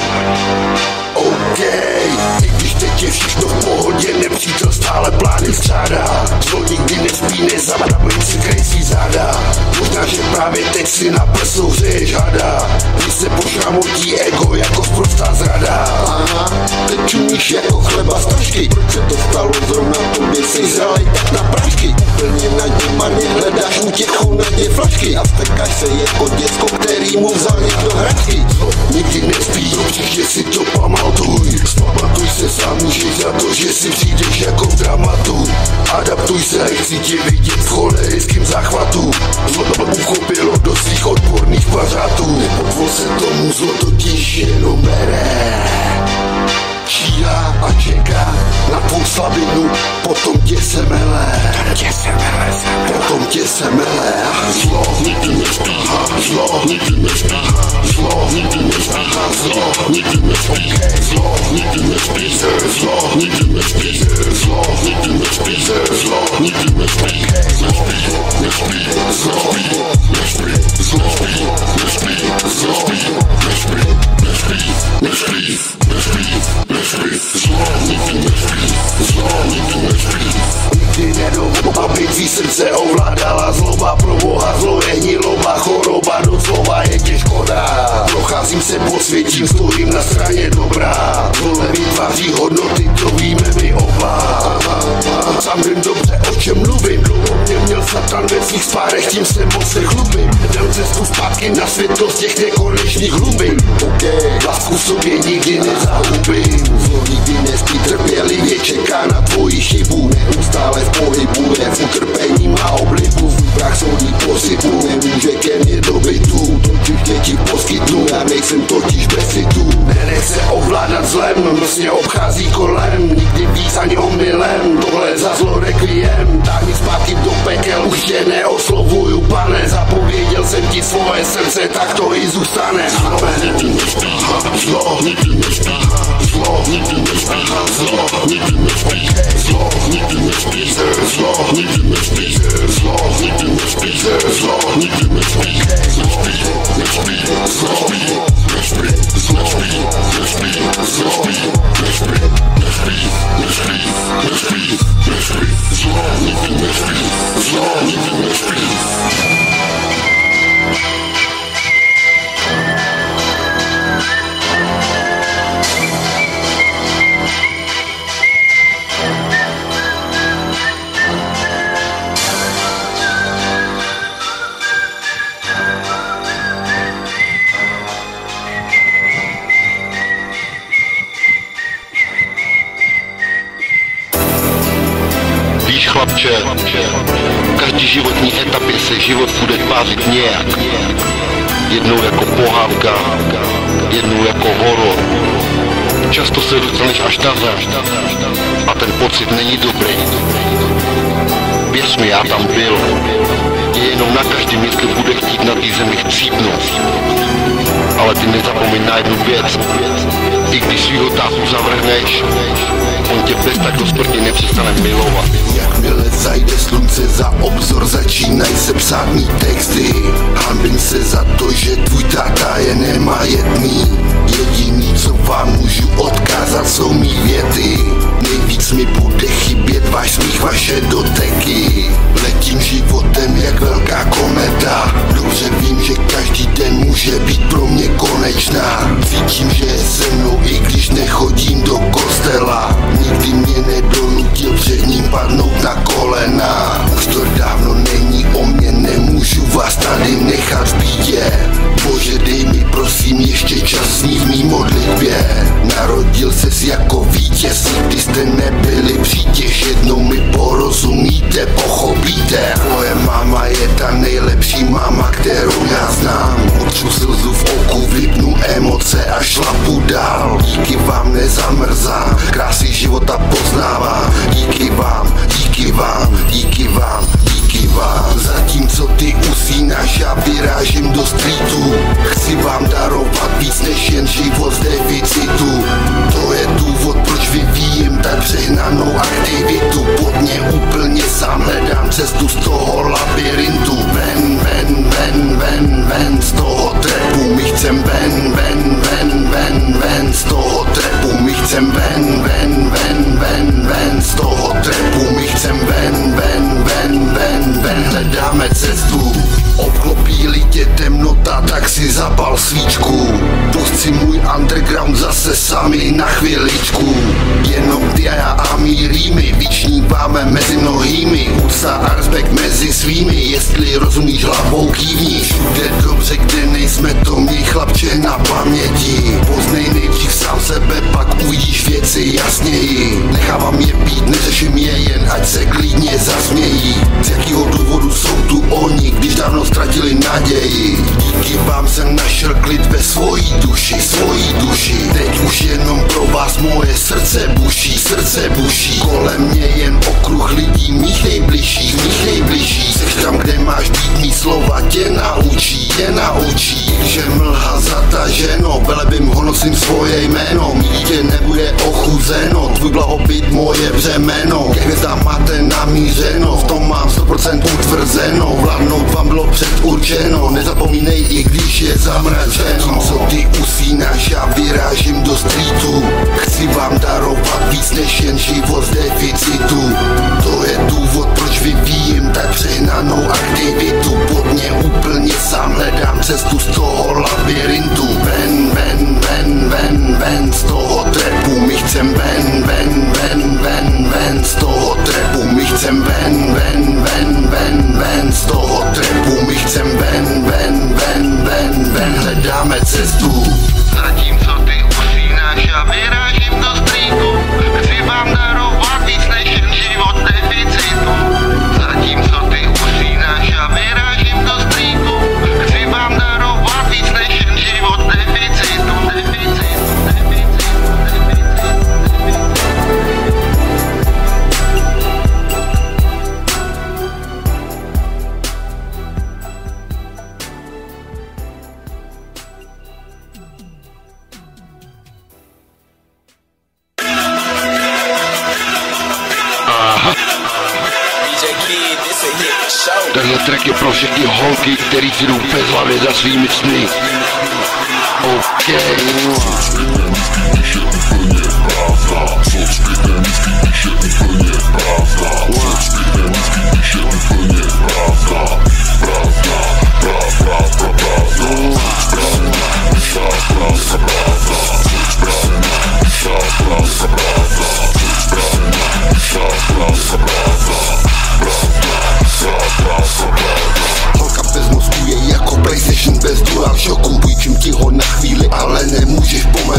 OK, i když teď je všechno v pohodě, nepřítel stále plány střádá. Zlo nikdy nespí, nezabravím si krejcí záda. Možná, že právě teď si na prsou hřeješ hada. Když se pošramotí ego jako sprostá zrada. Aha, teď čumíš jako chleba z tašky. Proč se to stalo zrovna tobě, jsi zralej tak na prášky. Úplně na dě marně hledáš útěchu na dě flašky. A vztekáš se jako děcko, který mu vzal někdo hračky. Zlo nikdy nespí, určitě si to pamatuj. Zpamatuj se sám, můžeš za to, že si přijdeš jako v dramatu. Adaptuj se, chci tě vidět v cholerickým záchvatu. Zlo uchopilo do svých odporných pařátů. Nepotvor se tomu, zlo totiž jenom bere. Číhá a čeká na tvou slabinu, potom tě semele. Potom tě semele. Zlo nikdy nespí, zlo nikdy nespí, zlo nikdy nespí, zlo nikdy nespí, zlo nikdy nespí, zlo nikdy nespí, zlo nikdy nespí, zlo nikdy nespí, nespí, nespí, zlo nespí, zlo nespí, zlo nespí, nespí, nespí, nespí, nespí, zlo nikdy nespí, zlo nikdy nespí. Nikdy nedovolím, aby tvý srdce ovládala zloba, pro boha zlo je hniloba, choroba doslova je tě škoda. Procházím se po světím, stojím na straně dobrá. Zlo nevytváří hodnoty, to víme my oba. Sám vím dobře, o čem mluvím. Dlouho mě měl satan ve svých spárech, tím se moc se chlubím. Dám cestu zpátky na světlost těch nekonečných hlubin. OK, lásku v sobě nikdy nezahubím. Zlo nikdy nespí, trpělivě čeká na tvoji chybu. Neustále v pohybu, je v utrpení má oblibu. Prach soudí posypu, nemůže ke mně do bytu. Totiž tě ti poskytnu, já nejsem totiž bez citu. Nenech se ovládat zlem, mrsně obchází kolem. Nikdy víc ani omylem, tohle za zlo requiem. Táhni zpátky do pekel, už tě neoslovuju, pane. Zapověděl jsem ti svoje srdce, tak to i zůstane. Zlo nikdy nespí, zlo nikdy nespí, zlo nikdy nespí, zlo nikdy nespí, zlo nikdy nespí, zlo nikdy nespí, zlo nikdy nespí, zlo nikdy nespí, nespí, nespí, zlo nespí, zlo nespí, zlo nespí, nespí, nespí, nespí, nespí, zlo nikdy nespí, zlo nikdy nespí. chlapče, v každý životní etapě se život bude tvářit nějak. Jednou jako pohádka, jednou jako horor. Často se dostaneš až na zem a ten pocit není dobrý. Věř mi, já tam byl. Je jenom na každém, jestli bude chtít na té zemi chcípnout. Ale ty nezapomeň na jednu věc. I když svýho tátu zavrhneš, on tě bez tak do smrti nepřestane milovat. Jakmile zajde slunce za obzor, začínají se psát mý texty. Hanbím se za to, že tvůj táta je nemajetný. Jediný, co vám můžu odkázat, jsou mý věty. Nejvíc mi bude chybět váš smích, vaše doteky. Letím životem jak velká kometa. Dobře vím, že každý den může být pro mě konečná. Cítím, že je se mnou, i když nechodím do kostela. Nikdy mě nedonutil před ním padnout na kolena. Už to dávno není o mě, nemůžu vás tady nechat v bídě. Bože, dej mi prosím ještě čas v mý modlitbě. Narodil ses jako vítěz, nikdy jste nebyli přítěž. Jednou mi porozumíte, pochopíte. Moje máma je ta nejlepší máma, kterou já znám. Utřu slzu v oku, vypnu emoce a šlapu dál. Díky vám nezamrzám, krásy života poznávám. Díky vám, díky vám, díky vám, díky vám. Zatímco ty usínáš, já vyrážím do streetu. Chci vám darovat víc než jen život z deficitu. To je důvod, proč vyvíjím tak přehnanou aktivitu. Pod mě úplně sám hledám cestu z toho labirintu. Ven, ven, ven, ven, ven z toho trepu. My chcem ven, ven, ven, ven, ven z toho trepu. My chcem ven, ven, ven, ven, ven z toho trepu. My chcem ven, ven, ven, ven, ven, hledáme cestu. Obklopí-li tě temnota, tak si zapal svíčku. Pust si můj underground zase sami na chviličku. Jenom ty a já a mý rýmy vyčníváme mezi mnohými. Úcta a respekt mezi svými, jestli rozumíš hlavou kývni. Všude dobře, kde nejsme, to měj chlapče na paměti. Poznej nejdřív sám sebe, pak uvidíš věci jasněji. Nechávám je být, neřeším je, jen ať se klidně zasmějí. Z jakýho důvodu jsou tu oni, když dávno ztratili naději. Díky vám jsem našel klid ve svojí duši, svojí duši. Teď už jenom pro vás moje srdce buší, srdce buší. Kolem mě jen okruh lidí, mých nejbližších, mých nejbližších. Seš tam, kde máš být, mý slova tě naučí, tě naučí. Že mlha zataženo, velebím ho, nosím svoje jméno. Mí dítě nebude ochuzeno, tvůj blahobyt moje břemeno. Ke hvězdám máte namířeno, v tom mám sto procent utvrzeno. Vládnout vám bylo předurčeno, nezapomínej, i když je zamračeno. Co ty usínáš, já vyrážím do streetu. Chci vám darovat víc než jen život z deficitu. To je důvod, proč vyvíjím tak přehnanou aktivitu. Pod mě úplně sám hledám cestu z toho labirintu. Ven, ven, ven, ven, ven z toho trepu. My chcem ven, ven, ven, ven, ven z toho trepu. My chcem ven, ven, ven, ven, ven z toho trepu. My chcem ven, ven, ven, ven, ven, hledáme cestu. Zatímco ty usínáš, já vyrážím do streetu. Chci vám darovat víc než jen život deficitu. Zatímco ty usínáš, já vyrážím do streetu. Chci vám darovat víc než jen život deficitu, deficitu, deficitu, Tenhle track je pro všechny holky, který si jdou bez hlavě za svými sny. OK. Holka bez mozku je jako PlayStation bez DualShocku. Půjčím ti ho na chvíli, ale nemůžeš po mé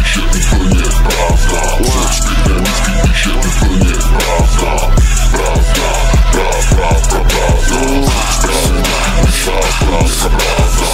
píše úplně pravda. Co zpětně vždycky píše úplně pravda. Pravda, pravda, pravda, pravda. Pravda, pravda, pravda.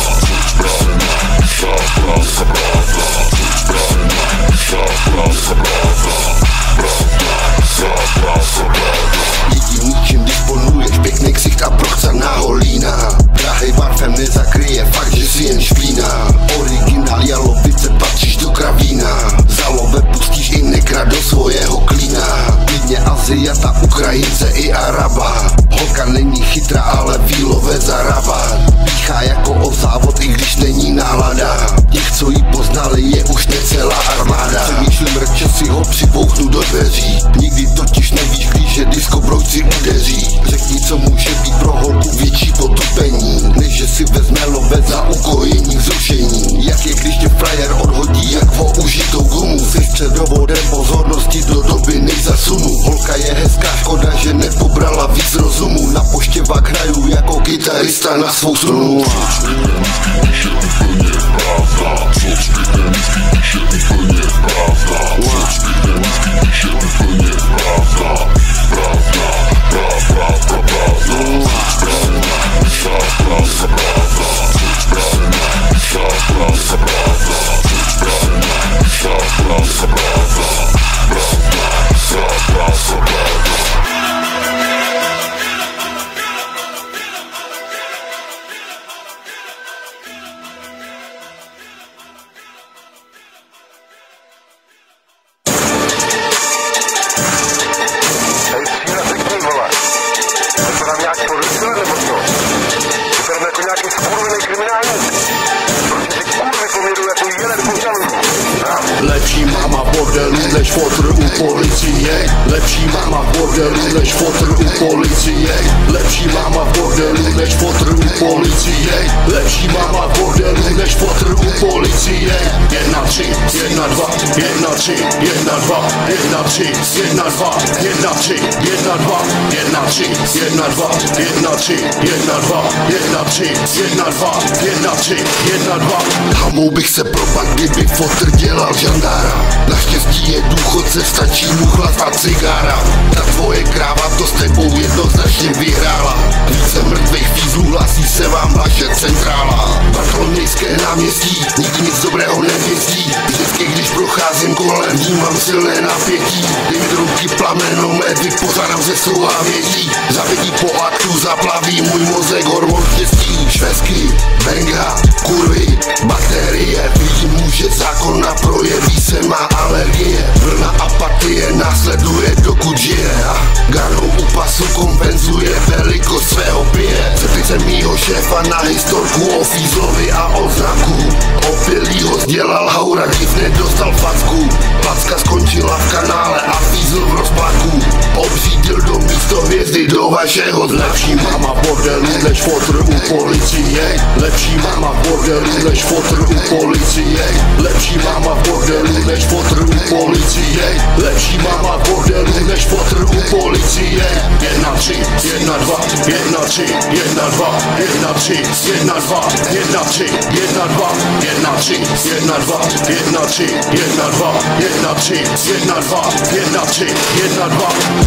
Jediný, čím disponuješ, pěkný ksicht a prochcaná holína. Drahej barvem nezakryje fakt, že si jen špína. Originál jalovice, patříš do kravína. Za love pustíš i nekra do svého klína. Klidně Aziata, Ukrajince i Araba. Holka není chytrá, ale výlové zaraba. Píchá jako o závod, i když není nálada. Těch, co jí poznali, je už necelá armáda. Přemýšlím, radši si ho připouchnu do dveří. Nikdy totiž nevíš, když je disco brojci udeří. Řekni, co může být pro holku větší potupení, než že si vezme love za ukojení, zrušení. Jak je, když tě frajer odhodí jak o užitou gumu. Jsi středovodem pozornosti do doby nejzasunu. Holka je hezká, škoda, že nepobrala víc rozumu. Na poště vak hraju jako kytarista na svou strunu. Pravda, co zpětně vždycky píše úplně pravda. Co zpětně vždycky píše úplně pravda. Pravda, pravda, pravda. Pravda, pravda, pravda. Pravda, pravda, Lepší máma bordelu než fotr u policie. Lepší máma bordelu než fotr u policie. Lepší máma bordelu než fotr u policie. Lepší máma bordelu než fotr u policie. Jedna tři, jedna dva, jedna tři, jedna dva, jedna tři, jedna dva, jedna tři, jedna dva, jedna tři, jedna dva, jedna tři, jedna dva, jedna tři, jedna dva, jedna tři, jedna dva. Hamou bych se propadl, kdyby fotr dělal žandára. Naštěstí je důchodce, stačí mu chlad a cigára. Ta tvoje kráva to s tebou jednoznačně vyhrála. Více mrtvých fízlů, hlásí se vám vaše centrála. Bartolomějské náměstí, nikdy nic dobrého nevěstí. Vždycky, když procházím kolem, vnímám silné napětí. Dym drunky plameno, médy pozadám ze souhávětí. Zavedí po aktu, zaplaví můj mozek hormon štěstí. Švesky, benga, kurvy, bakterie. Vidím muže zákona, projeví se má alergie. Vlna apatie následuje, dokud žije. A garnou u pasu kompenzuje velikost svého pije. Zeptej se mýho šéfa na historku o fízlovi a o znaku. Opilýho sdělal haura, div nedostal facku. Placka skončila v kanále a fízl v rozpaku. Obřídil do místo hvězdy do vašeho znaku. Lepší máma bordelu než fotr u policie. Lepší máma bordelu než fotr u policie. Lepší máma bordelu než fotr u policie. Lepší máma bordelu než fotr u policie. Jedna tři, jedna dva, jedna tři, jedna dva, jedna tři, jedna dva, jedna tři, jedna dva, jedna tři, jedna dva, jedna tři, jedna dva, jedna tři, jedna dva, jedna tři, jedna dva.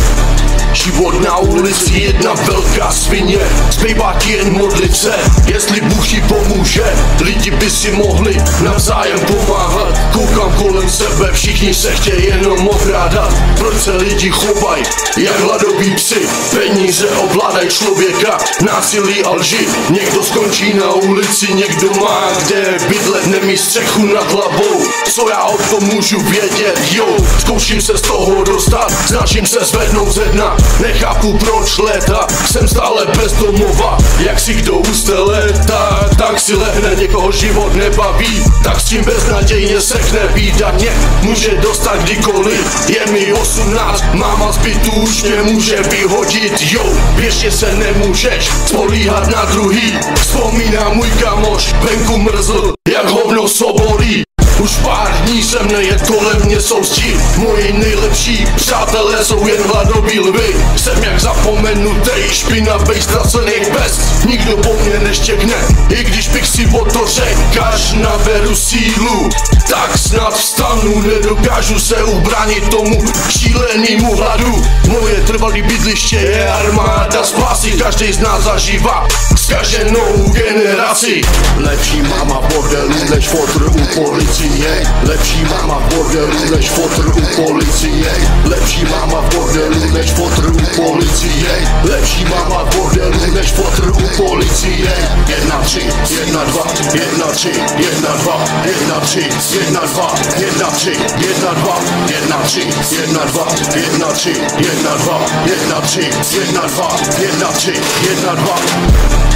Život na ulici, jedna velká svině. Zbývá ti jen modlit se, jestli Bůh ti pomůže. Lidi by si mohli navzájem pomáhat. Koukám kolem sebe, všichni se chtějí jenom okrádat. Proč se lidi chovají jak hladoví psi? Peníze ovládají člověka, násilí a lži. Někdo skončí na ulici, někdo má kde bydlet, nemí střechu nad hlavou. Co já o tom můžu vědět, jo? Zkouším se z toho dostat, snažím se zvednout ze dna. Nechápu proč léta, jsem stále bez domova. Jak si kdo ustele, tak, tak si lehne. Někoho život nebaví, tak s tím beznadějně sekne. Bída mě může dostat kdykoliv. Je mi osmnáct, máma z bytu už mě může vyhodit. Jo, ještě se nemůžeš spolíhat na druhý. Vzpomínám můj kamoš, venku mrzl jak hovno Sobolí. Už pár dní se mne je kolem mě jsou zdi. Moji nejlepší přátelé jsou jen hladový lvy. Jsem jak zapomenutej, špinavej, ztracený pes. Nikdo po mně neštěkne, i když bych si o to řekl. Až naberu sílu, tak snad vstanu. Nedokážu se ubránit tomu šílenýmu hladu. Moje trvalý bydliště je armáda spásy. Každý z nás zažívá zkaženou generaci. Lepší máma v bordelu než fotr u policie. Lepší máma v bordelu než fotr u policie. Lepší máma v bordelu než fotr u policie. Lepší máma v bordelu než fotr u policie. Jedna tři, jedna dva, jedna tři, jedna dva, jedna tři, jedna dva, jedna tři, jedna dva, jedna tři, jedna dva, jedna tři, jedna dva, jedna tři, jedna dva, jedna tři, jedna dva.